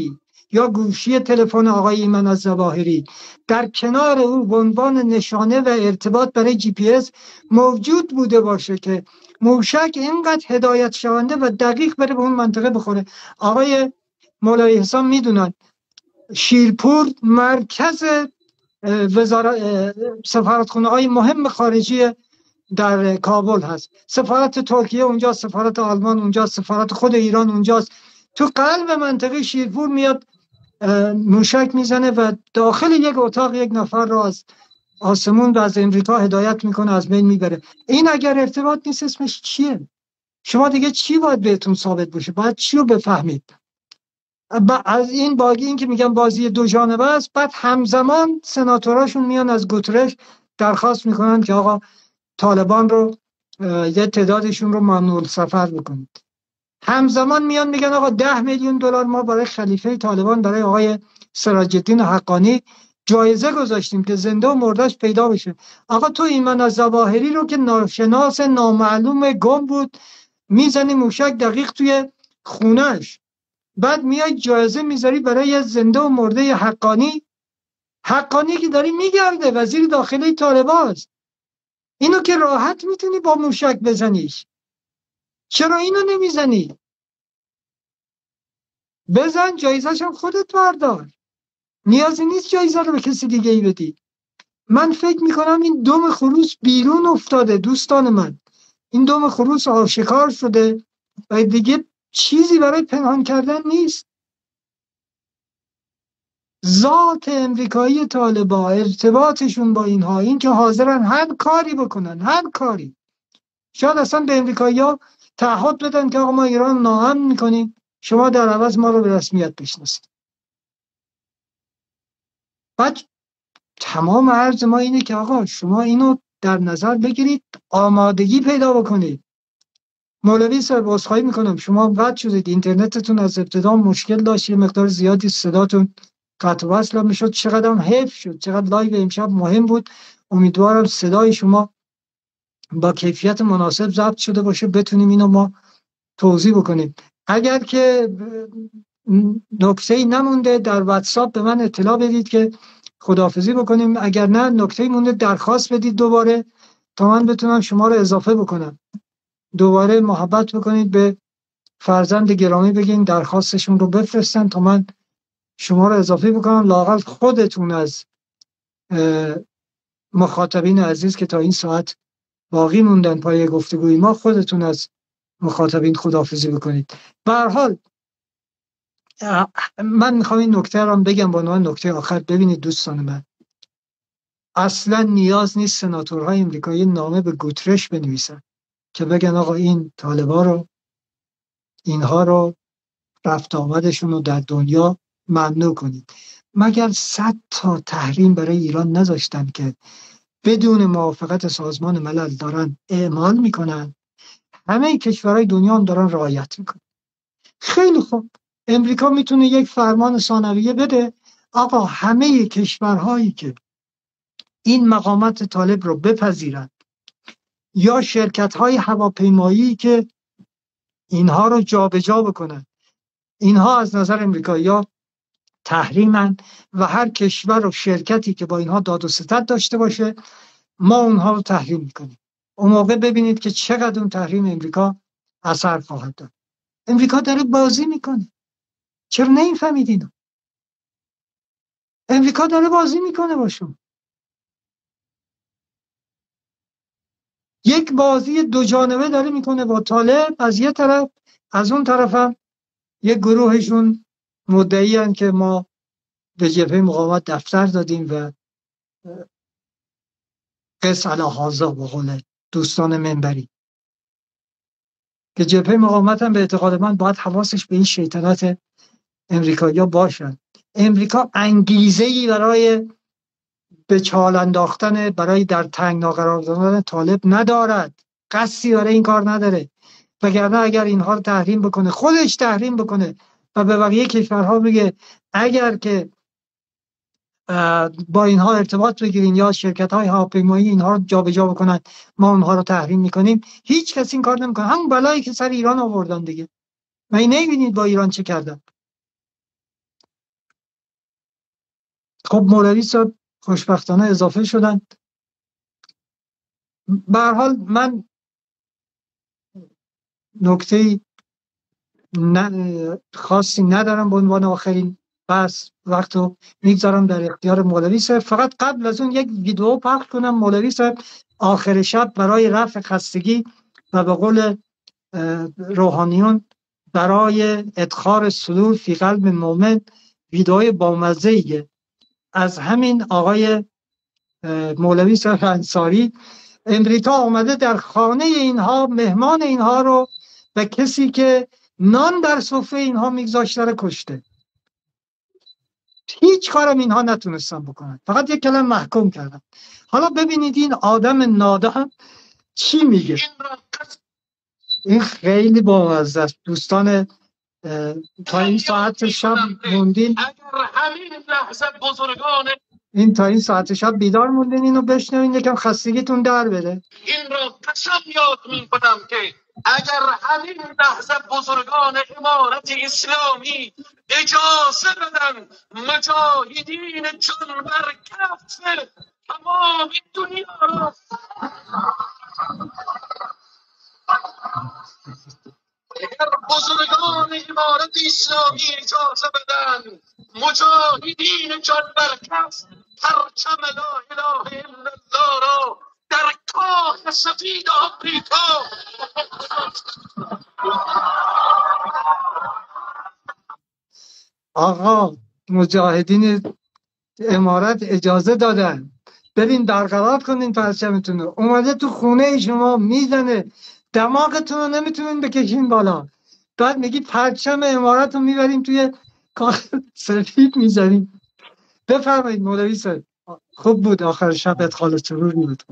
یا گوشی تلفن آقای ایمن الظواهری در کنار او به عنوان نشانه و ارتباط برای جی پی اس موجود بوده باشه که موشک اینقدر هدایت شونده و دقیق بره به اون منطقه بخوره. آقای مولوی حسام میدونن شیرپور مرکز وزارت سفارتخانه های مهم خارجی در کابل هست، سفارت ترکیه اونجاست، سفارت آلمان اونجاست، سفارت خود ایران اونجاست. تو قلب منطقه شیرپور میاد موشک میزنه و داخل یک اتاق یک نفر را از آسمون و از امریکا هدایت میکنه، از بین میبره. این اگر ارتباط نیست اسمش چیه؟ شما دیگه چی باید بهتون ثابت بشه؟ باید چی رو بفهمید؟ از این باگی این که میگن بازی دو جانبه است، بعد همزمان سناتوراشون میان از گوترش درخواست میکنن که آقا طالبان رو یه تعدادشون رو ممنوع سفر بکنید. همزمان میان میگن آقا ده میلیون دلار ما برای خلیفه طالبان برای آقای سراج الدین حقانی جایزه گذاشتیم که زنده و مردهش پیدا بشه. آقا تو ایمن الظواهری رو که ناشناس نامعلوم گم بود میزنی موشک دقیق توی خونش، بعد میای جایزه میذاری برای زنده و مرده حقانی. حقانی که داری میگرده وزیر داخلی طالبان است، اینو که راحت میتونی با موشک بزنیش، چرا اینو نمیزنی؟ بزن جایزه‌ش هم خودت بردار، نیازی نیست جایزه رو به کسی دیگه ای بدی. من فکر میکنم این دم خروس بیرون افتاده دوستان من، این دم خروس آشکار شده و دیگه چیزی برای پنهان کردن نیست. ذات امریکایی طالبا، ارتباطشون با اینها، این که حاضرن هر کاری بکنن، هر کاری، شاید اصلا به امریکایی‌ها تعهد بدن که آقا ما ایران ناامن میکنیم، شما در عوض ما رو به رسمیت بشناسید. بعد تمام عرض ما اینه که آقا شما اینو در نظر بگیرید، آمادگی پیدا بکنید. مولوی صاحب عذرخواهی میکنم شما قطع شدید، اینترنتتون از ابتدا مشکل داشت، یه مقدار زیادی صداتون قطع و وصل میشد. چقدر هم حیف شد، چقدر لایو امشب مهم بود. امیدوارم صدای شما با کیفیت مناسب ضبط شده باشه، بتونیم اینو ما توضیح بکنیم. اگر که نکته‌ای نمونده در واتساپ به من اطلاع بدید که خداحافظی بکنیم، اگر نه نکته‌ای مونده درخواست بدید دوباره تا من بتونم شما رو اضافه بکنم. دوباره محبت بکنید به فرزند گرامی بگین درخواستشون رو بفرستن تا من شما رو اضافه بکنم. لااقل خودتون از مخاطبین عزیز که تا این ساعت باقی موندن پای گفتگوی ما، خودتون از مخاطبین خداحافظی بکنید. به هر حال من میخوام این نکته رو بگم به عنوان نکته آخر. ببینید دوستان من، اصلا نیاز نیست سناتورهای امریکایی نامه به گوترش بنویسن که بگن آقا این طالبا رو، اینها رو، رفت آمدشون رو در دنیا ممنوع کنید. مگر صد تا تحریم برای ایران نذاشتن که بدون موافقت سازمان ملل دارن اعمال میکنن؟ همه کشورهای دنیا هم دارن رعایت میکنن. خیلی خوب، امریکا میتونه یک فرمان ثانویه بده آقا همه کشورهایی که این مقامات طالب رو بپذیرند یا شرکت‌های هواپیمایی که اینها رو جابجا بکنن، اینها از نظر امریکایی‌ها تحریمن و هر کشور و شرکتی که با اینها داد و ستد داشته باشه ما اونها رو تحریم میکنیم. اون موقع ببینید که چقدر اون تحریم امریکا اثر خواهد داشت. امریکا داره بازی میکنه. چرا نمیفهمید اینو؟ امریکا داره بازی میکنه باشون. یک بازی دو جانبه داره میکنه با طالب از یه طرف، از اون طرف هم یک گروهشون مدعی هستند که ما به جبهه مقاومت دفتر دادیم و قص علی هذا به قول دوستان منبری، که جبهه مقاومت هم به اعتقاد من باید حواسش به این شیطنت امریکایی‌ها باشن. امریکا انگیزه‌ای برای به چال انداختن، برای در تنگنا قرار دادن طالب ندارد، قصدی برای این کار نداره. وگرنه اگر اینها رو تحریم بکنه، خودش تحریم بکنه و به بقیه کشورها بگه اگر که با اینها ارتباط بگیرین یا شرکت‌های هواپیمایی اینها رو جابجا بکنن ما اونها رو تحریم میکنیم، هیچ کسی این کار نمیکنه. همون بلایی که سر ایران آوردن دیگه، من نمیبینید با ایران چه کردن؟ خب مولوی صاحب خوشبختانه اضافه شدن. به هر حال من نکته خاصی ندارم. به عنوان آخرین بس وقت رو میگذارم در اختیار مولوی صاحب. فقط قبل از اون یک ویدیو پخش کنم. مولوی صاحب آخر شب برای رفع خستگی و به قول روحانیون برای ادخار سرور فی قلب مومن ویدیوی بامزه‌ای از همین آقای مولوی صاحب انصاری. امریکا آمده در خانه اینها مهمان اینها رو و کسی که نان در سفره اینها میگذاشته رو کشته. هیچ کارم اینها نتونستن بکنن، فقط یک کلمه محکوم کردن. حالا ببینید این آدم نادان چی میگه. این خیلی بامزه است دوستان. تا این ساعت شب موندین، اگر همین لحظه بزرگان این تا این ساعت شب بیدار موندین اینو بشنوین یکم خستگیتون در بره. این را قسم یاد می کنم که اگر همین لحظه بزرگان امارت اسلامی اجازه بدن مجاهدین جان بر کف تمام دنیا را اگر بزرگان امارت اسلامی اجازه بدن مجاهدین جان بر کف پرچم لا اله الا الله را در کاخ سفید آمریکا آقا مجاهدین امارت اجازه دادن برین برقرار کنین پرچمتون رو. اومده تو خونه شما میزنه دماغتون رو نمیتونین بکشین بالا، بعد میگی پرچم امارت رو میبریم توی کاخ سفید میزنیم. بفرمایید مولوی صاحب. خوب بود آخر شب ادخال سرور بود.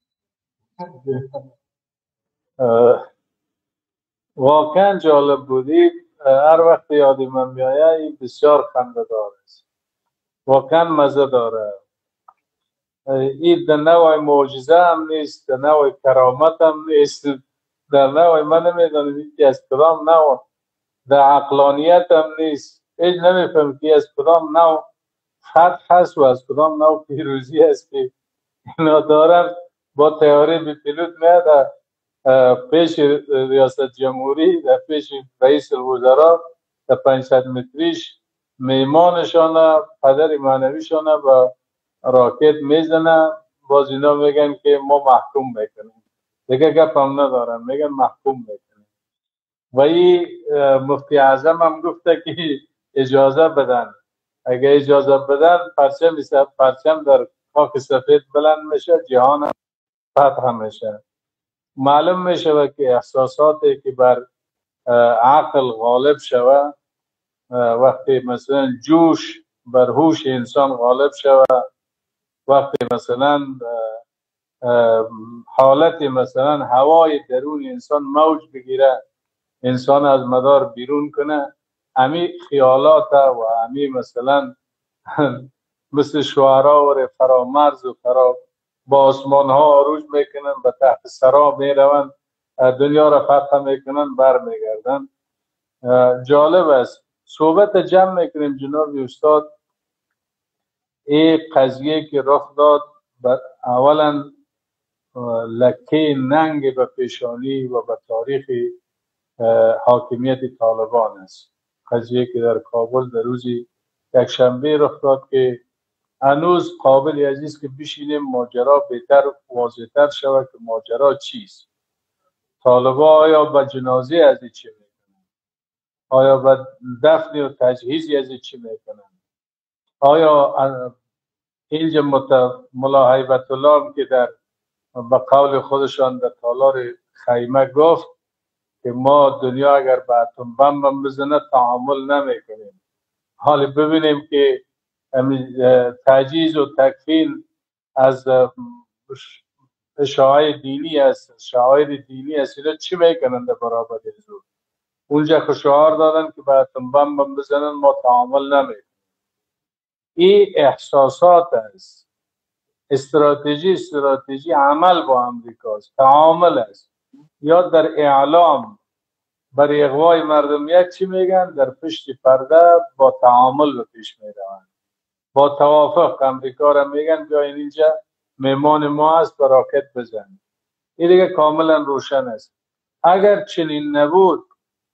واقعا جالب بودی. هر وقت یادی من میآید بسیار خنده دار است، واقعا مزه داره. این در نوع معجزه هم نیست، در نوع کرامت هم نیست، در نوع من نمیدانم که از کدام نوع در عقلانیت هم نیست. هیچ نمیفهم که از کدام نوع فتح هست و از کدام نوع پیروزی است که اینا دارن. با تیاره بی پیلوت میاد پیش ریاست جمهوری، در پیش رئیس الوزراء، در پانصد متریش میمانشانه پدر معنویشانه و راکت میزنه. باز اینا میگن که ما محکوم میکنیم، دیگه گپ هم ندارن، میگن محکوم میکنیم. و این مفتی اعظم هم گفته که اجازه بدن، اگه اجازه بدن پرچم پرچم در خاک سفید بلند میشه، جهان فتح میشه. معلوم میشه و که احساساتی که بر عقل غالب شوه، وقتی مثلا جوش بر هوش انسان غالب شوه، وقتی مثلا حالت مثلا هوای درون انسان موج بگیره، انسان از مدار بیرون کنه، همی خیالات و همی مثلا مثل شعرا و فرامرز و فرا با آسمان ها عروج میکنن، به تحت سراب میروند، دنیا را فتح میکنن، بر میگردن. جالب است. صحبت جمع میکنیم جناب استاد. این قضیه که رخ داد اولا لکه ننگ به پیشانی و به تاریخ حاکمیت طالبان است. قضیه که در کابل در روزی یک شنبه رخ داد که هنوز قابل عزیز که بشینیم ماجرا بهتر واضح‌تر شود که ماجرا چیست. طالبان آیا به جنازه از این چی میکنن؟ آیا به دفن و تجهیزی از این چی میکنن؟ آیا اینجا ملا هیبت الله که در به قول خودشان در تالار خیمه گفت که ما دنیا اگر به اتم بم بزنه تعامل نمیکنیم. حالا ببینیم که تجهیز و تکفین از شعائر دینی است، شعائر دینی است، اینا چی میکنن در برابر حضور؟ اونجا شعار دادن که به اتم بم بزنن ما تعامل نمیکنیم. این احساسات است. استراتژی استراتژی عمل با امریکاست، تعامل است. یا در اعلام برای اغوای مردمیت چی میگن؟ در پشت پرده با تعامل به پیش میروند. با توافق امریکا را میگن بیاین اینجا مهمان ما است و راکت بزن. این دیگه کاملا روشن است. اگر چنین نبود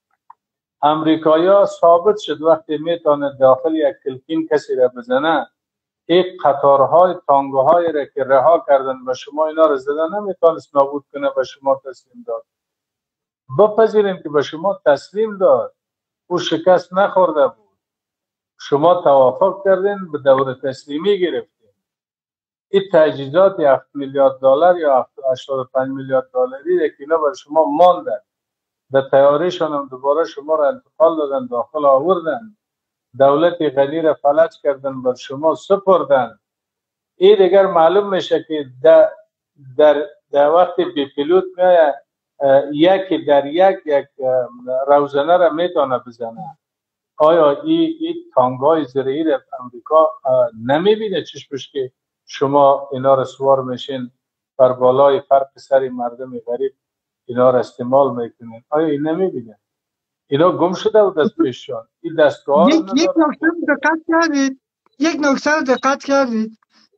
امریکایا ثابت شد وقتی میتونه داخل یک کلکین کسی را بزنه، این قطارهای تانگوهای را که رها کردن به شما اینا را زدن نمیتونست نابود کنه به شما تسلیم داد. بپذیریم که به شما تسلیم داد، او شکست نخورده بود، شما توافق کردین به دور تسلیمی گرفتین. این تجهیزات هفت میلیارد دلار یا هشتاد و پنج میلیارد دلاری که اینا بر شما ماندن، به تیاریشان هم دوباره شما را انتقال دادن، داخل آوردن، دولت غنی را فلج کردن، بر شما سپردن. این دیگر معلوم میشه که در در, در وقت بی پیلوت میاد یکی در یک یک روزنه را میتونه بزنه. آیا این این تانگای زرعی را امریکا نمیبینه چشمش که شما اینا را سوار میشین بر بالای فرق سری مردم غریب اینا را استعمال میکنین؟ آیا این نمیبینه؟ اینا گم شده و دست پیششان این دستگاه یک یک نکته دقت کردید یک نکته دقت کردید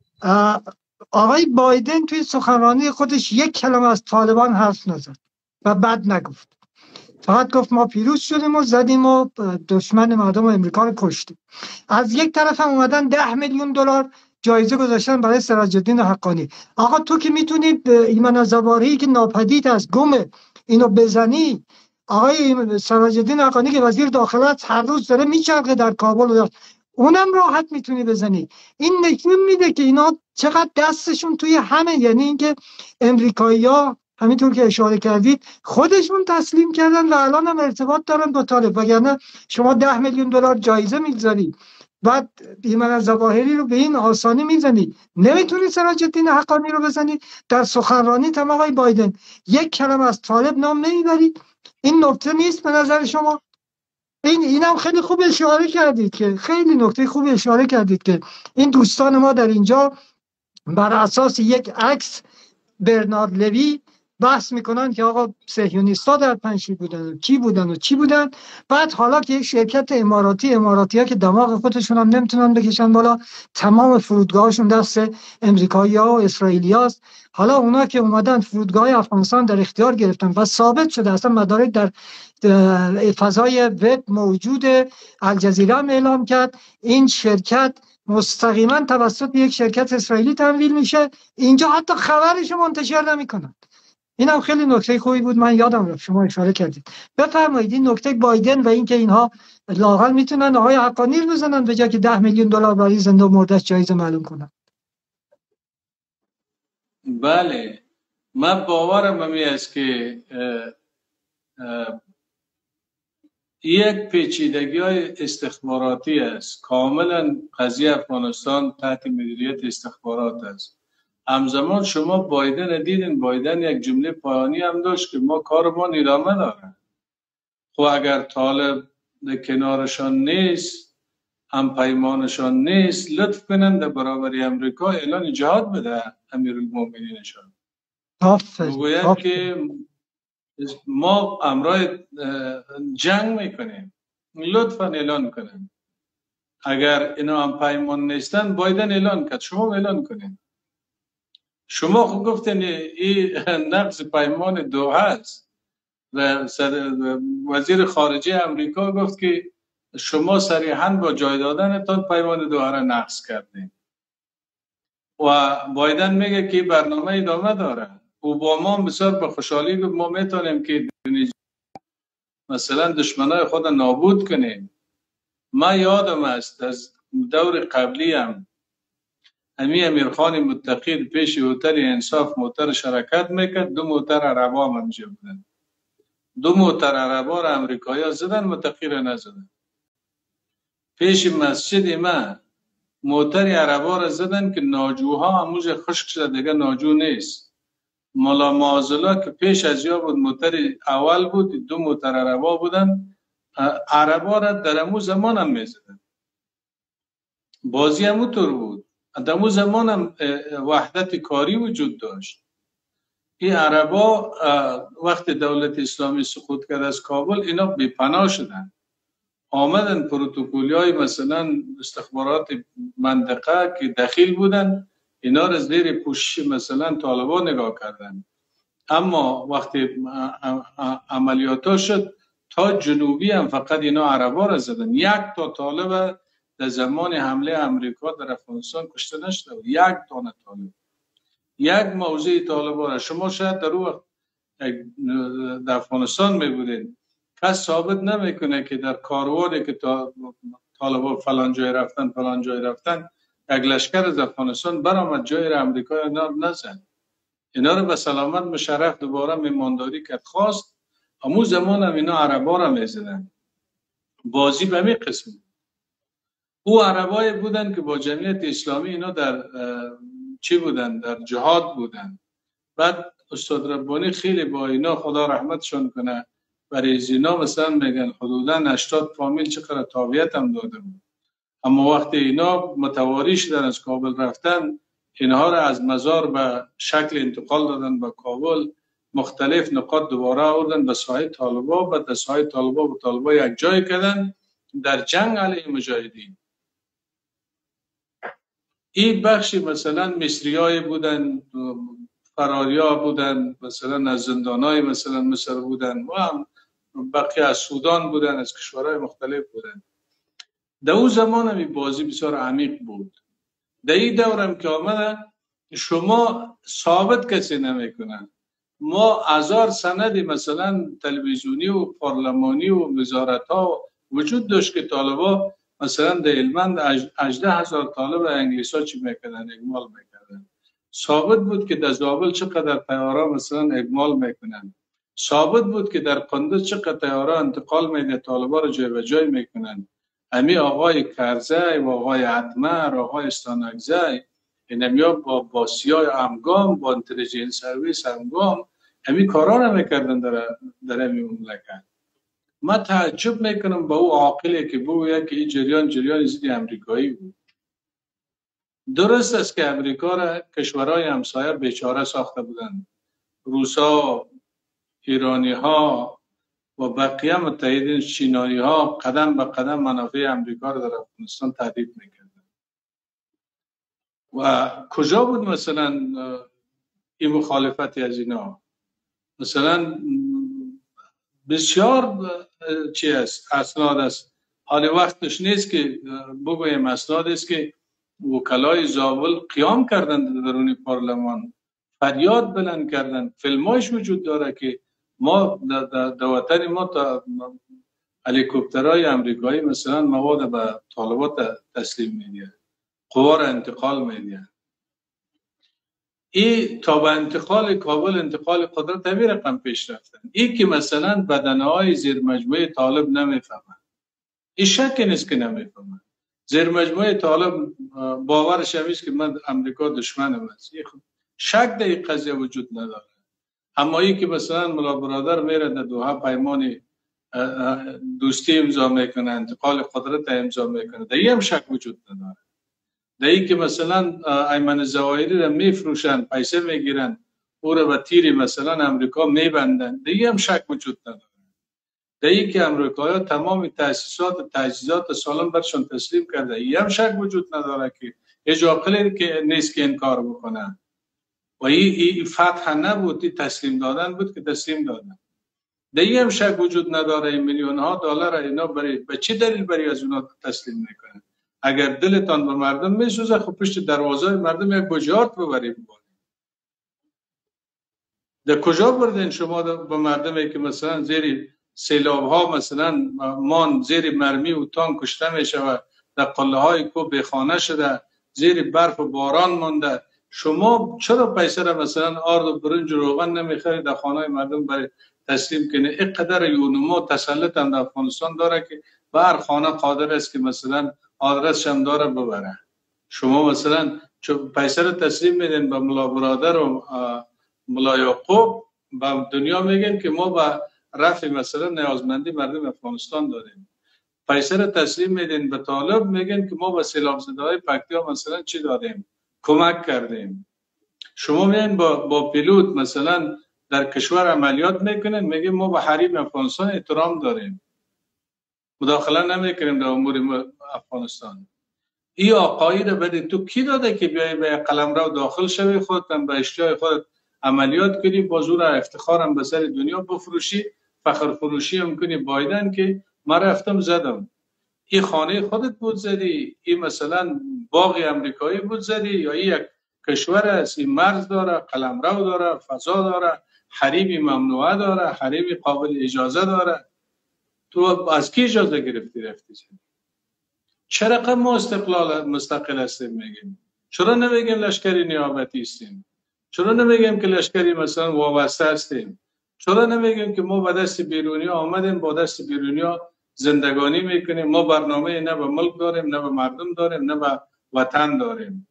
آقای بایدن توی سخنرانی خودش یک کلمه از طالبان حرف نزد و بد نگفت، فقط گفت ما پیروز شدیم و زدیم و دشمن مردم امریکا رو کشتیم. از یک طرف هم اومدن ده میلیون دلار جایزه گذاشتن برای سراج الدین حقانی. آقا تو که میتونی ایمن زواهری که ناپدید از گم اینو بزنی، آقای سراج الدین حقانی که وزیر داخله است هر روز داره میچرخه در کابل و اونم راحت میتونی بزنی. این نشون میده که اینا چقدر دستشون توی همه، یعنی اینکه امریکایی‌ها همینطور که اشاره کردید خودشون تسلیم کردن و الان هم ارتباط دارن با طالب، وگرنه شما ده میلیون دلار جایزه میگذاری بعد ایمن زواهری رو به این آسانی میزنی، نمیتونی سراج الدین حقانی رو بزنی. در سخنرانی تم آقای بایدن یک کلمه از طالب نام نمیبرید. این نکته نیست به نظر شما؟ این اینم خیلی خوب اشاره کردید که خیلی نکته خوب اشاره کردید که این دوستان ما در اینجا بر اساس یک عکس برنارد لوی بحث میکنن که آقا صهیونیست‌ها در پنجشیر بودن و کی بودن و چی بودن، بعد حالا که یک شرکت اماراتی اماراتی ها که دماغ خودشون هم نمیتونن بکشن بالا، تمام فرودگاهشون دست امریکایی‌ها و اسرائیلی‌هاست، حالا اونا که اومدن فرودگاه افغانستان در اختیار گرفتن و ثابت شده اصلا مدارک در فضای وب موجود، الجزیره هم اعلام کرد این شرکت مستقیما توسط یک شرکت اسرائیلی تمویل میشه، اینجا حتی خبرش منتشر نمیکنن. این هم خیلی نکته خوبی بود، من یادم رفت شما اشاره کردید. بفرمایید این نکته بایدن و اینکه اینها لااقل میتونن آقای حقانی رو بزنن به جای که ده میلیون دلار برای زنده و مرده‌اش جایزه معلوم کنن. بله، من باورم همی است که اه اه یک پیچیدگی های استخباراتی است. کاملا قضیه افغانستان تحت مدیریت استخبارات است. همزمان شما بایدن دیدین، بایدن یک جمله پایانی هم داشت که ما کارمان ادامه داره. خب اگر طالب کنارشان نیست، هم پیمانشان نیست، لطف کنند در برابر امریکا اعلان جهاد بده امیرالمومنینشان. بگوید که ما امرای جنگ میکنیم، لطفا اعلان کنیم. اگر اینا هم پیمان نیستن بایدن اعلان کرد، شما اعلان کنید. شما خود گفتین این نقض پیمان دوحه است و وزیر خارجه امریکا گفت که شما صریحاً با جای دادنتان پیمان دوحه را نقض کردین و بایدن میگه که برنامه ادامه داره. اوباما بسیار به خوشحالی گفت ما میتونیم که مثلا دشمنای خود نابود کنیم. ما یادم است از دور قبلی هم امی امیرخان متقی پیش هتل انصاف موتر شرکت میکرد، دو موتر عربا هم همجا بودن، دو موتر عربا را امریکایی ها زدن، متقی را نزدن. پیش مسجد ما موتر عربا را زدن که ناجوها هموز خشک شده دیگه ناجو نیست. ملا معاذالله که پیش از یا بود موتر اول بود، دو موتر عربا بودن، عربا را در امو زمان هم میزدن. بازی همو طور بود. در امو زمان هم وحدت کاری وجود داشت. این عربا وقت دولت اسلامی سقوط کرد از کابل اینا بی‌پناه شدن. آمدن پروتکولی های مثلا استخبارات منطقه که دخیل بودن، اینا را زیر پوشش مثلا طالبان نگاه کردن. اما وقتی عملیاتا شد تا جنوبی هم فقط اینا عربا را زدن. یک تا طالب در زمان حمله امریکا در افغانستان کشته نشده. یک دانه طالب، یک موضع طالبان را شما شاید در اون وقت در افغانستان میبودین، کس ثابت نمیکنه که در کاروانی که طالبان فلان جای رفتن فلان جای رفتن یک لشکر از افغانستان برآمد جای را امریکا اینا نزد. اینا رو به سلامت مشرف دوباره میمانداری کرد. خواست همون زمان هم اینا عربا را میزدن. بازی به می قسم او عربای بودن که با جمعیت اسلامی اینا در چی بودن؟ در جهاد بودن. بعد استاد ربانی خیلی با اینا خدا رحمتشون کنه برای اینا مثلا میگن حدودا هشتاد فامیل چقدر تابعیت هم داده بود. اما وقتی اینا متواری شدن از کابل رفتن، اینها را از مزار به شکل انتقال دادن به کابل، مختلف نقاط دوباره آوردن به ساحه طالبا، بعد در ساحه طالبا و طالبا یک جای کردن در جنگ علیه مجاهدین. این بخشی مثلا مصریای بودن، فراریا بودن، مثلا از زندانای مثلا مصر بودن و هم بقیه از سودان بودن، از کشورهای مختلف بودن. در اون زمان هم بازی بسیار عمیق بود. در این دورم که آمده شما ثابت کسی نمیکنن. ما هزار سندی مثلا تلویزیونی و پارلمانی و وزارت ها وجود داشت که طالبا مثلا در هلمند هجده هزار طالب انگلیس ها چی میکنن؟ اگمال میکنن. ثابت بود که در زابل چقدر طیاره مثلا اگمال میکنن. ثابت بود که در قندوز چقدر طیاره انتقال میده طالبا رو جای به جای میکنن. امی آقای کرزی و آقای عطمر، آقای استانکزی، اینمیا با با سیای امگام، با انتلیجنس سرویس امگام امی کارا رو میکردن در در امی مملکت. ما تعجب میکنم با او عاقلی که بگوید که این جریان جریان ضد امریکایی بود. درست است که امریکا را کشورهای همسایه بیچاره ساخته بودند. روسا، ایرانی ها و بقیه متحدین چینایی ها قدم به قدم منافع امریکا را در افغانستان تهدید میکردند. و کجا بود مثلا این مخالفتی از اینا؟ مثلا بسیار چی است؟ اسناد است. حال وقتش نیست که بگویم اسناد است که وکلای زابل قیام کردند در درون پارلمان، فریاد بلند کردند. فیلمایش وجود داره که ما در وطن ما تا هلیکوپترهای امریکایی مثلا مواد به طالبات تسلیم میدن، قوا را انتقال میدن. این تا به انتقال کابل، انتقال قدرت همین رقم پیش رفتن. این که مثلا بدنهای زیر مجموعه طالب نمیفهمن، این شک نیست که نمیفهمن. زیر مجموعه طالب باورش همیست که من امریکا دشمنم است، شک در این قضیه وجود نداره. اما این که مثلا ملا برادر میره در دوحه پیمان دوستی امضا میکنه، انتقال قدرت امضا میکنه، در این هم شک وجود نداره. در این که مثلا ایمن ظواهری را میفروشن، پیسه میگیرن، او را به تیری مثلا امریکا میبندن، در این هم شک وجود نداره. در این که امریکایی تمام تاسیسات و تجهیزات سالم برشون تسلیم کرده، این هم شک وجود نداره که هیچ عاقلی که نیست که این کار بکنه. و این فتح نبود، این تسلیم دادن بود که تسلیم دادن. در این هم شک وجود نداره. این میلیون ها دلار اینا برای به چه دلیل برای از اونا تسلیم میکنن؟ اگر دلتان به مردم میسوزه خب پشت دروازه مردم یک بجارت ببرید. در کجا بردین شما به مردمی که مثلا زیر سیلاب ها مثلا مان زیر مرمی و تانک کشته میشه و در قله های کو بیخانه شده، زیر برف و باران مونده، شما چرا پیسه را مثلا آرد و برنج و روغن نمیخرید در خانه مردم برای تسلیم کنه؟ اینقدر یونما تسلط هم در افغانستان داره که به هر خانه قادر است که مثلا آدرسش هم داره ببره. شما مثلا پیسه را تسلیم میدین به ملا برادر و ملا یعقوب، به دنیا میگن که ما به رفع مثلا نیازمندی مردم افغانستان داریم. پیسه را تسلیم میدین به طالب، میگن که ما به سیلاب زده های پکتیا مثلا چی دادیم؟ کمک کردیم. شما میگن با با پیلوت مثلا در کشور عملیات میکنن، میگه ما به حریم افغانستان احترام داریم. مداخله نمیکنیم در امور افغانستان. این آقایی رو بده تو کی داده که بیای به قلمرو داخل شوی، خودت به اشتیاق خودت عملیات کنی، با زور افتخارم به سر دنیا بفروشی، فخر فروشی هم کنی بایدن که من رفتم زدم. این خانه خودت بود زدی؟ این مثلا باغ امریکایی بود زدی؟ یا این یک کشور است، این مرز داره، قلمرو داره، فضا داره، حریم ممنوعه داره، حریم قابل اجازه داره؟ تو از کی اجازه گرفتی رفتی زدی؟ چرا رقم ما استقلال مستقل هستیم میگیم؟ چرا نمیگیم لشکری نیابتی هستیم؟ چرا نمیگیم که لشکری مثلا وابسته هستیم؟ چرا نمیگیم که ما با دست بیرونی آمدیم، با دست بیرونی زندگانی میکنیم، ما برنامه نه به ملک داریم، نه به مردم داریم، نه به وطن داریم؟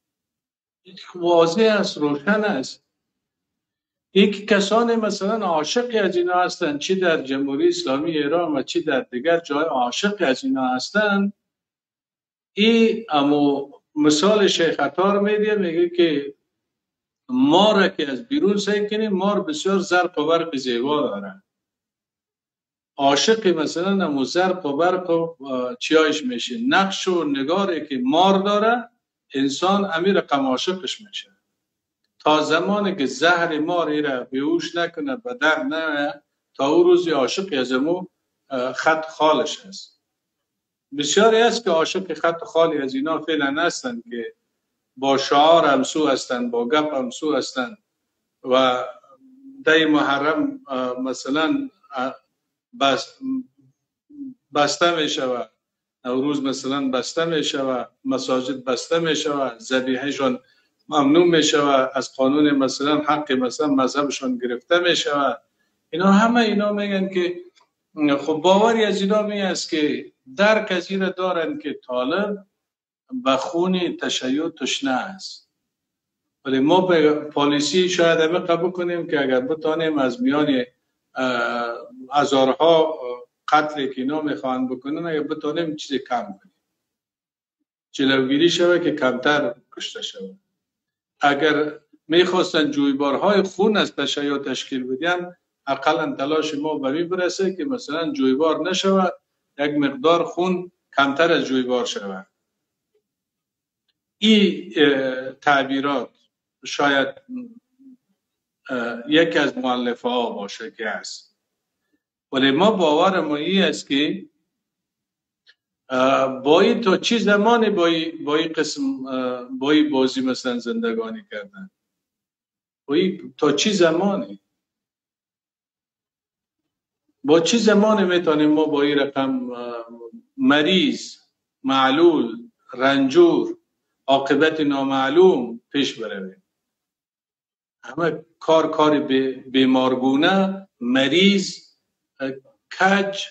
واضح است، روشن است. یک کسانی مثلا عاشق از اینا هستند، چی در جمهوری اسلامی ایران و چی در دیگر جای عاشق از اینا هستند. این امو مثال شیخ عطار میده، میگه که ما را که از بیرون سعی کنیم، مار بسیار زرق و برق زیبا داره. عاشق مثلا امو زرق و برق و چیایش میشه، نقش و نگاری که مار داره انسان امیر رقم عاشقش میشه. تا زمانی که زهر مار را بیهوش نکنه به در نه، تا او روزی عاشق از امو خط خالش هست. بسیاری است که عاشق خط خالی از اینا فعلا هستند که با شعار همسو هستند، با گپ همسو هستند و دی محرم مثلا بس بسته می شود، نوروز مثلا بسته می شود، مساجد بسته می شود، ذبیحهشان ممنوع می شود، از قانون مثلا حق مثلا مذهبشان گرفته می شود. اینا همه اینا میگن که خب باوری از اینا می است که درک از این دارن که طالب به خون تشیع تشنه است. ولی ما به پالیسی شاید همه قبول کنیم که اگر بتانیم از میان هزارها قتلی که اینا میخوان بکنن، اگر بتانیم چیزی کم کنیم، جلوگیری شود که کمتر کشته شود. اگر میخواستن جویبارهای خون از تشیع تشکیل بدن، اقلا تلاش ما به این برسه که مثلا جویبار نشود، یک مقدار خون کمتر از جویبار شود. این تعبیرات شاید یکی از مؤلفه ها باشه که هست، ولی ما باور ما این است که با این تا چی زمانی با این قسم با این بازی مثلا زندگانی کردن، با این تا چی زمانی، با چی زمانی میتونیم ما با این رقم مریض، معلول، رنجور، عاقبت نامعلوم پیش برویم؟ همه کار کار بیمارگونه، مریض، کج،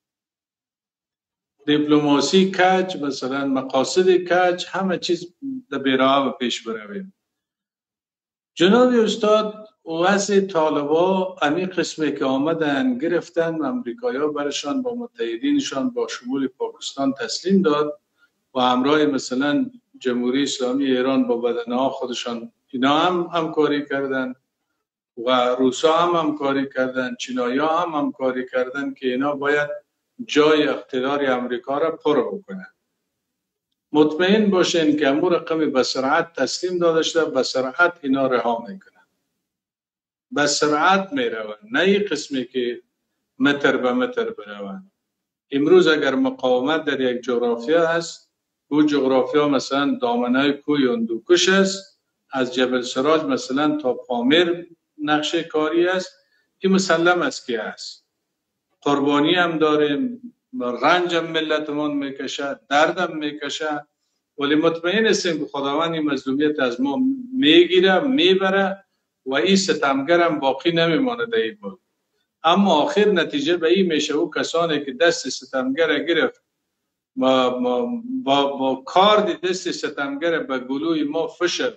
دیپلماسی کج، مثلا مقاصد کج، همه چیز در بیراه پیش برویم. جناب استاد واسه طالبا امی قسمی که آمدن گرفتن، امریکایی ها برشان با متحدینشان با شمول پاکستان تسلیم داد و همراه مثلا جمهوری اسلامی ایران با بدنها خودشان اینا هم همکاری کردن و روسا هم همکاری کردن، چینایی ها هم همکاری کردن که اینا باید جای اقتدار امریکا را پر بکنن. مطمئن باشین که امور رقم به سرعت تسلیم داده شده، به سرعت اینا رها میکنن، به سرعت میروند، نه این قسمی که متر به متر بروند. امروز اگر مقاومت در یک جغرافیا هست، او جغرافیا مثلا دامنه کوی هندوکش است، از جبل سراج مثلا تا پامیر نقشه کاری است، این مسلم است که است. قربانی هم داریم، رنج هم ملتمون میکشه، دردم میکشه، ولی مطمئن هستیم که خداوند این مظلومیت از ما میگیره، میبره و این ستمگر هم باقی نمیمانه در این بود. اما آخر نتیجه به این میشه او کسانی که دست ستمگر گرفت با, با, با, با کار دست ستمگر به گلوی ما فشد،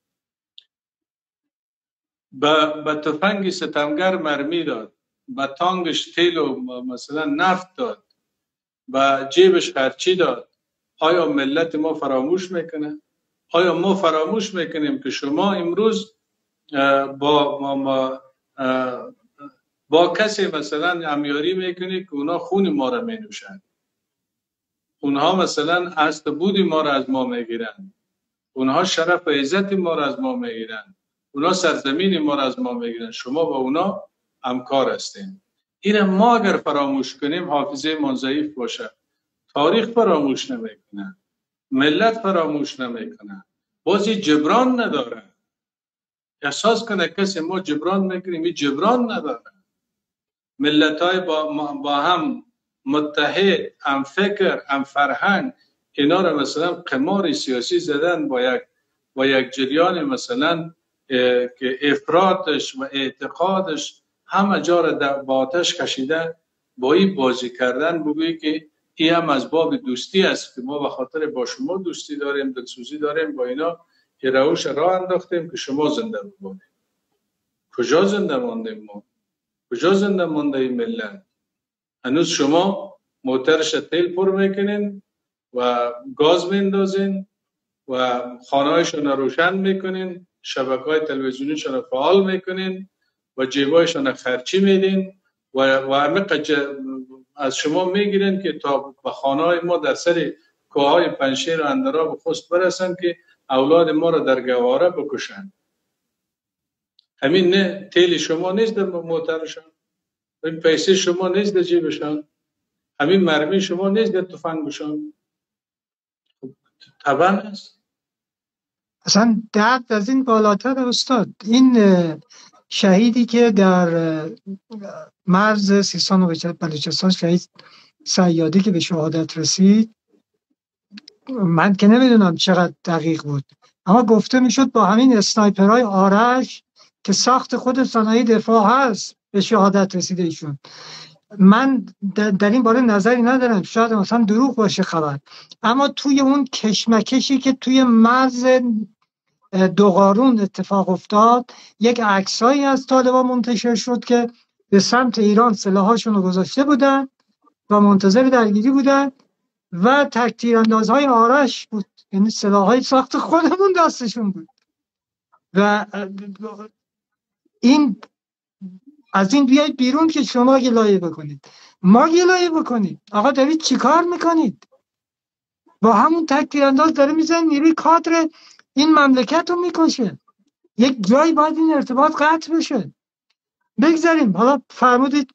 به, به تفنگ ستمگر مرمی داد، به تانگش تیل و مثلا نفت داد، به جیبش خرچی داد، آیا ملت ما فراموش میکنه؟ آیا ما فراموش میکنیم که شما امروز با با, با کسی مثلا همیاری میکنید که اونا خون ما را می نوشند؟ اونها مثلا هست بودی ما را از ما میگیرن، اونها شرف و عزت ما را از ما میگیرن، اونها سرزمین ما را از ما میگیرن. شما با اونا همکار هستین. این ما اگر فراموش کنیم حافظه ما ضعیف باشه. تاریخ فراموش نمیکنه، ملت فراموش نمیکنه، بازی جبران نداره. احساس کنه کسی ما جبران میکنیم، این جبران نداره. ملت های با, با هم متحد، هم فکر، هم فرهنگ، اینا را مثلا قمار سیاسی زدن با یک با یک جریان مثلا که افراطش و اعتقادش همه جا را با آتش کشیده، با این بازی کردن بگویی که این هم از باب دوستی است که ما به خاطر با شما دوستی داریم، دلسوزی داریم با اینا، که روش راه انداختیم که شما زنده بمانید. کجا زنده ماندیم ما؟ کجا زنده مانده این ملت؟ هنوز شما موترش تیل پر میکنین و گاز میندازین و خانهایشون روشن میکنین، شبکه های تلویزیونیشون فعال میکنین و جیبایشون خرچی میدین و و همه از شما میگیرین که تا به خانه های ما در سر کوههای پنشیر و اندراب خست برسن که اولاد ما را در گواره بکشن. همین نه تیل شما نیست در موترشان، این پیسه شما نیست در جیبشان، همین مرمی شما نیست در تفنگشان. طبعا است. اصلا درد از این بالاتر استاد. این شهیدی که در مرز سیستان و بلوچستان، شهید صیادی که به شهادت رسید، من که نمیدونم چقدر دقیق بود، اما گفته میشد با همین اسنایپرهای آرش که ساخت خود صنایع دفاع هست به شهادت رسیده ایشون. من در این باره نظری ندارم، شاید مثلا دروغ باشه خبر، اما توی اون کشمکشی که توی مرز دوغارون اتفاق افتاد، یک عکسایی از طالبان منتشر شد که به سمت ایران سلاحاشون رو گذاشته بودن و منتظر درگیری بودن و تک تیراندازهای آرش بود، یعنی سلاحهای ساخت خودمون دستشون بود. و این از این بیایید بیرون که شما گلایه بکنید، ما گلایه بکنید. آقا دارید چی کار میکنید؟ با همون تک تیرانداز داره میزن نیروی کادر این مملکت رو میکشه. یک جایی باید این ارتباط قطع بشه. بگذاریم حالا فرمودید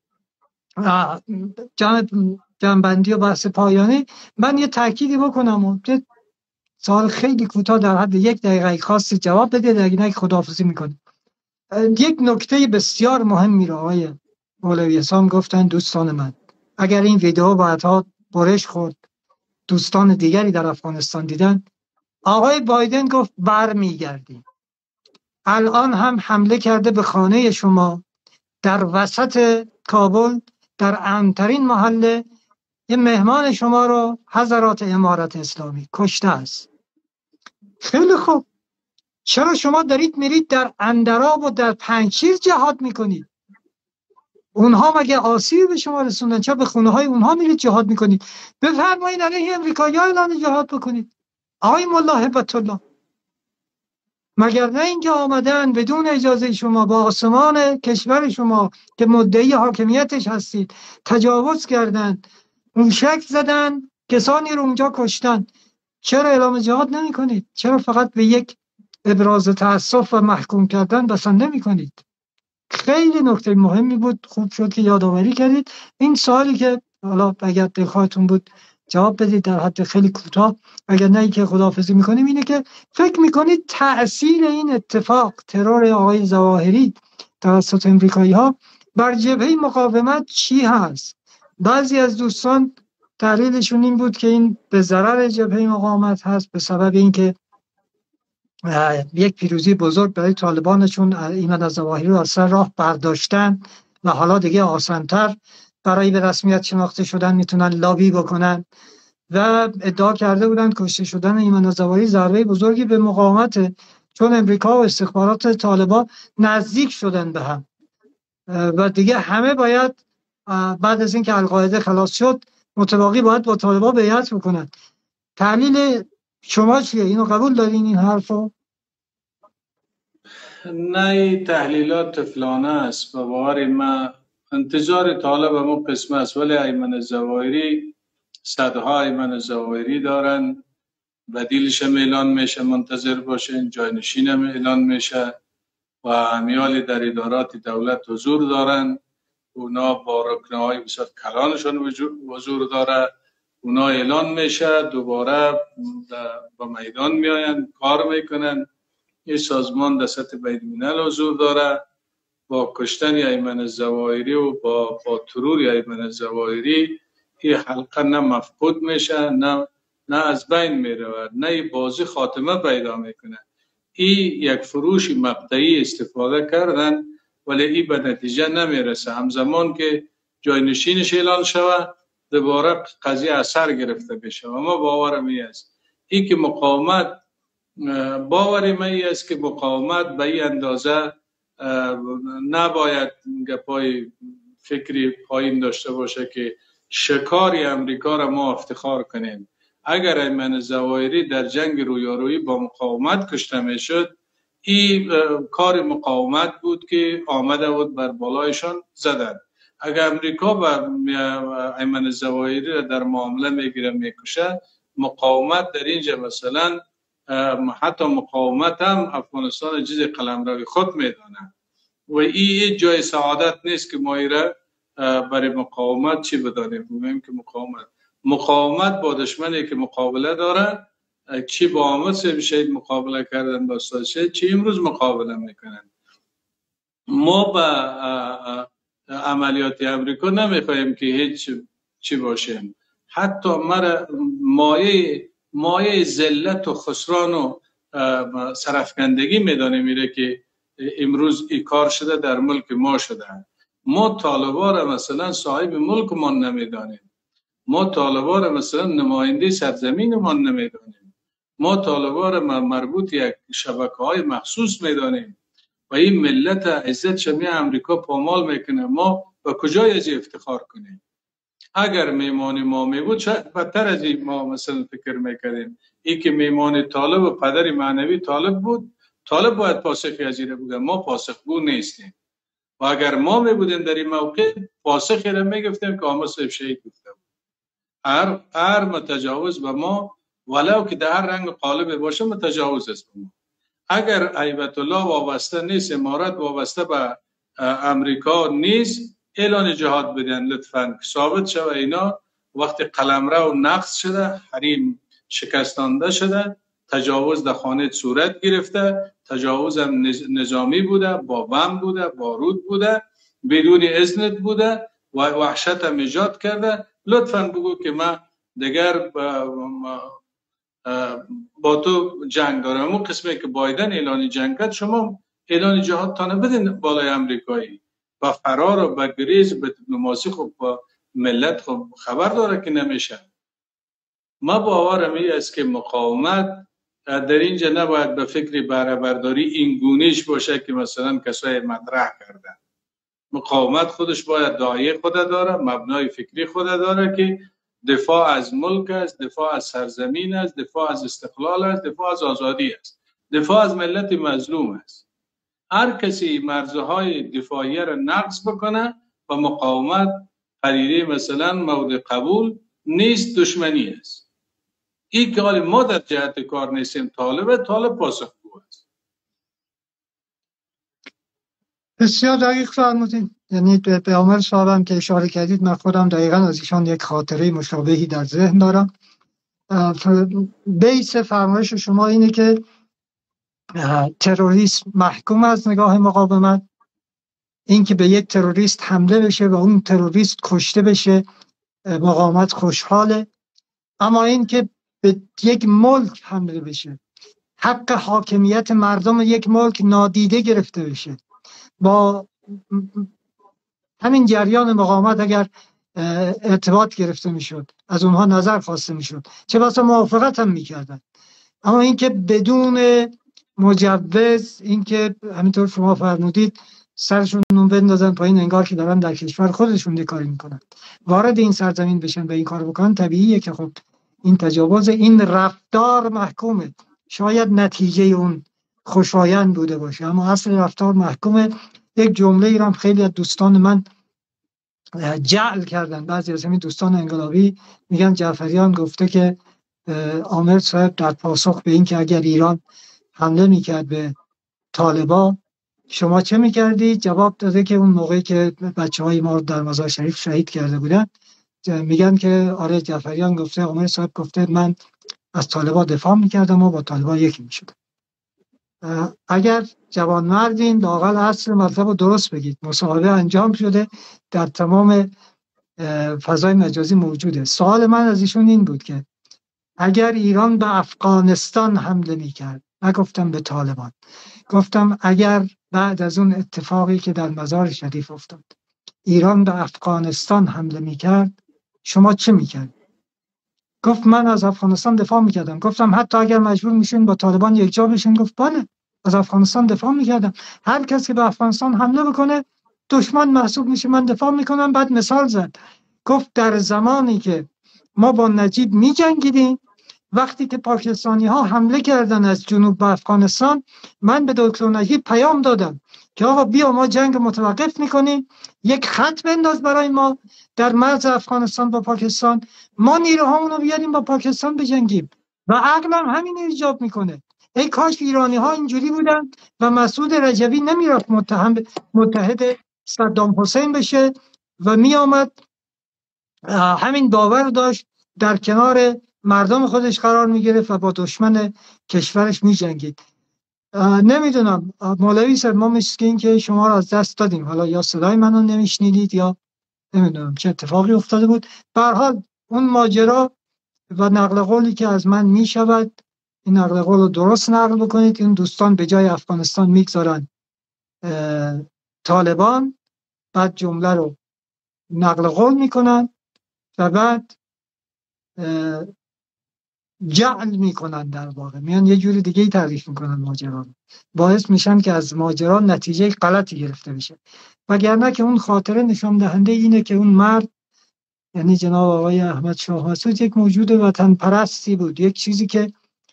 جنبندی و بحث پایانی. من یه تأکیدی بکنم و سوال خیلی کوتاه در حد یک دقیقه خاصی جواب بده، در اینکه خداحافظی میکنیم. یک نکته بسیار مهمی رو آقای مولوی اسام گفتن دوستان من. اگر این ویدیو بعدها برش خورد، دوستان دیگری در افغانستان دیدن، آقای بایدن گفت برمیگردیم. الان هم حمله کرده به خانه شما در وسط کابل، در امن‌ترین محله، یه مهمان شما رو حضرات امارت اسلامی کشته است. خیلی خوب، چرا شما دارید میرید در اندراب و در پنجشیر جهاد میکنید؟ اونها مگه آسیبی به شما رسوندن؟ چرا به خونه های اونها میرید جهاد میکنید؟ بفرمایید علیه امریکایی‌ها اعلان جهاد بکنید. آقای ملا هبت الله، مگر نه اینکه آمدن بدون اجازه شما با آسمان کشور شما که مدعی حاکمیتش هستید تجاوز کردند، موشک زدن، کسانی رو اونجا کشتن؟ چرا اعلام جهاد نمی کنید؟ چرا فقط به یک ابراز تأسف و محکوم کردن بسنده می کنید؟ خیلی نکته مهمی بود، خوب شد که یادآوری کردید. این سوالی که حالا اگر دلخواهتون بود جواب بدید در حد خیلی کوتاه، اگر نه که خداحافظی میکنیم، اینه که فکر میکنید تأثیر این اتفاق، ترور آقای ظواهری توسط امریکایی ها بر جبهه مقاومت چی هست؟ بعضی از دوستان تحلیلشون این بود که این به ضرر جبهه مقاومت هست، به سبب اینکه یک پیروزی بزرگ برای طالبان، چون ایمن الظواهری رو از سر راه برداشتن و حالا دیگه آسان‌تر برای به رسمیت شناخته شدن میتونن لابی بکنن و ادعا کرده بودن کشته شدن ایمن الظواهری ضربه بزرگی به مقاومت، چون امریکا و استخبارات طالبان نزدیک شدن به هم و دیگه همه باید بعد از اینکه القاعده خلاص شد متواقی باید با طالبان بیعت بکنن. تحلیل شما چیه؟ اینو قبول دارین این حرفو؟ نه، تحلیلات طفلانه است و باور ما انتظار طالب همون قسم است، ولی ایمن الظواهری صدها ایمن ظواهری دارن، بدیلش هم اعلان میشه، منتظر باشین. جانشین هم اعلان میشه و امیال در ادارات دولت حضور دارن. اونا با رکنهای بسیار کلانشون حضور داره. اونا اعلان میشه، دوباره با میدان میاین، کار میکنن. این سازمان در سطح بین‌الملل حضور داره. با کشتن ایمن ظواهری و با, با ترور ایمن ظواهری این حلقه نه مفقود میشه، نه نه از بین میره، نه بازی خاتمه پیدا میکنه. این یک فروش مقطعی استفاده کردن ولی این به نتیجه نمیرسه. همزمان که جاینشینش اعلان شوه دوباره قضیه اثر گرفته بشه. و ما باورم این است این که مقاومت باوری من است که مقاومت به این اندازه نباید گپای فکری پایین داشته باشه که شکاری امریکا را ما افتخار کنیم. اگر ایمن ظواهری در جنگ رویارویی با مقاومت کشته میشد، این کار مقاومت بود که آمده بود بر بالایشان زدن. اگر امریکا با ایمن ظواهری را در معامله میگیره میکشه، مقاومت در اینجا مثلا حتی مقاومت هم افغانستان جز قلمرو خود میدانه و این جای سعادت نیست که ما ایره برای مقاومت چی بدانیم. میگیم که مقاومت مقاومت با دشمنی که مقابله داره، چی با آمد سه شهید مقابله کردن با استاد شهید، چی امروز مقابله میکنن. ما با عملیات امریکا نمیخوایم که هیچ چی باشیم. حتی مرا مایه مایه ذلت و خسران و سرفکندگی میدانه میره که امروز این کار شده در ملک ما شده. ما طالبان را مثلا صاحب ملک ما نمیدانیم. ما طالبان را مثلا نماینده سرزمین ما نمیدانیم. ما طالبان را مربوط یک شبکه های مخصوص میدانیم و این ملت عزت شمیه امریکا پامال میکنه. ما به کجای از افتخار کنیم؟ اگر میمان ما میبود شاید بدتر از این ما مثلا فکر میکردیم. این که میمان طالب و پدر معنوی طالب بود، طالب باید پاسخی از این بوده. ما پاسخگو نیستیم و اگر ما میبودیم در این موقع پاسخی را میگفتیم که آمد صاحب شهید گفته بود. هر هر متجاوز به ما ولو که در هر رنگ قالب باشه متجاوز است به ما. اگر هیبت الله وابسته نیست، امارات وابسته به امریکا نیست، اعلان جهاد بدن لطفاً. ثابت شده اینا وقتی قلمرو نقض شده، حریم شکستانده شده، تجاوز در خانه صورت گرفته، تجاوز هم نظامی بوده، با بم بوده، بارود بوده، بدون اذنت بوده و وحشت هم ایجاد کرده. لطفاً بگو که من دیگر با تو جنگ دارم. اون قسمی که بایدن اعلان جنگ کرد، شما اعلان جهاد تانه بدین بالای امریکایی. با فرار و با گریز به دیپلماسی خب با ملت خب خبر داره که نمیشه. ما باورم این است که مقاومت در اینجا نباید به فکر بهره برداری این گونهش باشه که مثلا کسای مطرح کردن. مقاومت خودش باید داعیه خود داره، مبنای فکری خود داره که دفاع از ملک است، دفاع از سرزمین است، دفاع از استقلال است، دفاع از آزادی است، دفاع از ملت مظلوم است. هر کسی مرزهای دفاعی را نقض بکنه و مقاومت پدیده مثلا مورد قبول نیست، دشمنی است. این که حال ما در جهت کار نیستیم، طالب طالب پاسخگو است. بسیار دقیق فرمودین. یعنی به پیامبر صاحبم که اشاره کردید، من خودم دقیقا از ایشان یک خاطره مشابهی در ذهن دارم. بیس فرمایش شما اینه که تروریسم محکوم از نگاه مقاومت، این که به یک تروریست حمله بشه و اون تروریست کشته بشه مقاومت خوشحاله، اما این که به یک ملک حمله بشه، حق حاکمیت مردم یک ملک نادیده گرفته بشه، با همین جریان مقاومت اگر ارتباط گرفته میشد، از اونها نظر خواسته میشد، چه بسا موافقت هم میکردن. اما اینکه بدون مجوز، اینکه همینطور شما فرمودید سرشون نون بندازن پایین انگار که دارن در کشور خودشون یه کاری میکنن، وارد این سرزمین بشن و این کار بکنن، طبیعیه که خب این تجاوز، این رفتار محکومه. شاید نتیجه اون خوشایند بوده باشه اما اصل رفتار محکومه. یک جمله ای را خیلی از دوستان من جعل کردن. بعضی از همین دوستان انقلابی میگن جعفریان گفته که عامر صاحب در پاسخ به این که اگر ایران حمله میکرد به طالبان شما چه میکردید؟ جواب داده که اون موقعی که بچه های ما در مزار شریف شهید کرده بودن میگن که آره جعفریان گفته، عامر صاحب گفته من از طالبان دفاع میکردم و با طالبان یکی میشدم. اگر جوان مردین لااقل اصل مطلب رو درست بگید. مصاحبه انجام شده، در تمام فضای مجازی موجوده. سوال من از ایشون این بود که اگر ایران به افغانستان حمله میکرد، نگفتم به طالبان، گفتم اگر بعد از اون اتفاقی که در مزار شریف افتاد ایران به افغانستان حمله میکرد شما چه میکرد؟ گفت من از افغانستان دفاع میکردم. گفتم حتی اگر مجبور میشین با طالبان یکجا بشین؟ گفت بله از افغانستان دفاع میکردم. هر کسی که به افغانستان حمله بکنه دشمن محسوب میشه، من دفاع میکنم. بعد مثال زد، گفت در زمانی که ما با نجیب میجنگیدیم، وقتی که پاکستانی ها حمله کردن از جنوب به افغانستان، من به دکتر نجیب پیام دادم که آقا بیا ما جنگ متوقف میکنیم، یک خط بنداز برای ما در مرز افغانستان با پاکستان، ما نیروهامون رو بیاریم با پاکستان بجنگیم. و عقلم همین ایجاب میکنه. ای کاش ایرانی ها اینجوری بودن و مسعود رجبی نمیرفت متهم متحد صدام حسین بشه و میآمد همین باور داشت در کنار مردم خودش قرار میگرفت و با دشمن کشورش میجنگید. نمیدونم مولوی صاحب، ما مثل این که شما رو از دست دادیم، حالا یا صدای منو نمیشنیدید یا نمیدونم چه اتفاقی افتاده بود. به هر حال اون ماجرا و نقل قولی که از من میشود، این نقل قول رو درست نقل بکنید. این دوستان به جای افغانستان میگذارن طالبان، بعد جمله رو نقل قول میکنن و بعد جعل میکنن، در واقع میان یه جوری دیگه ای تعریف میکنن ماجرا، باعث میشن که از ماجرا نتیجه غلطی گرفته بشه. وگرنه که اون خاطره نشان دهنده اینه که اون مرد، یعنی جناب آقای احمد شاه مسعود، یک موجود وطن پرستی بود. یک چیزی که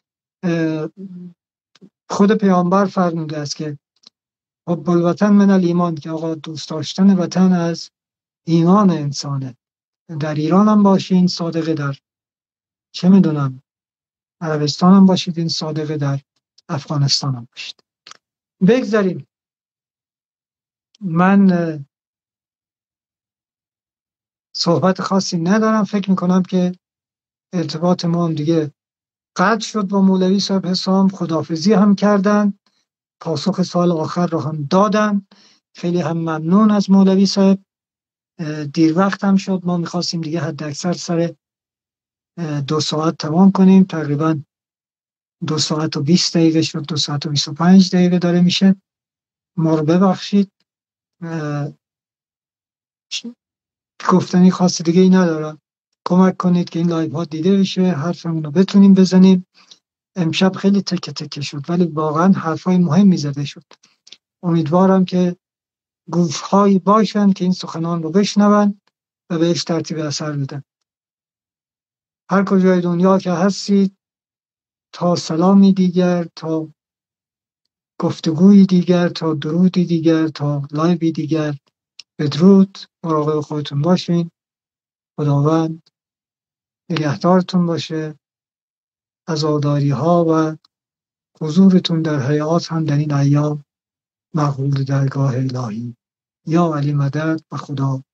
خود پیامبر فرموده است که حب الوطن من الایمان، که آقا دوست داشتن وطن از ایمان انسانه. در ایران هم باشین صادقه، در چه میدونم عربستان هم باشید این صادقه، در افغانستان هم باشید. بگذاریم. من صحبت خاصی ندارم. فکر میکنم که ارتباط ما هم دیگه قطع شد با مولوی صاحب حسام. خداحافظی هم کردن، پاسخ سال آخر رو هم دادن. خیلی هم ممنون از مولوی صاحب. دیر وقت هم شد، ما میخواستیم دیگه حد اکثر سر دو ساعت تمام کنیم. تقریبا دو ساعت و بیست دقیقه شد، دو ساعت و بیست و پنج دقیقه داره میشه. ما رو ببخشید. گفتنی خاص دیگه ای ندارم. کمک کنید که این لایو ها دیده بشه، حرفمون رو بتونیم بزنیم. امشب خیلی تکه تکه شد ولی واقعا حرفای مهمی زده شد. امیدوارم که گوش‌هایی باشن که این سخنان رو بشنون و بهش ترتیب اثر بدن. هر کجای دنیا که هستید، تا سلامی دیگر، تا گفتگوی دیگر، تا درودی دیگر، تا لایوی دیگر، بدرود. مراقب خودتون باشین. خداوند نگهدارتون باشه. عزاداری ها و حضورتون در حیات هم در این ایام مقبول درگاه الهی. یا علی مدد و خدا